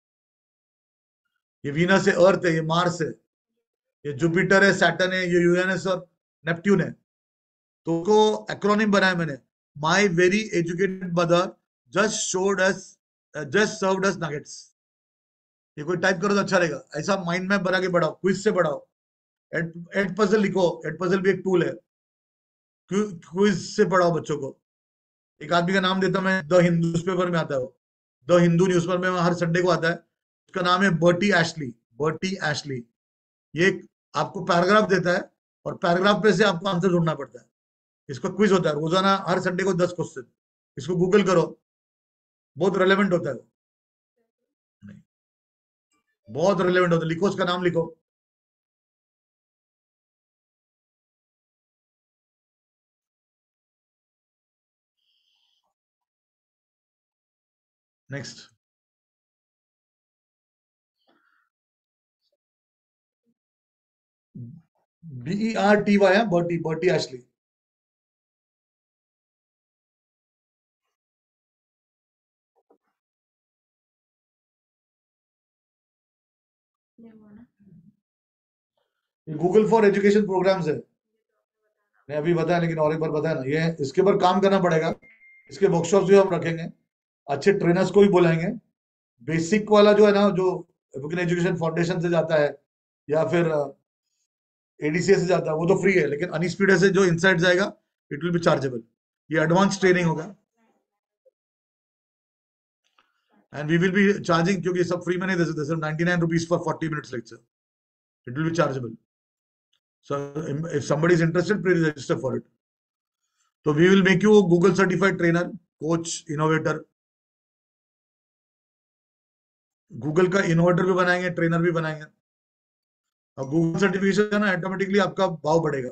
ये वीनस है, अर्थ है, ये मार्स है, ये जुपिटर है, सैटर्न है, ये यूरेनस और नेपट्यून है। तो को एक्रोनिम बनाया मैंने, my very educated mother just showed us just served us nuggets. ये कोई टाइप करो तो अच्छा रहेगा। ऐसा माइंड मैप बना के बढ़ाओ, क्विज से बढ़ाओ। एड एड पजल लिखो, एड पजल भी एक टूल है, क्विज से पढ़ाओ बच्चों को। एक आदमी का नाम देता मैं, द हिंदू न्यूज़पेपर में आता है वो, द हिंदू न्यूज़पेपर में हर संडे को आता है। उसका नाम है बर्टी एशली। बर्टी एशली ये आपको पैराग्राफ देता है, और पैराग्राफ पे से आपको आंसर ढूंढना पड़ता है। इसका क्विज होता है रोजाना, हर संडे को दस क्वेश्चन। इसको गूगल करो, बहुत रेलेवेंट होता है। नहीं, बहुत रेलेवेंट होता है। लिखो, उसका नाम लिखो, next, B E R T Y है, Bertie, Bertie Ashley. Google for education programs है, मैं अभी बताया, लेकिन और एक बार बताया ना, ये इसके ऊपर काम करना पड़ेगा। इसके वर्कशॉप्स भी हम रखेंगे, अच्छे ट्रेनर्स को भी बुलाएंगे। बेसिक वाला जो है ना, जो एजुकेशन फाउंडेशन से जाता है या फिर एडीसीए से जाता है, वो तो फ्री है, लेकिन अनस्पीड से जो इनसाइड जाएगा इट विल बी चार्जेबल। ये एडवांस ट्रेनिंग होगा and we will be charging, क्योंकि सब फ्री में नहीं दे सकते, सिर्फ ninety nine rupees for forty minutes lecture, it will be chargeable. So if somebody is interested, please register for it. तो we will make you Google certified trainer, coach, innovator. Google का innovator भी बनाएंगे, trainer भी बनाएंगे। और Google certification है ना, automatically आपका भाव बढ़ेगा।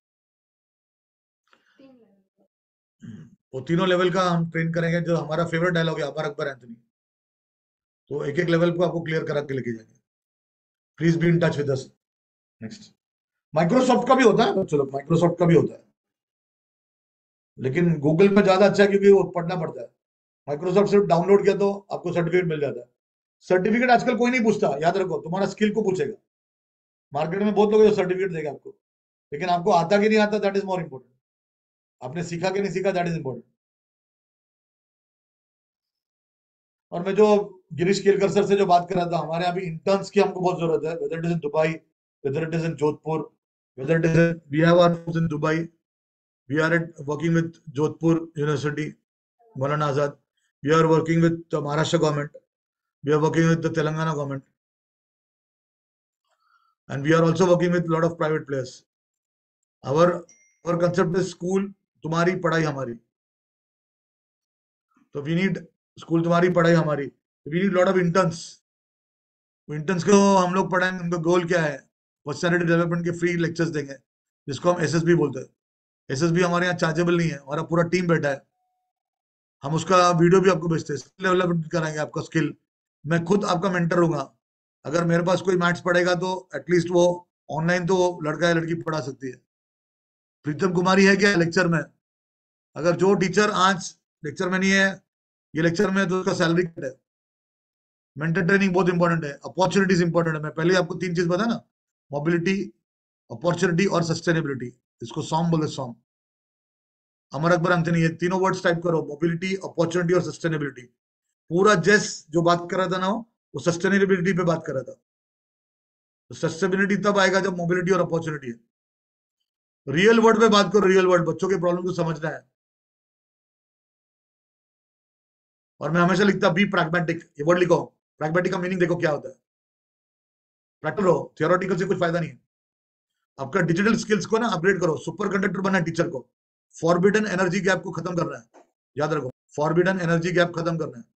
वो तीनों लेवल का हम ट्रेन करेंगे। जो हमारा फेवरेट डायलॉग है, अमर अकबर एंथनी, तो एक एक लेवल को आपको क्लियर करा के लेके जाएंगे। Please be in touch with us. Next, Microsoft का भी होता है, चलो माइक्रोसॉफ्ट का भी होता है, लेकिन गूगल में ज्यादा अच्छा है क्योंकि वो पढ़ना पड़ता है। माइक्रोसॉफ्ट सिर्फ डाउनलोड किया तो आपको सर्टिफिकेट मिल जाता है। सर्टिफिकेट आजकल कोई नहीं पूछता, याद रखो, तुम्हारा स्किल को पूछेगा। मार्केट में बहुत लोग जो सर्टिफिकेट देगा आपको, लेकिन आपको आता कि नहीं आता, दैट इज मोर इंपॉर्टेंट। आपने सीखा कि नहीं सीखा, दैट इज इंपॉर्टेंट। और मैं जो गिरीश केलकर सर से जो बात कर रहा था, हमारे यहाँ भी इंटर्न्स की हमको बहुत जरूरत है, whether it is in Dubai, whether it is in Jodhpur, whether it is in, we have our in Dubai, we are working with Jodhpur university, Maulana Azad, we are working with Maharashtra government, we are working with the Telangana government, and we are also working with a lot of private players. Our our concept is school तुम्हारी पढ़ाई हमारी। तो we need school तुम्हारी पढ़ाई हमारी। We need lot of interns. Interns को हम लोग पढ़ाएंगे, उनका गोल क्या है, पर्सनालिटी डेवलपमेंट के फ्री लेक्चर्स देंगे, जिसको हम एसएसबी बोलते हैं। एसएसबी हमारे यहाँ चार्जेबल नहीं है, हमारा पूरा टीम बैठा है, हम उसका वीडियो भी आपको भेजते हैं। स्किल डेवलपमेंट कराएंगे आपका स्किल, मैं खुद आपका मेंटर होगा। अगर मेरे पास कोई मैथ्स पढ़ेगा तो एटलीस्ट वो ऑनलाइन तो लड़का या लड़की पढ़ा सकती है। प्रीतम कुमारी है क्या लेक्चर में? अगर जो टीचर आज लेक्चर में नहीं है, ये लेक्चर में, तो उसका सैलरी कट है। मेंटर ट्रेनिंग बहुत इंपॉर्टेंट है, अपॉर्चुनिटीज इंपॉर्टेंट है। मैं पहले आपको तीन चीज बताया ना, मोबिलिटी, अपॉर्चुनिटी और सस्टेनेबिलिटी। इसको सॉम बोले, सॉम। अमर अकबर एंथनी, ये तीनों वर्ड्स टाइप करो, मोबिलिटी, अपॉर्चुनिटी और सस्टेनेबिलिटी। पूरा जेस जो बात कर रहा था ना, वो सस्टेनेबिलिटी पे बात कर रहा था। तो सस्टेनेबिलिटी तब आएगा जब मोबिलिटी और अपॉर्चुनिटी है। रियल वर्ड पे बात करो, रियल वर्ड, बच्चों के प्रॉब्लम को समझना है। और मैं हमेशा लिखता बी प्रैग्मेटिक, ये वर्ड लिखो। प्रैग्मेटिक का मीनिंग देखो क्या होता है। प्रैक्टिकल हो, थियोरेटिकल से कुछ फायदा नहीं है। आपका डिजिटल स्किल्स को ना अपग्रेड करो। सुपर कंडक्टर बनना है टीचर को। फॉरबिडन एनर्जी गैप को खत्म करना है, याद रखो, फॉरबिडन एनर्जी गैप खत्म करना है।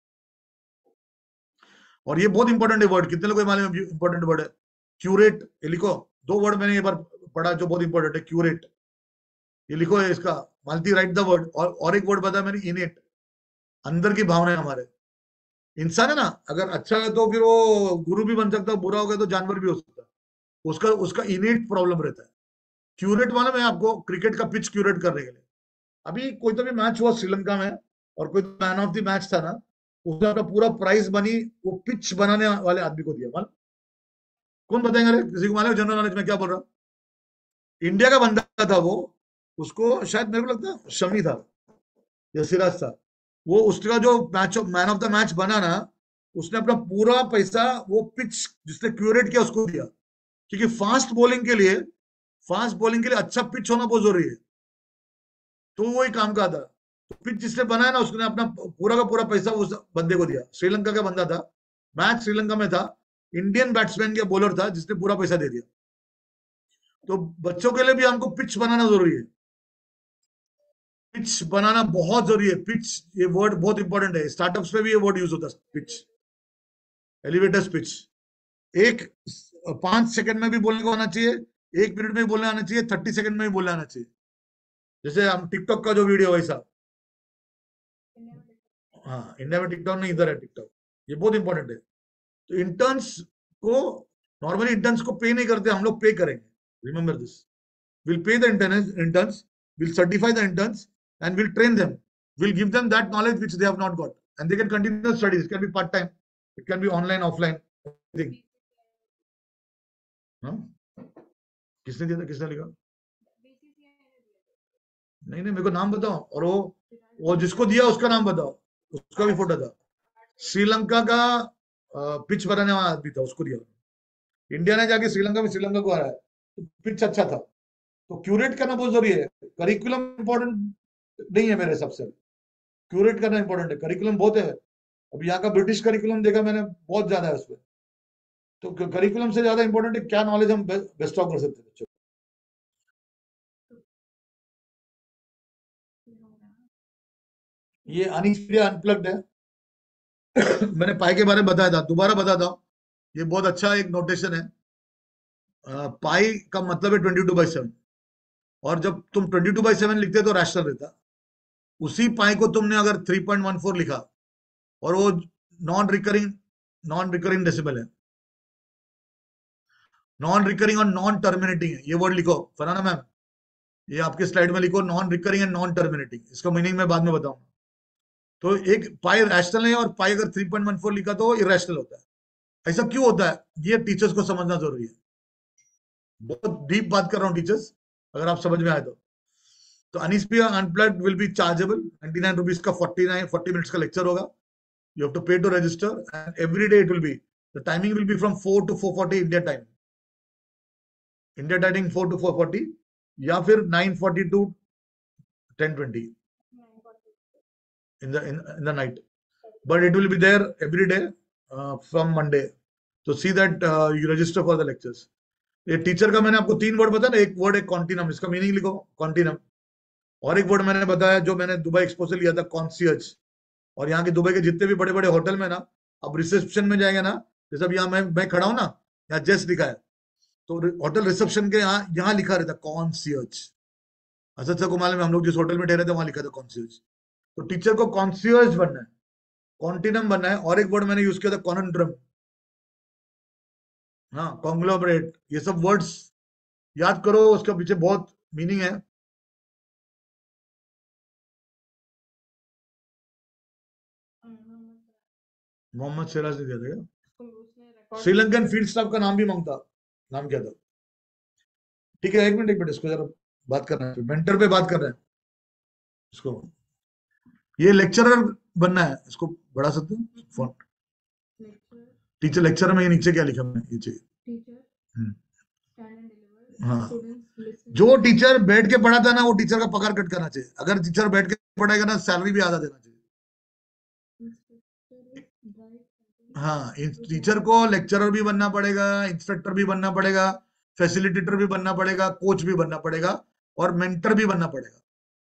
और ये बहुत इंपॉर्टेंट है वर्ड, कितने लोगों को मालूम है इंपॉर्टेंट वर्ड है? क्यूरेट, ये लिखो। दो वर्ड मैंने ये बार पढ़ा जो बहुत इंपॉर्टेंट है, क्यूरेट, ये लिखो है इसका। Malti, write the word. और और एक वर्ड बताया मैंने, इनेट, अंदर की भावना है हमारे। इंसान है ना, अगर अच्छा है तो फिर वो गुरु भी बन सकता है, बुरा हो गया तो जानवर भी हो सकता है। उसका उसका इनेट प्रॉब्लम रहता है। क्यूरेट मालूम है आपको? क्रिकेट का पिच क्यूरेट करने के लिए। अभी कोई तो भी मैच हुआ श्रीलंका में, और कोई मैन ऑफ द मैच था ना, उसने अपना पूरा प्राइज बनी वो पिच बनाने वाले आदमी को दिया। मालूम कौन बताएंगे? अरे किसी को मालूम जनरल नॉलेज में क्या बोल रहा? इंडिया का बंदा था वो, उसको शायद मेरे को लगता है शमी था या सिराज था वो। उसका जो match man of the match बना ना, उसने अपना पूरा पैसा वो पिच जिसने क्यूरेट किया उसको दिया। क्योंकि फास्ट बॉलिंग के लिए फास्ट बॉलिंग के लिए अच्छा पिच होना बहुत जरूरी है। तो वो ही काम का था। तो पिच जिसने बनाया ना, उसने अपना पूरा का पूरा पैसा उस बंदे को दिया। श्रीलंका का बंदा था, मैच श्रीलंका में था, इंडियन बैट्समैन या बॉलर था जिसने पूरा पैसा दे दिया। तो बच्चों के लिए भी हमको पिच बनाना जरूरी है। पिच बनाना बहुत जरूरी है। पिच, ये वर्ड बहुत इंपॉर्टेंट है। स्टार्टअप्स पे भी ये वर्ड यूज होता है, पिच, एलिवेटर पिच। एक पांच सेकंड में भी बोलने को आना चाहिए, एक मिनट में भी बोलने आना चाहिए, थर्टी सेकंड में भी बोलने आना चाहिए। जैसे हम टिकटॉक का जो वीडियो वैसा। हाँ, इंडिया में टिकटॉक नहीं, इधर है टिकटॉक। ये बहुत इंपॉर्टेंट है। तो इंटर्न्स को, नॉर्मली इंटर्न्स को पे नहीं करते, हम लोग पे करेंगे, remember this. Will pay the interns, will certify the interns and will train them, will give them that knowledge which they have not got and they can continue studies. It can be part time, it can be online offline everything. हाँ, किसने दिया था, किसने लिखा? नहीं नहीं, मेरे को नाम बताओ। और वो वो जिसको दिया उसका नाम बताओ, उसका भी फोटो था। श्रीलंका का पिच बनाने वाला आदमी था, उसको दिया। इंडिया ने जाके श्रीलंका में श्रीलंका को हराया, तो पिच अच्छा था। तो क्यूरेट करना बहुत जरूरी है। करिकुलम इंपॉर्टेंट नहीं है मेरे हिसाब से, क्यूरेट करना इंपॉर्टेंट है। करिकुलम बहुत है, अभी यहाँ का ब्रिटिश करिकुलम देखा मैंने, बहुत ज्यादा है उसमें। तो करिकुलम से ज्यादा इंपॉर्टेंट है क्या नॉलेज हम बेस्ट ऑफ कर सकते हैं बच्चों को। ये अनिश्प्रिया अनप्लग्ड है। मैंने पाई के बारे में बताया था, दोबारा बताता हूँ। ये बहुत अच्छा एक नोटेशन है। पाई का मतलब है ट्वेंटी टू बाई सेवन, और जब तुम ट्वेंटी टू बाई सेवन लिखते तो रैशनल रहता। उसी पाई को तुमने अगर थ्री पॉइंट वन फोर लिखा, और वो non recurring non recurring decimal है, नॉन रिकरिंग और नॉन टर्मिनेटिंग है, ये वर्ड लिखो फराना मैम, ये आपके स्लाइड में लिखो, non recurring and non terminating. इसका मीनिंग मैं बाद में बताऊंगा। तो एक पाई रैशनल है, और पाई अगर थ्री पॉइंट वन फोर लिखा तो इरेशनल होता है। ऐसा क्यों होता है, ये टीचर्स को समझना जरूरी है। बहुत डीप बात कर रहा हूँ टीचर्स, अगर आप समझ में आए तो। तो अनिस्पिया unplugged will be chargeable, ninety nine rupees का फोर्टी नाइन फोर्टी मिनट्स का लेक्चर होगा। You have to pay to register and every day it will be, the timing will be from four to four forty India time, India timing four to four forty, या फिर nine forty to ten twenty in the in, in the night, but it will be there every day uh, from Monday. So see that uh, you register for the lectures. ये teacher का मैंने आपको तीन word बताया ना, एक word है continuum, इसका मीनिंग लिखो कॉन्टिनम। और एक वर्ड मैंने बताया जो मैंने दुबई एक्सपो से लिया था, कॉन्सियर्ज। और यहाँ के दुबई के जितने भी बड़े बड़े होटल में ना, अब रिसेप्शन में जाएंगे ना, जैसे अब यहाँ मैं मैं खड़ा हूँ ना, यहाँ जस्ट लिखा है, तो होटल रिसेप्शन के यहाँ यहाँ लिखा रहता कॉन्सियर्ज। असद सर को मालूम है, हम लोग जिस होटल में ठहरे थे वहां लिखा था कॉन्सियर्ज। तो टीचर को कॉन्सियर्ज बनना है, कॉन्टिनम बनना है। और एक वर्ड मैंने यूज किया था कॉनंड्रम, हाँ कॉन्ग्लोमरेट। ये सब वर्ड्स याद करो, उसके पीछे बहुत मीनिंग है। मोहम्मद सिराज ने दिया था क्या? श्रीलंकन फील्ड स्टाफ का नाम भी मांगता, नाम क्या था? ठीक है, एक मिनट एक मिनट, इसको जरा बात करना है, मेंटर पे बात कर रहे हैं इसको। ये लेक्चरर बनना है, इसको बढ़ा सकते हैं फॉन्ट। टीचर लेक्चरर में ये नीचे क्या लिखा मैंने, ये चाहिए। हम्म, हाँ, जो टीचर बैठ के पढ़ाता है ना, वो टीचर का पगार कट करना चाहिए। अगर टीचर बैठ के पढ़ाएगा ना, सैलरी भी आधा देना चाहिए। हाँ, टीचर को लेक्चरर भी बनना पड़ेगा, इंस्ट्रक्टर भी बनना पड़ेगा, फैसिलिटेटर भी बनना पड़ेगा, कोच भी बनना पड़ेगा, और मेंटर भी बनना पड़ेगा।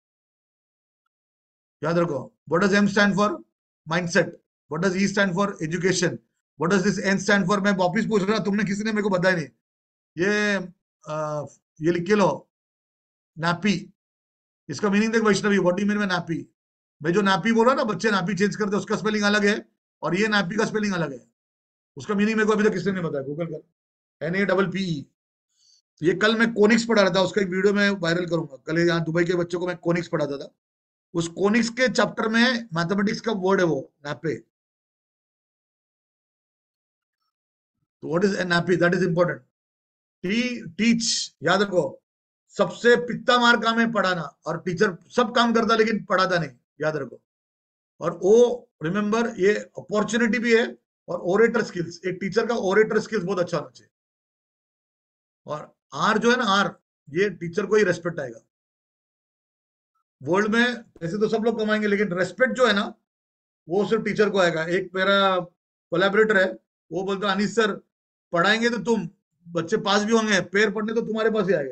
याद रखो, what does M stand for? Mindset. What does E stand for? Education. What does this N stand for? मैं वापिस पूछ रहा, तुमने किसी ने मेरे को बताया नहीं। ये आ, ये लिख के लो, नापी। इसका मीनिंग देख Vaishnavi, what do you mean by नापी? मैं जो नापी बोल रहा ना, बच्चे नापी चेंज करते, उसका स्पेलिंग अलग है, और ये नापी का स्पेलिंग अलग है। उसका मीनिंग मेरे को अभी तक किसी ने नहीं बताया, गूगल कर, N A double P E. ये कल मैं कोनिक्स पढ़ा रहा था, उसका एक वीडियो मैं वायरल करूंगा। कल यहाँ दुबई के बच्चों को मैं कोनिक्स पढ़ाता था, उस कोनिक्स के चैप्टर में मैथमेटिक्स का वर्ड है वो नापे। तो व्हाट इज नापी? That is important. T teach, याद रखो, सबसे पित्ता मार काम है पढ़ाना, और टीचर सब काम करता लेकिन पढ़ाता नहीं, याद रखो। और ओ रिमेंबर, ये अपॉर्चुनिटी भी है, और ओरेटर स्किल्स, एक टीचर का ओरेटर स्किल्स बहुत अच्छा होना चाहिए। और आर जो है ना, आर, ये टीचर को ही रेस्पेक्ट आएगा। वर्ल्ड में पैसे तो सब लोग कमाएंगे, लेकिन रेस्पेक्ट जो है ना, वो सिर्फ टीचर को आएगा। एक मेरा कोलैबोरेटर है, वो बोलता है अनीस सर, पढ़ाएंगे तो तुम, बच्चे पास भी होंगे, पेयर पढ़ने तो तुम्हारे पास ही आएगा।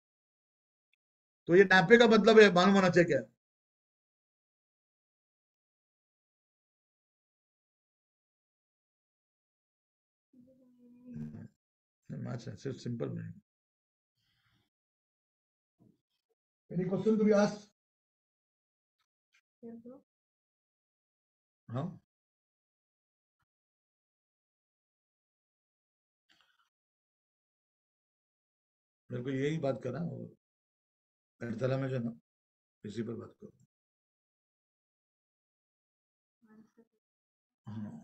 तो ये नापे का मतलब है, मालूम होना चाहिए क्या? सिर्फ सिंपल नहीं। Any question to be asked? हाँ, मेरे को यही बात करना और अड़तला में जो है ना, इसी पर बात करो। हाँ,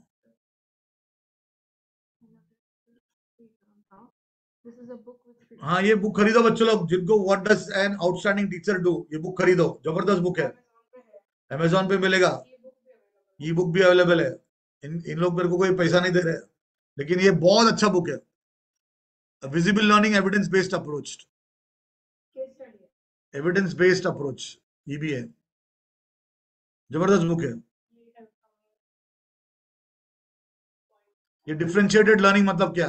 हाँ, ये बुक खरीदो बच्चों लोग, जिनको what does an outstanding teacher do, ये बुक खरीदो, जबरदस्त बुक है। अमेजोन पे मिलेगा, ई बुक भी अवेलेबल है। इन इन लोग मेरे को कोई पैसा नहीं दे रहे, लेकिन ये बहुत अच्छा बुक है। Visible learning evidence based approach, evidence based approach, ये भी है, जबरदस्त बुक है। ये डिफरेंशिएटेड लर्निंग मतलब क्या,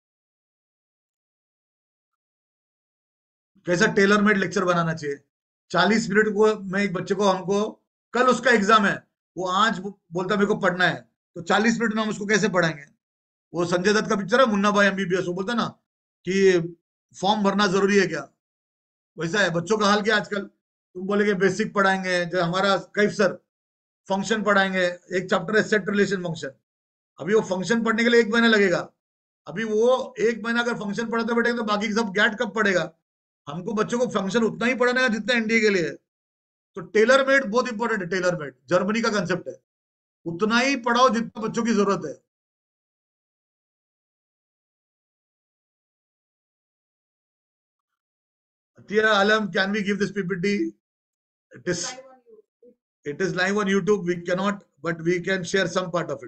कैसा टेलर मेड लेक्चर बनाना चाहिए। चालीस मिनट को मैं एक बच्चे को, हमको कल उसका एग्जाम है, वो आज बोलता मेरे को पढ़ना है, तो चालीस मिनट में हम उसको कैसे पढ़ाएंगे। वो संजय दत्त का पिक्चर है मुन्ना भाई एमबीबीएस, वो बोलता ना कि फॉर्म भरना जरूरी है क्या, वैसा है बच्चों का हाल क्या आजकल। तुम बोलेगे बेसिक पढ़ाएंगे, जो हमारा कैफ सर फंक्शन पढ़ाएंगे, एक चैप्टर है सेट रिलेशन फंक्शन, अभी वो फंक्शन पढ़ने के लिए एक महीना लगेगा। अभी वो एक महीना अगर फंक्शन पढ़ाते बैठेगा तो बाकी सब गैट कब पढ़ेगा। हमको बच्चों को फंक्शन उतना ही पढ़ाना है जितना एनडीए के लिए है। तो टेलर मेड बहुत इंपॉर्टेंट है, टेलर मेड जर्मनी का कंसेप्ट है, उतना ही पढ़ाओ जितना बच्चों की जरूरत है। Tia Alam, can we give this P P T? It is it is live on YouTube. We cannot, but we can share some part of it.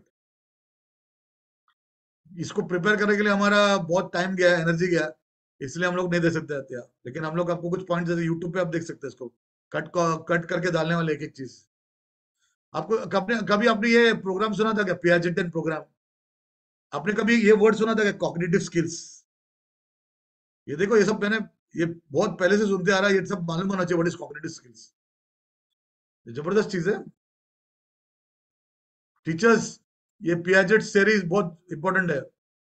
इसको प्रिपेयर करने के लिए हमारा बहुत टाइम गया है, एनर्जी गया है, इसलिए हम लोग नहीं दे सकते आते, लेकिन हम लोग आपको कुछ पॉइंट जैसे यूट्यूब पे आप देख सकते हैं, इसको कट कट करके डालने वाले एक एक चीज। आपको कभी कभी आपने ये प्रोग्राम सुना था क्या, पियाजेंटन प्रोग्राम? आपने कभी ये वर्ड सुना था क्या, कॉग्निटिव स्किल्स? ये देखो, ये सब मैंने ये बहुत पहले से सुनते आ रहा है, ये सब मालूम होना चाहिए व्हाट इज कॉग्निटिव स्किल्स। जबरदस्त चीज है टीचर्स, ये पियाजेट सीरीज बहुत इंपॉर्टेंट है।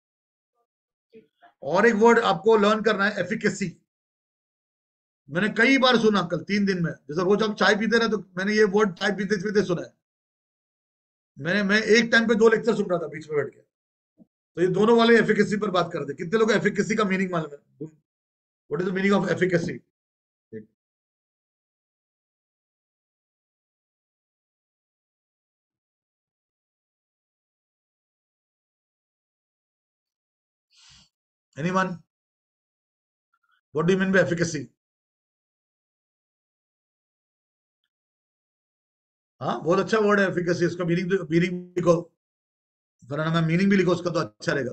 और एक वर्ड आपको लर्न करना है, एफिकेसी। मैंने कई बार सुना, कल तीन दिन में, जैसे रोज हम चाय पीते रहे तो मैंने ये वर्ड चाय पीते पीते सुना है। मैंने मैं एक टाइम पे दो लेक्चर सुन रहा था बीच में बैठ के, तो ये दोनों वाले एफिकेसी पर बात करते। कितने लोग एफिकेसी का मीनिंग मालूम है? What is the meaning of efficacy? Anyone? What do you mean by efficacy? हाँ, बहुत अच्छा वर्ड है एफिकेसी, उसका मीनिंग मीनिंग लिखो, वरना मैं मीनिंग भी लिखो उसका तो अच्छा रहेगा।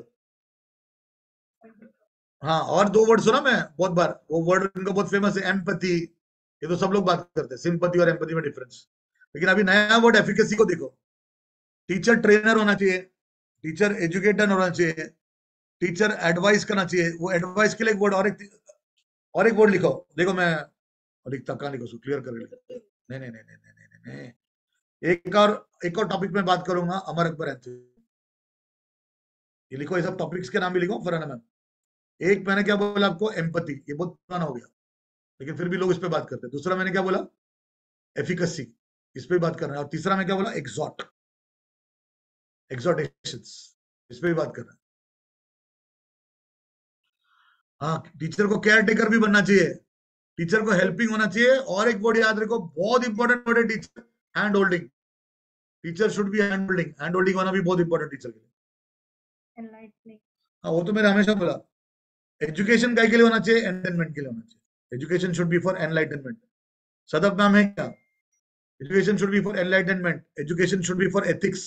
हाँ, और दो वर्ड सुना मैं बहुत बार, वो वर्ड इनका बहुत फेमस है, एम्पैथी। ये तो सब लोग बात करते हैं, सिंपैथी और एम्पैथी में डिफरेंस। लेकिन अभी नया वर्ड एफिकेसी को देखो। टीचर ट्रेनर होना चाहिए, टीचर एजुकेटर होना चाहिए, टीचर एडवाइस करना चाहिए। वो एडवाइस के लिए एक वर्ड और एक और एक वर्ड लिखो, देखो मैं लिखता कहाँ लिखो, क्लियर कर नहीं नहीं नहीं नहीं नहीं नहीं नहीं एक और एक और टॉपिक में बात करूंगा, अमर अकबर एंथनी। ये लिखो, ये सब टॉपिक्स के नाम भी लिखो फरहाना मैम। एक मैंने क्या बोला आपको, एम्पैथी, ये बहुत पुराना हो गया लेकिन फिर भी लोग इस पे बात करते हैं। दूसरा मैंने क्या बोला, एफिकेसी, इस पे बात करना है। और तीसरा मैं क्या बोला, एक्सॉट, एक्सॉटेशंस, इस पे भी बात करना है। हाँ, टीचर को केयर टेकर भी बनना चाहिए, टीचर को हेल्पिंग होना चाहिए। और एक वर्ड याद रखो, बहुत इंपॉर्टेंट वर्ड है teacher, hand holding. Teacher should be hand holding, hand holding होना भी बहुत इंपॉर्टेंट टीचर के लिए। हाँ, वो तो मैंने हमेशा बोला। एजुकेशन काय के लिए होना चाहिए, एंटरटेनमेंट के लिए होना चाहिए। Education should be for enlightenment. Sadaf name है क्या? Education should be for enlightenment, education should be for ethics.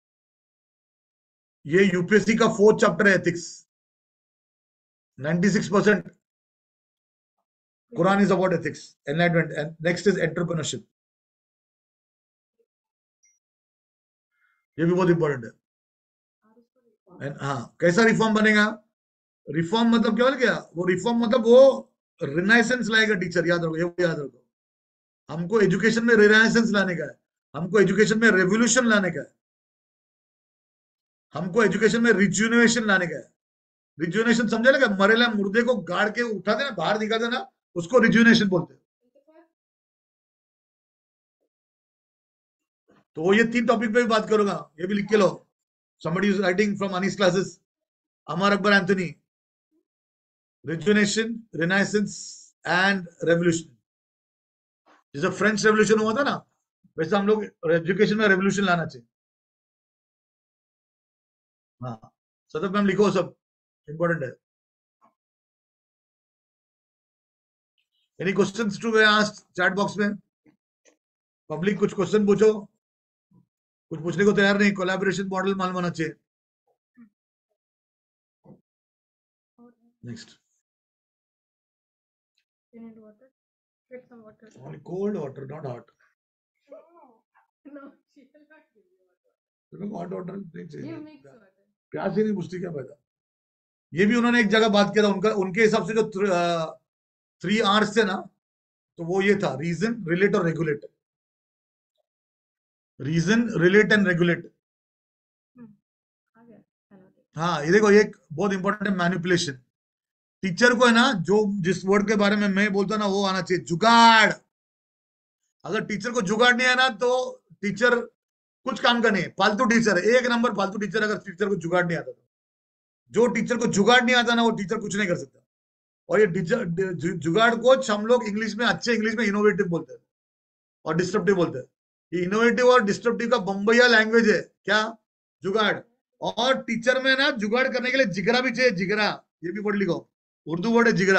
ये यूपीएससी का फोर्थ चैप्टर है, ethics. ninety-six percent Quran is about ethics, enlightenment, and next is entrepreneurship. ये भी बहुत important है। हाँ, कैसा रिफॉर्म बनेगा? रिफॉर्म मतलब क्या क्या? वो रिफॉर्म मतलब वो रिनाइसेंस लाएगा टीचर, याद रखो, ये याद रखो। हमको एजुकेशन में रिनाइसेंस लाने का है, हमको एजुकेशन में रेवोल्यूशन लाने का है, हमको एजुकेशन में रिजुनेशन लाने का है। रिजुनेशन समझे ना, मरेला मुर्दे को गाड़ के उठा देना, बाहर निकाल देना, उसको रिजुनेशन बोलते हैं। तो वो ये तीन टॉपिक पे भी बात करूंगा, ये भी लिख के लो. Somebody is writing from Anis classes. Amar Akbar Anthony. Rejuvenation, Renaissance and Revolution. जैसे फ्रेंच रेवोल्यूशन हुआ था ना, वैसे हम लोग एजुकेशन में रेवोल्यूशन लाना चाहिए. हाँ, सदफ मैम लिखो, सब इंपॉर्टेंट है. Any questions to be asked chat box में. पब्लिक कुछ क्वेश्चन पूछो, कुछ पूछने को तैयार नहीं. कोलैबोरेशन मॉडल मालूम होना चाहिए. Next. Only cold water, not hot. No, she will not give you hot water. Hot water नहीं Give चाहिए. mixed water. प्यास ही नहीं बुझती क्या फायदा. ये भी उन्होंने एक जगह बात किया था. उनका उनके हिसाब से जो थ्री आर्स थे ना, तो वो ये था: रीजन, रिलेट और regulate. Reason, relate and regulate. आ गया, annotate. हाँ, ये देखो, ये एक बहुत इंपॉर्टेंट है, मैनिपुलेशन. टीचर को है ना, जो जिस वर्ड के बारे में मैं बोलता ना, वो आना चाहिए, जुगाड़. अगर टीचर को जुगाड़ नहीं है ना, तो टीचर कुछ काम का नहीं है, फालतू टीचर है, एक नंबर फालतू टीचर. अगर टीचर को जुगाड़ नहीं आता तो, जो टीचर को जुगाड़ नहीं आता ना, वो टीचर कुछ नहीं कर सकता. और ये टीचर जुगाड़ कोच हम लोग इंग्लिश में, अच्छे इंग्लिश में इनोवेटिव बोलते हैं और डिस्ट्रप्टिव बोलते हैं. ये इनोवेटिव और डिस्ट्रप्टिव का बम्बैया लैंग्वेज है क्या, जुगाड़. और टीचर में ना जुगाड़ करने के लिए जिगरा भी चाहिए, जिगरा. ये भी वर्ड लिखो, उर्दू वर्ड है जिगरा.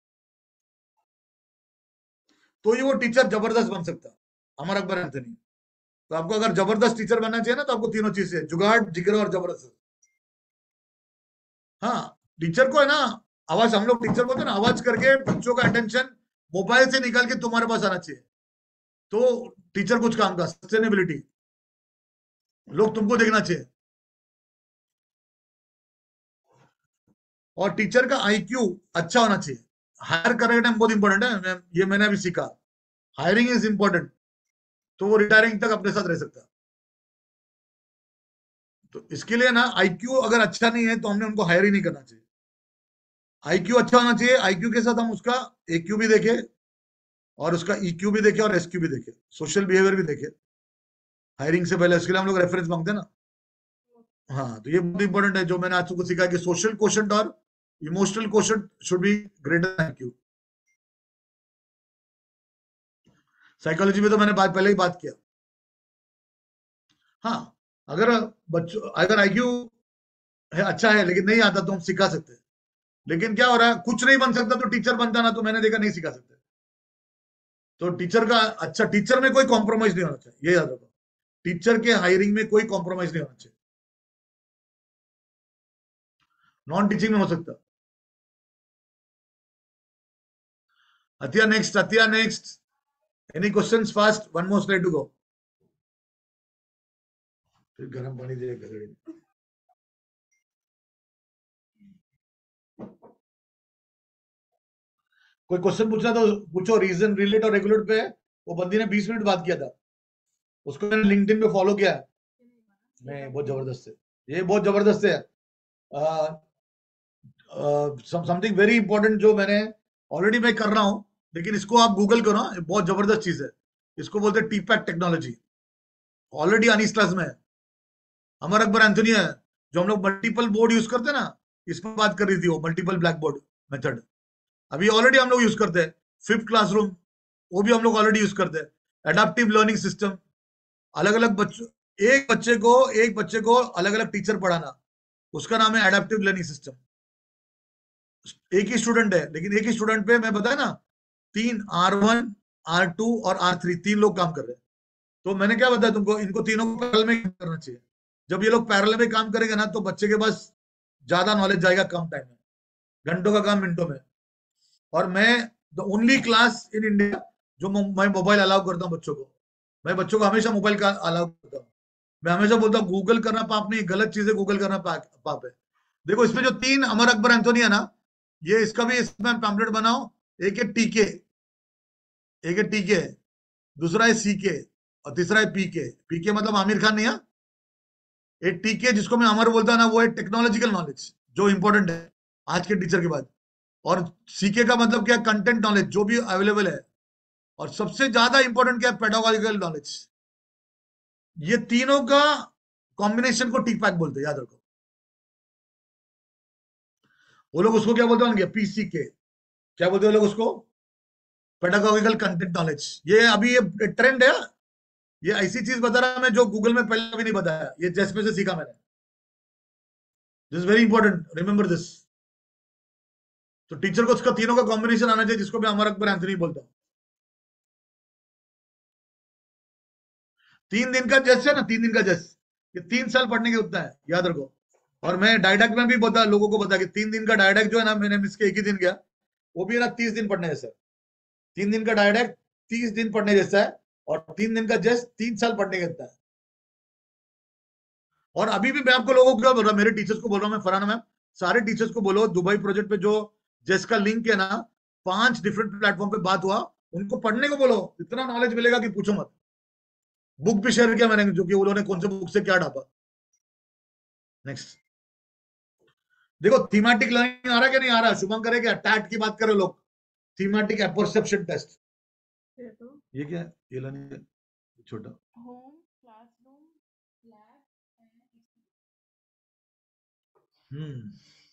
तो ये वो टीचर जबरदस्त बन सकता है, अमर अकबर एंथनी. तो आपको अगर जबरदस्त टीचर बनना चाहिए ना, तो आपको तीनों चीजें, जुगाड़, जिगरा और जबरदस्त. हाँ, टीचर को है ना, आवाज, हम लोग टीचर बोलते हैं ना, आवाज करके बच्चों का अटेंशन मोबाइल से निकाल के तुम्हारे पास आना चाहिए. तो टीचर कुछ काम का, सस्टेनेबिलिटी, लोग तुमको देखना चाहिए. और टीचर का आईक्यू अच्छा होना चाहिए. हायर करने का टाइम बहुत इंपॉर्टेंट है, ये मैंने अभी सीखा. Hiring is important. तो वो रिटायरिंग तक अपने साथ रह सकता है. तो इसके लिए ना, आईक्यू अगर अच्छा नहीं है तो हमने उनको हायर ही नहीं करना चाहिए. आईक्यू अच्छा होना चाहिए. आईक्यू के साथ हम उसका एक्यू भी देखें, और उसका ईक्यू भी देखे, और एसक्यू भी देखे, सोशल बिहेवियर भी देखे. हायरिंग से पहले उसके लिए हम लोग रेफरेंस मांगते हैं ना. हाँ, तो ये बहुत इंपॉर्टेंट है, जो मैंने आज तुमको सीखा कि सोशल क्वोशंट और emotional quotient should be greater than IQ. Psychology में तो मैंने बात पहले ही बात किया. हाँ, अगर बच्चों, अगर आईक्यू है अच्छा है लेकिन नहीं आता, तो हम सिखा सकते हैं. लेकिन क्या हो रहा है, कुछ नहीं बन सकता तो टीचर बनता ना, तो मैंने देखा नहीं सिखा सकते. तो टीचर का अच्छा, टीचर में कोई कॉम्प्रोमाइज नहीं होना चाहिए, ये याद रखो. टीचर के हायरिंग में कोई कॉम्प्रोमाइज नहीं होना चाहिए. नॉन टीचिंग में हो सकता. Atiya next, Atiya next. Any questions fast, one more slide to go. फिर गर्म पानी दे गधेड़े. कोई क्वेश्चन पूछना तो पूछो. रीजन, रिलेट और रेगुलेट पे वो बंदी ने बीस मिनट बात किया था, उसको मैंने लिंक्डइन पे फॉलो किया है. नहीं, बहुत जबरदस्त है, ये बहुत जबरदस्त है. समथिंग वेरी इंपॉर्टेंट जो मैंने ऑलरेडी मैं कर रहा हूं, लेकिन इसको आप गूगल करो, ये बहुत जबरदस्त चीज है. इसको बोलते हैं TPACK technology. Already Anees class में है. अमर अकबर एंथनी है, जो हम लोग मल्टीपल बोर्ड यूज करते हैं ना, इस पर बात कर रही थी वो, मल्टीपल ब्लैक बोर्ड मेथड. अभी ऑलरेडी हम लोग यूज करते हैं. फिफ्थ क्लासरूम, वो भी हम लोग ऑलरेडी यूज करते हैं. एडेप्टिव लर्निंग सिस्टम, अलग अलग बच्चों, एक बच्चे को एक बच्चे को अलग अलग टीचर पढ़ाना, उसका नाम है एडेप्टिव लर्निंग सिस्टम. एक ही स्टूडेंट है, लेकिन एक ही स्टूडेंट पे मैं बताया ना, तीन आर वन, आर टू और आर थ्री, तीन लोग काम कर रहे हैं. तो मैंने क्या बताया तुमको, इनको तीनों को पैरेलल में करना चाहिए. जब ये लोग पैरेलल में काम करेंगे ना, तो बच्चे के पास ज्यादा नॉलेज जाएगा कम टाइम में, घंटों का काम मिनटों में. और मैं the only class in India जो मैं मोबाइल अलाउ करता हूँ बच्चों को. मैं बच्चों को हमेशा मोबाइल का अलाउ करता हूँ. मैं हमेशा बोलता हूँ गूगल करना पाप नहीं, गलत चीजें गूगल करना पाप है. देखो, इसमें जो तीन अमर अकबर एंथोनी है ना, ये इसका भी इसमें पैम्पलेट बनाओ. एक है टीके, एक है टीके, दूसरा है सीके, और तीसरा है पीके. पीके मतलब आमिर खान नहीं है. एक टीके जिसको मैं अमर बोलता है ना, वो है टेक्नोलॉजिकल नॉलेज, जो इंपॉर्टेंट है आज के टीचर के बाद. और सीके का मतलब क्या, कंटेंट नॉलेज, जो भी अवेलेबल है. और सबसे ज्यादा इंपॉर्टेंट क्या है, पेडागोजिकल नॉलेज. ये तीनों का कॉम्बिनेशन को टी पैक बोलते हैं, याद रखो। वो लोग उसको क्या बोलते होंगे, पीसीके, क्या बोलते हैं वो लोग उसको, पेडागोगिकल कंटेंट नॉलेज। ये अभी ये ट्रेंड है, ये ऐसी चीज बता रहा मैं जो गूगल में पहले भी नहीं बताया, ये जेस में से सीखा मैंने। This is very important, remember this. तो टीचर को उसका तीनों का कॉम्बिनेशन आना चाहिए, जिसको मैं अमर अकबर एंथनी बोलता हूँ। तीन दिन का जेस है ना, तीन दिन का जेस, ये तीन साल पढ़ने के उतना है, याद रखो। और मैं डायडक्ट में भी बता लोगों को बता कि तीन दिन का डायडक्ट जो है ना, मैंने मिस के एक ही दिन गया, वो भी है ना तीस दिन पढ़ने जैसा है। तीन दिन का डायडक्ट तीस दिन पढ़ने जैसा है, और तीन दिन का जेस तीन साल पढ़ने का है। और अभी भी मैं आपको लोगों को क्या बोल रहा हूँ, मेरे टीचर्स को बोल रहा हूँ मैं, फरहाना मैम, सारे टीचर्स को बोलो दुबई प्रोजेक्ट पे जो जेस का लिंक है ना, पांच डिफरेंट प्लेटफॉर्म पे बात हुआ, उनको पढ़ने को बोलो, इतना नॉलेज मिलेगा कि पूछो मत। बुक भी शेयर किया मैंने, जो कि उन्होंने कौन से बुक से क्या डाला। नेक्स्ट देखो, थीमेटिक लर्निंग आ रहा है कि नहीं आ रहा, शुभम करे क्या, टैट की बात करो लोग, थीमेटिक परसेप्शन टेस्ट। ये क्या है, ये लर्निंग छोटा, home, classroom, lab and hmm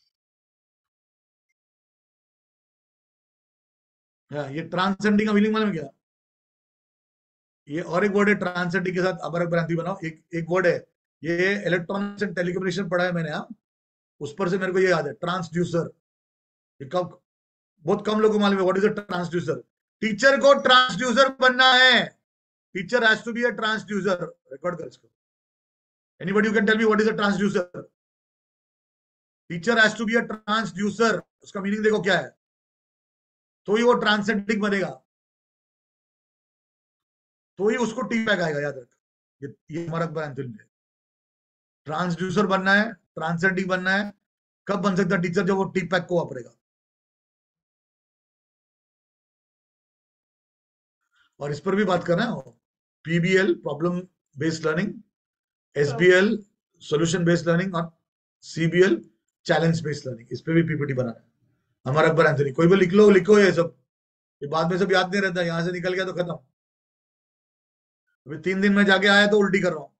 या, ये ट्रांसेंडिंग का मीनिंग मालूम है क्या? ये और एक वर्ड है ट्रांसेंडिंग के साथ अबर भ्रांति बनाओ, एक एक वर्ड है, ये इलेक्ट्रॉनिक्स एंड टेलीकम्युनिकेशन पढ़ा है मैंने, हाँ, उस पर से मेरे को ये याद है, ट्रांसड्यूसर। ये कब, बहुत कम लोगों को मालूम है what is a transducer. Teacher को ट्रांसड्यूसर बनना है, teacher has to be a transducer. Record कर इसको, anybody you can tell me what is a transducer. Teacher has to be a transducer, उसका मीनिंग देखो क्या है, तो ही वो ट्रांसेंडिंग बनेगा, तो ही उसको टी पैक आएगा, याद रख। ये ये हमारा एंथनी है, ट्रांसड्यूसर बनना है, ट्रांसेंडिंग बनना है। कब बन सकता है टीचर, जब वो टी पैक को वापरेगा। और इस पर भी बात करना है, PBL problem based learning, SBL solution based learning, और सीबीएल चैलेंज बेस्ड लर्निंग, इस पे भी पीपीटी बनाना है। हमारा अकबर एंथनी, कोई भी लिख लो, लिखो ये सब, ये बाद में सब याद नहीं रहता, यहां से निकल गया तो खत्म। अभी तीन दिन में जाके आया तो उल्टी कर रहा हूं।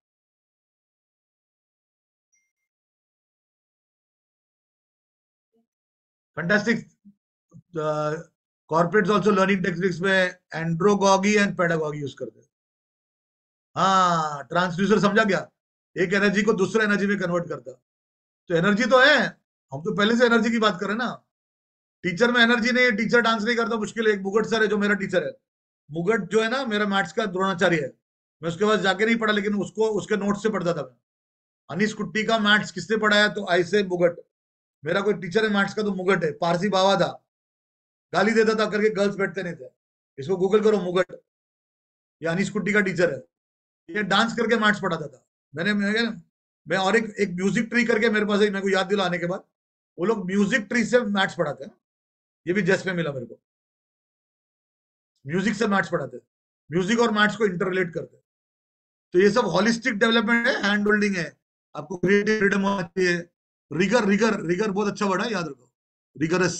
Fantastic. Corporates also learning techniques में एंड्रोगॉगी एंड पेडागॉगी यूज करते हैं। हाँ, ट्रांसड्यूसर समझा क्या, एक एनर्जी को दूसरे एनर्जी में कन्वर्ट करता। तो एनर्जी तो है, हम तो पहले से एनर्जी की बात कर रहे हैं ना। टीचर में एनर्जी नहीं है, टीचर डांस नहीं करता, मुश्किल है। एक मुगट सर है जो मेरा टीचर है, मुगट जो है ना मेरा मैथ्स का द्रोणाचार्य है, मैं उसके पास जाके नहीं पढ़ा, लेकिन उसको उसके नोट से पढ़ता था मैं। अनीस कुट्टी का मैथ्स किसने पढ़ाया, तो ऐसे मुगट, मेरा कोई टीचर है मैथ्स का तो मुगट है, पारसी बाबा था, गाली देता था करके गर्ल्स बैठते नहीं थे। इसको गूगल करो, मुगट, ये अनीस कुट्टी का टीचर है, ये डांस करके मैथ्स पढ़ाता था। मैंने मैं, मैं और एक एक म्यूजिक ट्री करके मेरे पास है, मेरे को याद दिला आने के बाद, वो लोग म्यूजिक ट्री से मैथ्स पढ़ाते हैं, ये भी जस्ट में मिला मेरे को, म्यूजिक से मैथ्स पढ़ाते हैं, म्यूजिक और मैथ्स को इंटररिलेट करते हैं। तो ये सब होलिस्टिक डेवलपमेंट है, हैंड होल्डिंग है, आपको क्रिएटिव फ्रीडम होना चाहिए। रिगर रिगर रिगर बहुत अच्छा वर्ड है, याद रखो, रिगरस।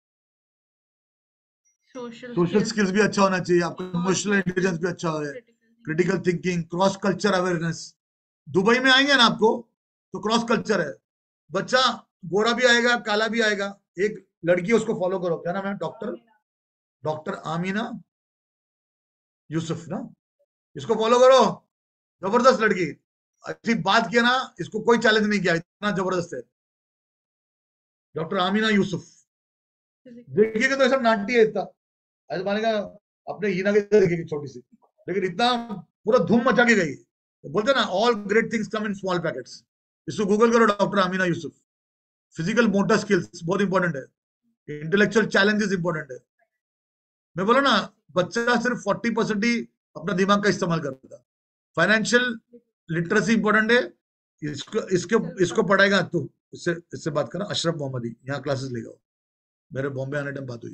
सोशल सोशल स्किल्स भी अच्छा होना चाहिए, आपका इमोशनल इंटेलिजेंस भी अच्छा है, critical thinking, cross culture awareness. Dubai में आएंगे ना आपको तो क्रॉस कल्चर है, बच्चा गोरा भी आएगा, काला भी आएगा। एक लड़की उसको फॉलो करो, क्या नाम है, डॉक्टर डॉक्टर आमीना यूसुफ ना, इसको फॉलो करो, जबरदस्त लड़की। अच्छी बात किया ना, इसको कोई चैलेंज नहीं किया, इतना जबरदस्त है डॉक्टर आमीना यूसुफ। देखिएगा तो ऐसा नाटी है, इतना ऐसा मानेगा अपने हीना के देखेगी छोटी सी, लेकिन इतना पूरा धूम मचा के गई। तो बोलते ना, all great things come in small packets. इसको गूगल करो, doctor Amina Yusuf. Physical motor skills बहुत इंपॉर्टेंट है, इंटेलेक्चुअल चैलेंजेस इंपॉर्टेंट है। मैं बोला ना, बच्चा सिर्फ फोर्टी परसेंट ही अपना दिमाग का इस्तेमाल करता था। फाइनेंशियल लिटरेसी इंपॉर्टेंट है, इसको इसके इसको पढ़ाएगा तो इससे इससे बात करना, अशरफ मोहम्मदी, यहाँ क्लासेस लेगा, मेरे बॉम्बे आने टाइम बात हुई।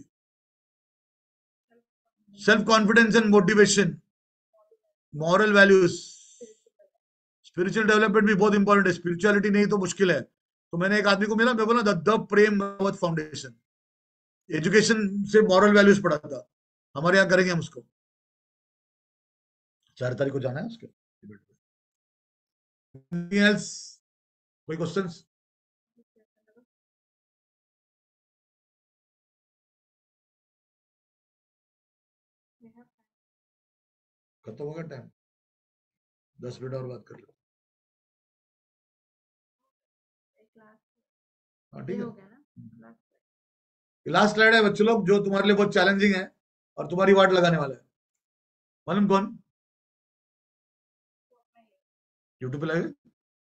Self confidence and motivation, moral values, spiritual development भी बहुत इंपॉर्टेंट है। स्पिरिचुअलिटी नहीं तो मुश्किल है। तो मैंने एक आदमी को मिला, मैं बोला the Prem Rawat foundation, education से मॉरल वैल्यूज पढ़ाता था, हमारे यहाँ करेंगे हम उसको, चार तारीख को जाना है उसके। else? कोई क्वेश्चंस? खत्म हो गया टाइम? दस मिनट और बात कर लो। हाँ ठीक है। लास्ट स्लाइड है बच्चों लोग, जो तुम्हारे लिए बहुत चैलेंजिंग है और तुम्हारी वाट लगाने वाला है। मालूम कौन? यूट्यूब पे लाइव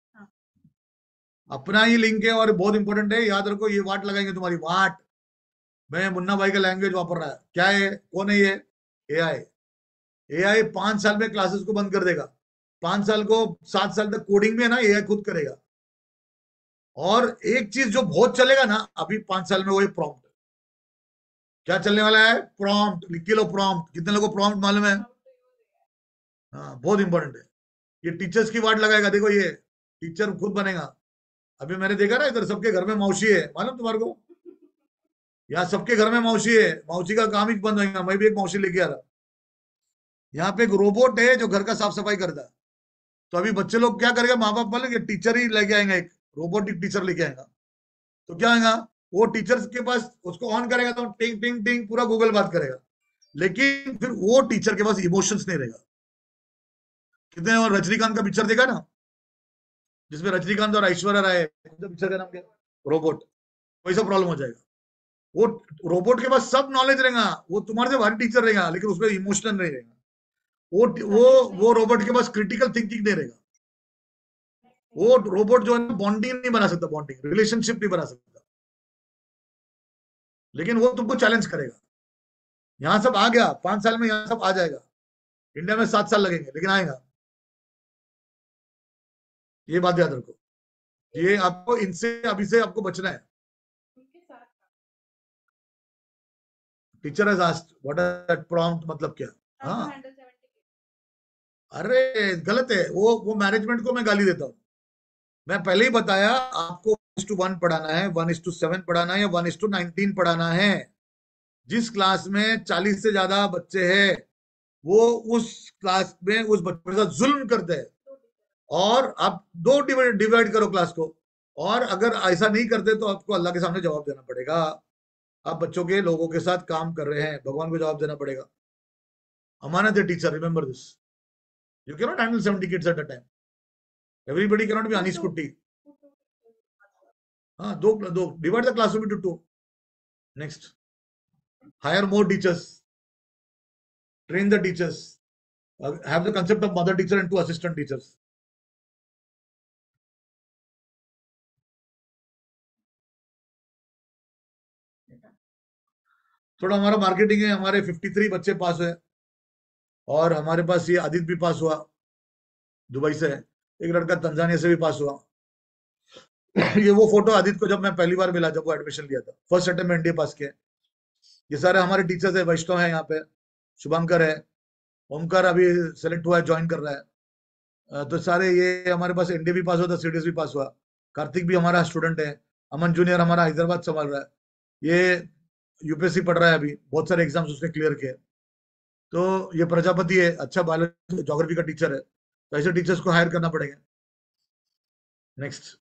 अपना ही लिंक है और बहुत इंपॉर्टेंट है, याद रखो। ये वाट लगाएंगे तुम्हारी वाट। मैं मुन्ना भाई का लैंग्वेज वापर रहा है। क्या है? कौन है ये? एआई। एआई पांच साल में क्लासेस को बंद कर देगा। पांच साल को सात साल तक कोडिंग में है ना, एआई खुद करेगा। और एक चीज जो बहुत चलेगा ना अभी पांच साल में, वो प्रॉम्प्ट। क्या चलने वाला है? प्रॉम्प्ट। लिख के लो प्रॉम्प्ट। कितने लोगों को प्रॉम्प्ट मालूम है? हाँ, बहुत इंपॉर्टेंट है। ये टीचर्स की वाट लगाएगा। देखो ये टीचर खुद बनेगा। अभी मैंने देखा ना, इधर सबके घर में मौसी है, मालूम तुम्हारे को? यहाँ सबके घर में मौसी है। मौसी का काम ही बंद होगा। मैं भी एक मौसी लेके आ रहा। यहाँ पे एक रोबोट है जो घर का साफ सफाई करता है। तो अभी बच्चे लोग क्या करेंगे? माँ बाप बोलेंगे टीचर ही लेके आएंगे, एक रोबोटिक टीचर लेके आएगा। तो क्या आएगा? वो टीचर के पास उसको ऑन करेगा तो टिंग टिंग टिंग पूरा गूगल बात करेगा, लेकिन फिर वो टीचर के पास इमोशंस नहीं रहेगा। कितने और रजनीकांत का पिक्चर देखा ना, जिसमें रजनीकांत और ऐश्वर्या राय, पिक्चर का नाम क्या? रोबोट। वैसा प्रॉब्लम हो जाएगा। वो रोबोट के पास सब नॉलेज रहेगा, वो तुम्हारे से भारी टीचर रहेगा, लेकिन उसमें इमोशनल नहीं रहेगा। वो वो वो रोबोट के पास क्रिटिकल थिंकिंग नहीं रहेगा। वो रोबोट जो है बॉन्डिंग नहीं बना सकता, बॉन्डिंग रिलेशनशिप नहीं बना सकता, लेकिन वो तुमको चैलेंज करेगा। यहां सब आ गया, पांच साल में यहां सब आ जाएगा। इंडिया में सात साल लगेंगे, लेकिन आएगा। ये बात याद रखो। ये आपको इनसे अभी से आपको बचना है। Teacher has asked what is that prompt, मतलब क्या? हाँ, अरे गलत है वो। वो मैनेजमेंट को मैं गाली देता हूँ। मैं पहले ही बताया आपको, वन इज टू वन पढ़ाना है, वन इज टू सेवन पढ़ाना है, या वन इज टू नाइनटीन पढ़ाना है। जिस क्लास में चालीस से ज्यादा बच्चे हैं, वो उस क्लास में उस बच्चे के साथ जुल्म करते हैं। और आप दो डिवाइड करो क्लास को, और अगर ऐसा नहीं करते तो आपको अल्लाह के सामने जवाब देना पड़ेगा। आप बच्चों के लोगों के साथ काम कर रहे हैं, भगवान को जवाब देना पड़ेगा। अमानत है teacher, remember this. You can not handle seventy kids at a time. Everybody can not be Anees Kutty. हाँ, दो दो divide the classroom into two. Next, hire more teachers, train the teachers, uh, have the concept of mother teacher and two assistant teachers. थोड़ा हमारा marketing है। हमारे तिरेपन बच्चे पास हुए, और हमारे पास ये आदित्य भी पास हुआ, दुबई से। एक लड़का तंजानिया से भी पास हुआ। ये वो फोटो आदित्य को जब मैं पहली बार मिला, जब वो एडमिशन लिया था, फर्स्ट अटेम्प्ट में एनडीए पास किया। ये सारे हमारे टीचर्स है। वैष्णव है यहाँ पे, शुभंकर है, ओमकार अभी सेलेक्ट हुआ है, ज्वाइन कर रहा है। तो सारे ये हमारे पास एनडीए भी पास हुआ था, सीडीएस भी पास हुआ। कार्तिक भी हमारा स्टूडेंट है। अमन जूनियर हमारा हैदराबाद संभाल रहा है। ये यूपीएससी पढ़ रहा है अभी, बहुत सारे एग्जाम्स उसने क्लियर किए। तो ये प्रजापति है, अच्छा बायोलॉजी ज्योग्राफी का टीचर है। तो ऐसे टीचर्स को हायर करना पड़ेगा। Next,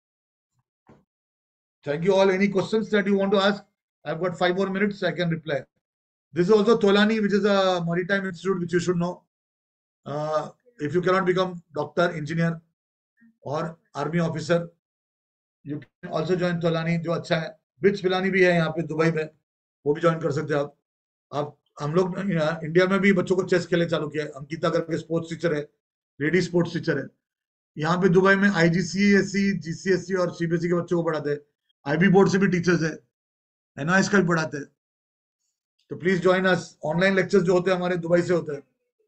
thank you all. Any questions that you want to ask? I have got five more minutes, I can reply. This is also Tolani, which is a maritime institute which you should know. If you can not become doctor, engineer और army officer, you can also join Tolani, जो अच्छा है। Bits Pilani भी है यहाँ पे Dubai में, वो भी ज्वाइन कर सकते हैं आप। आप हम लोग इंडिया में भी बच्चों को चेस खेले चालू किया है। अंकिता करके स्पोर्ट्स टीचर है, लेडी स्पोर्ट्स टीचर है। यहाँ पे दुबई में आईजीसीएसई, जीसीएसई और सीबीएसई के बच्चों को पढ़ाते हैं। आईबी बोर्ड से भी टीचर्स है, एनआईएस का भी पढ़ाते हैं। तो please join us. Online lectures जो होते हैं हमारे दुबई से होते हैं।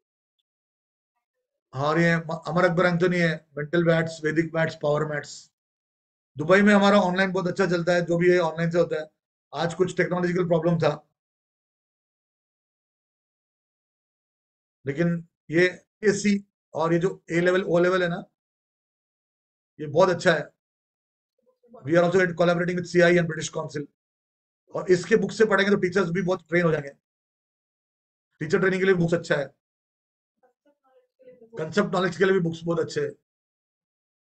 और ये अमर अकबर एंथोनी है, mental maths, Vedic maths, power maths. Dubai में हमारा ऑनलाइन बहुत अच्छा चलता है, जो भी है ऑनलाइन से होता है। आज कुछ टेक्नोलॉजिकल प्रॉब्लम था, लेकिन ये एससी और ये जो ए लेवल ओ लेवल है ना, ये बहुत अच्छा है। We are also collaborating with CI and British Council. और इसके बुक से पढ़ेंगे तो टीचर्स भी बहुत ट्रेन हो जाएंगे। टीचर ट्रेनिंग के लिए बुक्स अच्छा है, कंसेप्ट नॉलेज के लिए भी बुक्स बहुत अच्छे हैं।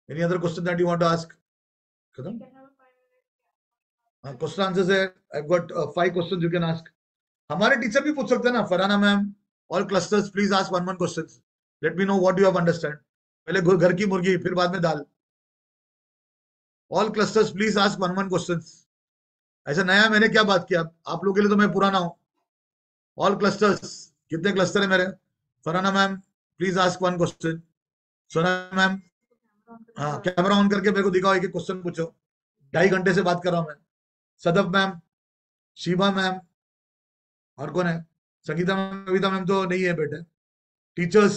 Any other question that you want to ask? खत्म? हाँ, क्वेश्चन आंसर है. I've got uh, five questions you can ask. हमारे टीचर भी पूछ सकते हैं ना. Farana ma'am, all clusters please ask one one questions. Let me know what you have understand. पहले घर की मुर्गी फिर बाद में दाल. All clusters please ask one one questions. ऐसा नया मैंने क्या बात किया? आप लोगों के लिए तो मैं पुराना हूं. All clusters, कितने क्लस्टर है मेरे? Farana ma'am please ask one question. Sona ma'am, हाँ, कैमरा ऑन करके मेरे को दिखाओ, एक एक क्वेश्चन पूछो. ढाई घंटे से बात कर रहा हूं मैं. सदफ मैम, शीबा मैम, और कौन है? संगीता मैम, कविता मैम तो नहीं है बेटे. टीचर्स,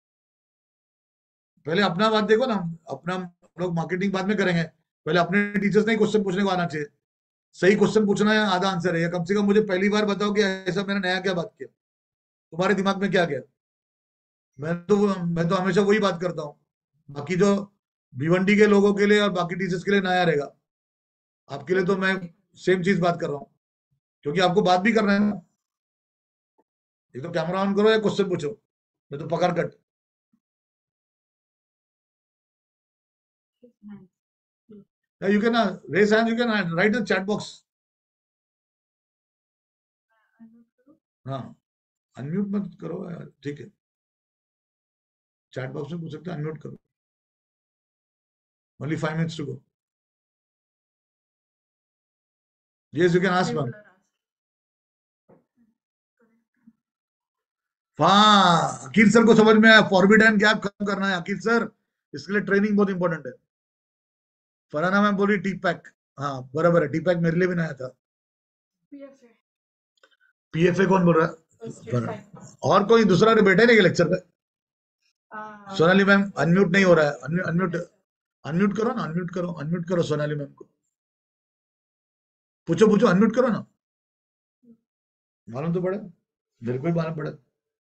पहले अपना बात देखो ना. अपना लोग मार्केटिंग बाद में करेंगे. पहले अपने टीचर्स ने क्वेश्चन पूछने को आना चाहिए. सही क्वेश्चन पूछना है, आधा आंसर है. या कम से कम मुझे पहली बार बताओ कि ऐसा मैंने नया क्या बात किया, तुम्हारे दिमाग में क्या गया. मैं तो मैं तो हमेशा वही बात करता हूँ. बाकी जो भिवंडी के लोगों के लिए और बाकी टीचर्स के लिए नया रहेगा. आपके लिए तो मैं सेम चीज बात कर रहा हूँ, क्योंकि आपको बात भी करना है ना. एक तो कैमरा ऑन करो या क्वेश्चन पूछो, मैं तो पकड़ कट. You can raise hand, you can write in chat box. हाँ, अनम्यूट मत करो यार, ठीक है. चैट बॉक्स में पूछ सकते हैं, अनम्यूट करो. Only five minutes to go. Yes, you can ask ma'am. हाँ, अकील सर को समझ में आया. फॉरबिडन गैप खत्म करना है अकील सर, इसके लिए ट्रेनिंग बहुत इंपॉर्टेंट है. फराना मैम बोली टी पैक. हाँ बराबर है, टी पैक मेरे लिए भी नया था. पीएफए कौन बोल रहा है? और कोई दूसरा बैठे नहीं लेक्चर पे? सोनाली मैम अनम्यूट नहीं हो रहा है. अनम्यूट अनम्यूट करो ना, अनम्यूट करो, अनम्यूट करो सोनाली मैम को. पूछो पूछो, अनम्यूट करो ना. मालूम तो पड़े, मेरे को भी मालूम पड़े.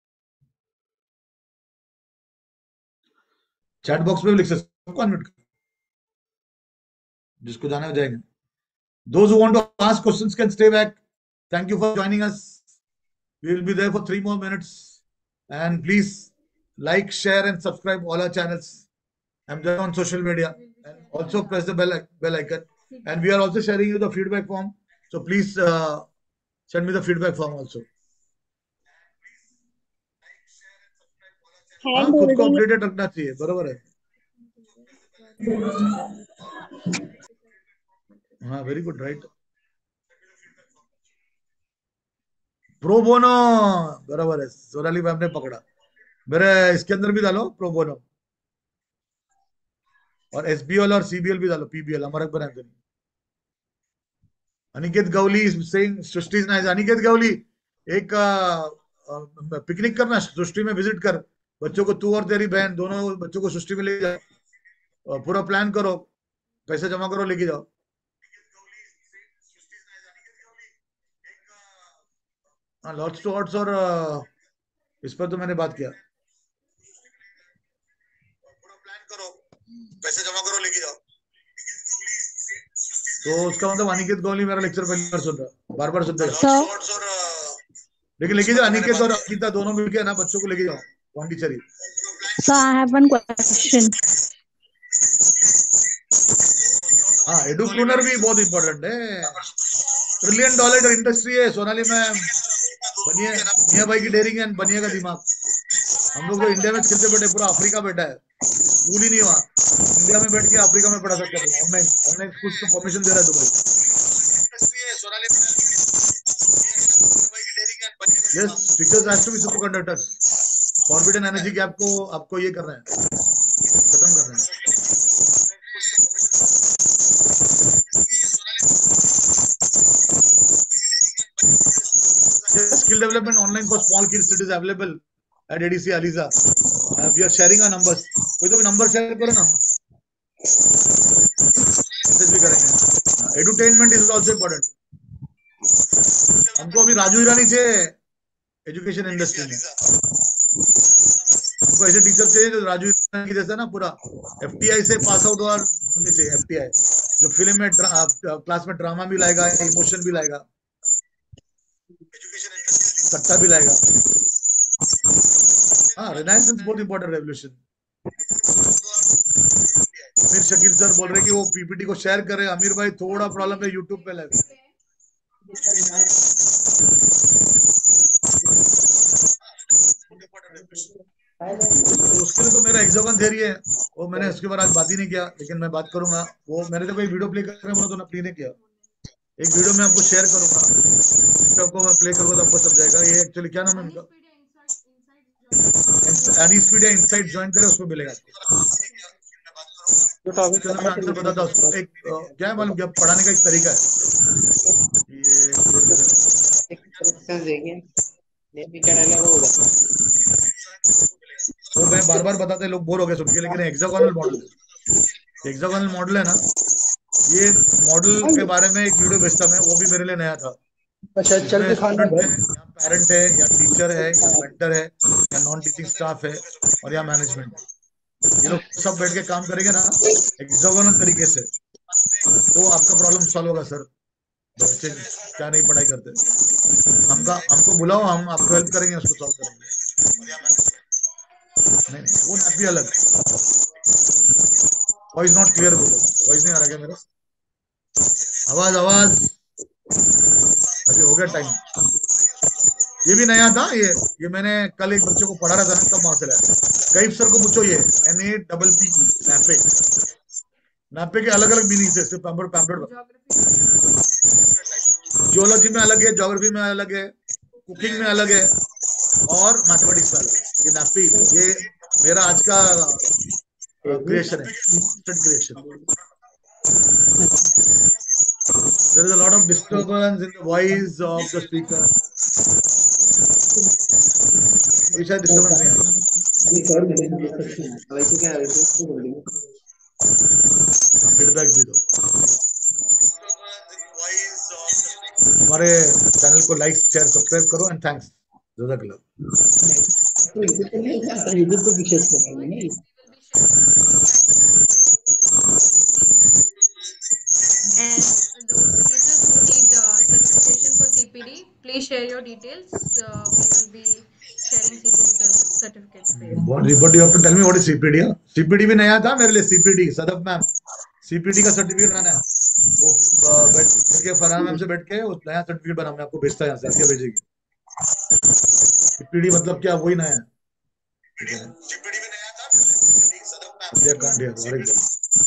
चैट बॉक्स में भी लिख सकते, सबको अनम्यूट करो, जिसको जाना हो जाएंगे. Those who want to ask questions can stay back. Thank you for joining us. We will be there for three more minutes. And please like, share, and subscribe all our channels. I'm there on social media. And also press the bell, bell icon. And we are also sharing you the feedback form. So please uh, send me the feedback form also. हाँ, खुद को updated रखना चाहिए, बराबर है. हाँ, very good, right. Pro bono, बराबर है. सोनाली मैम ने पकड़ा. मेरे इसके अंदर भी डालो प्रो बोनो, और एसबीएल और सीबीएल भी डालो. PBL Amar Akbar Anthony. Aniket Gawli saying Srishti is nice. Aniket Gawli, एक पिकनिक करना, सृष्टि में विजिट कर. बच्चों को, तू और तेरी बहन दोनों बच्चों को सृष्टि में ले जाओ. पूरा प्लान करो, पैसे जमा करो, लेके जाओ. हाँ, लॉट्स टू हॉट्स और इस पर तो मैंने बात किया. पूरा प्लान करो, पैसे जमा करो, लेके जाओ. तो उसका मतलब अनिकेत गौली मेरा लेक्चर पहली बार सुन रहा, बार बार सुनते रहो. लेकिन लेके जाओ, अनिकेत और अकिता दोनों मिलके ना बच्चों को लेके जाओ Pondicherry. So I have one question. हाँ, एडुप्रूनर भी बहुत इंपॉर्टेंट है. ट्रिलियन डॉलर इंडस्ट्री है सोनाली मैम. बनिए मियां भाई की डेयरिंग एंड बनिए का दिमाग. हम लोग तो इंडिया में खेलते बैठे, पूरा अफ्रीका बैठा है. स्कूल ही नहीं हुआ, इंडिया में बैठ के अफ्रीका में पढ़ा सकते हैं. ऑनलाइन ऑनलाइन स्कूल को परमिशन दे रहा है Dubai. Yes, teachers has to be super conductors. Forbidden energy gap को आपको ये करना है, खत्म करना है. Skill development online for small kids, it is available at A D C Aliza. Uh, we are sharing our numbers. कोई तो भी नंबर शेयर करो ना, मैसेज भी करेंगे. Edutainment is also important. हमको अभी राजू ईरानी चाहिए एजुकेशन इंडस्ट्री में. हमको ऐसे टीचर चाहिए जो राजू ईरानी की जैसा ना पूरा एफटीआई से पास आउट और होने चाहिए. एफटीआई जो फिल्म में क्लास में ड्रामा भी लाएगा, इमोशन भी लाएगा, सट्टा भी लाएगा. हाँ, रिनाइसेंस बहुत इंपॉर्टेंट रेवोल्यूशन. अमीर शकील सर बोल रहे कि वो पीपीटी को शेयर करे। अमीर भाई थोड़ा प्रॉब्लम है यूट्यूब पे लाइव। तो उसके लिए तो मेरा हेक्सागोन थ्योरी है, वो मैंने उसके बारे आज बात ही नहीं किया, लेकिन मैं बात करूंगा। वो मैंने तो कोई वीडियो प्ले कर रहे बोला तो प्ले नहीं किया। एक वीडियो में आपको शेयर करूंगा, आपको मैं प्ले करूंगा तो आपको सब जाएगा। ये एक्चुअली क्या नाम है उनका, एनीस्पीडिया इनसाइट ज्वाइन करे, उसको मिलेगा आपको। उसके अंदर मैं आंसर बताता हूँ उसको। एक अ, क्या है मालूम, क्या पढ़ाने का एक तरीका है। ये वो मैं बार बार बताते लोग बोर हो गए सुन के, लेकिन हेक्सागोनल मॉडल है। हेक्सागोनल मॉडल है ना, ये मॉडल के बारे में एक वीडियो भेजता मैं, वो भी मेरे लिए नया था। अच्छा चल के खाना स्टूडेंट है। है या पेरेंट है या टीचर है या मेंटर है या नॉन टीचिंग स्टाफ है और या मैनेजमेंट, ये लोग सब बैठ के काम करेंगे ना हेक्सागोनल तरीके से, तो आपका प्रॉब्लम सॉल्व होगा सर। बच्चे क्या नहीं पढ़ाई करते, हमका हमको बुलाओ, हम आपको हेल्प करेंगे, उसको सॉल्व करेंगे। नहीं नहीं वो नैपी अलग। वॉइस नॉट क्लियर बोलो, वॉइस नहीं आ रहा क्या मेरा? आवाज आवाज अभी हो गया टाइम। ये भी नया था, ये ये मैंने कल एक बच्चे को पढ़ा रहा था ना, तब वहां से लाया। कईफ सर को पूछो, ये N A double P E नैपे, नैपे के अलग अलग मीनिंग है, सिर्फ पैम्पलेट पैम्पलेट। जियोलॉजी में अलग है, ज्योग्राफी में अलग है, कुकिंग में अलग है और मैथमेटिक्स में अलग है। ये नैपी, ये मेरा आज का क्रिएशन है, instant creation. There is a lot of disturbance in the voice of the speaker. अभी शायद डिस्टर्बेंस नहीं आया। फीडबैक भी दो। हमारे चैनल को लाइक शेयर सब्सक्राइब करो एंड थैंक्स। जज़ाकल्लाह। And the, the teachers who need uh, certification for C P D, please share your details. Uh, we will be sharing C P D cer- certificates for you. What, what you have to tell me what is C P D? C P D भी नया था मेरे लिए। C P D Sadaf ma'am C P D का certificate बनाना है, वो अ, बैठ के फरहान मैम से बैठ के वो नया सर्टिफिकेट बना, मैं आपको भेजता है, यहाँ से आके भेजेगी। C P D मतलब क्या, वही नया है। They can't hear. Very good.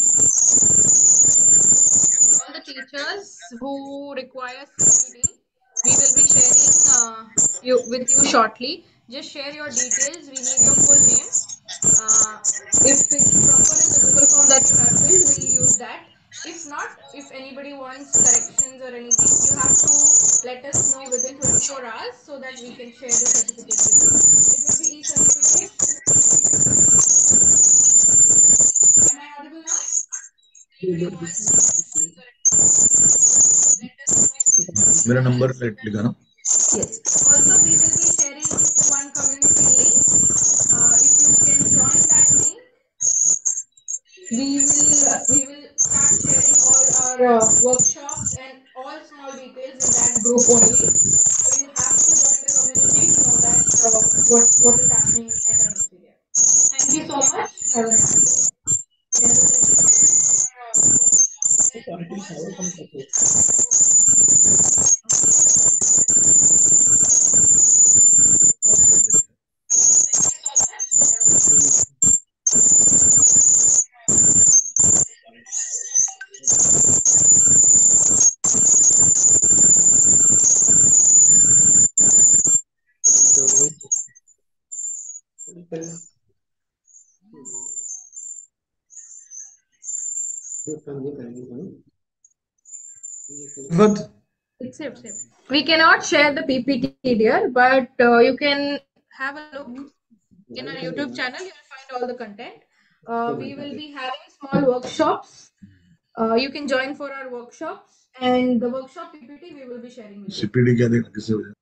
All the teachers who require C P D, we will be sharing uh, you with you shortly. Just share your details. We need your full name. Uh, if it's proper in the Google form that you have filled, we'll use that. If not, if anybody wants corrections or anything, you have to let us know within twenty-four hours so that we can share the certificate with you. It will be e-certificate. Am I audible now? मेरा number लिखा ना। Yes. Also, we will be sharing one community link. Uh, if you can join that link, we will uh, we will start sharing all our uh, workshops and all small details in that group only. So you have to join the community to know that uh, what what is happening at Anesthesia. Thank you so much. Have a nice day. In the session, Good. Same, same. We cannot share the P P T, dear, but uh, you can have a look in our YouTube channel. You will find all the content. Uh, we will be having small workshops. Uh, you can join for our workshops, and the workshop P P T we will be sharing with you. C P D क्या देखा किससे हो?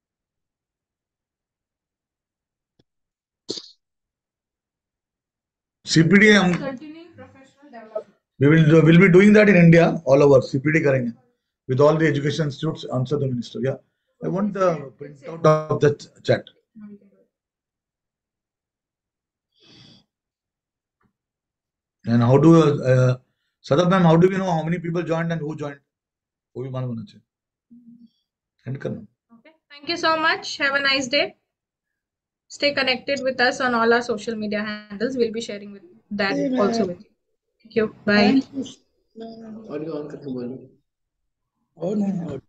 C P D हम Continuing professional development. we will do, we'll be doing that in India all over. C P D करेंगे with all the education institutes. Answer the minister. Yeah, I want the printout of the chat. And how do uh, Sadaf ma'am, how do we know how many people joined and who joined? वो भी मालूम होना चाहिए. End करना. Okay. Thank you so much. Have a nice day. Stay connected with us on all our social media handles. We'll be sharing with that also with you. Thank you. Bye. Audio on करके बोलो और नहीं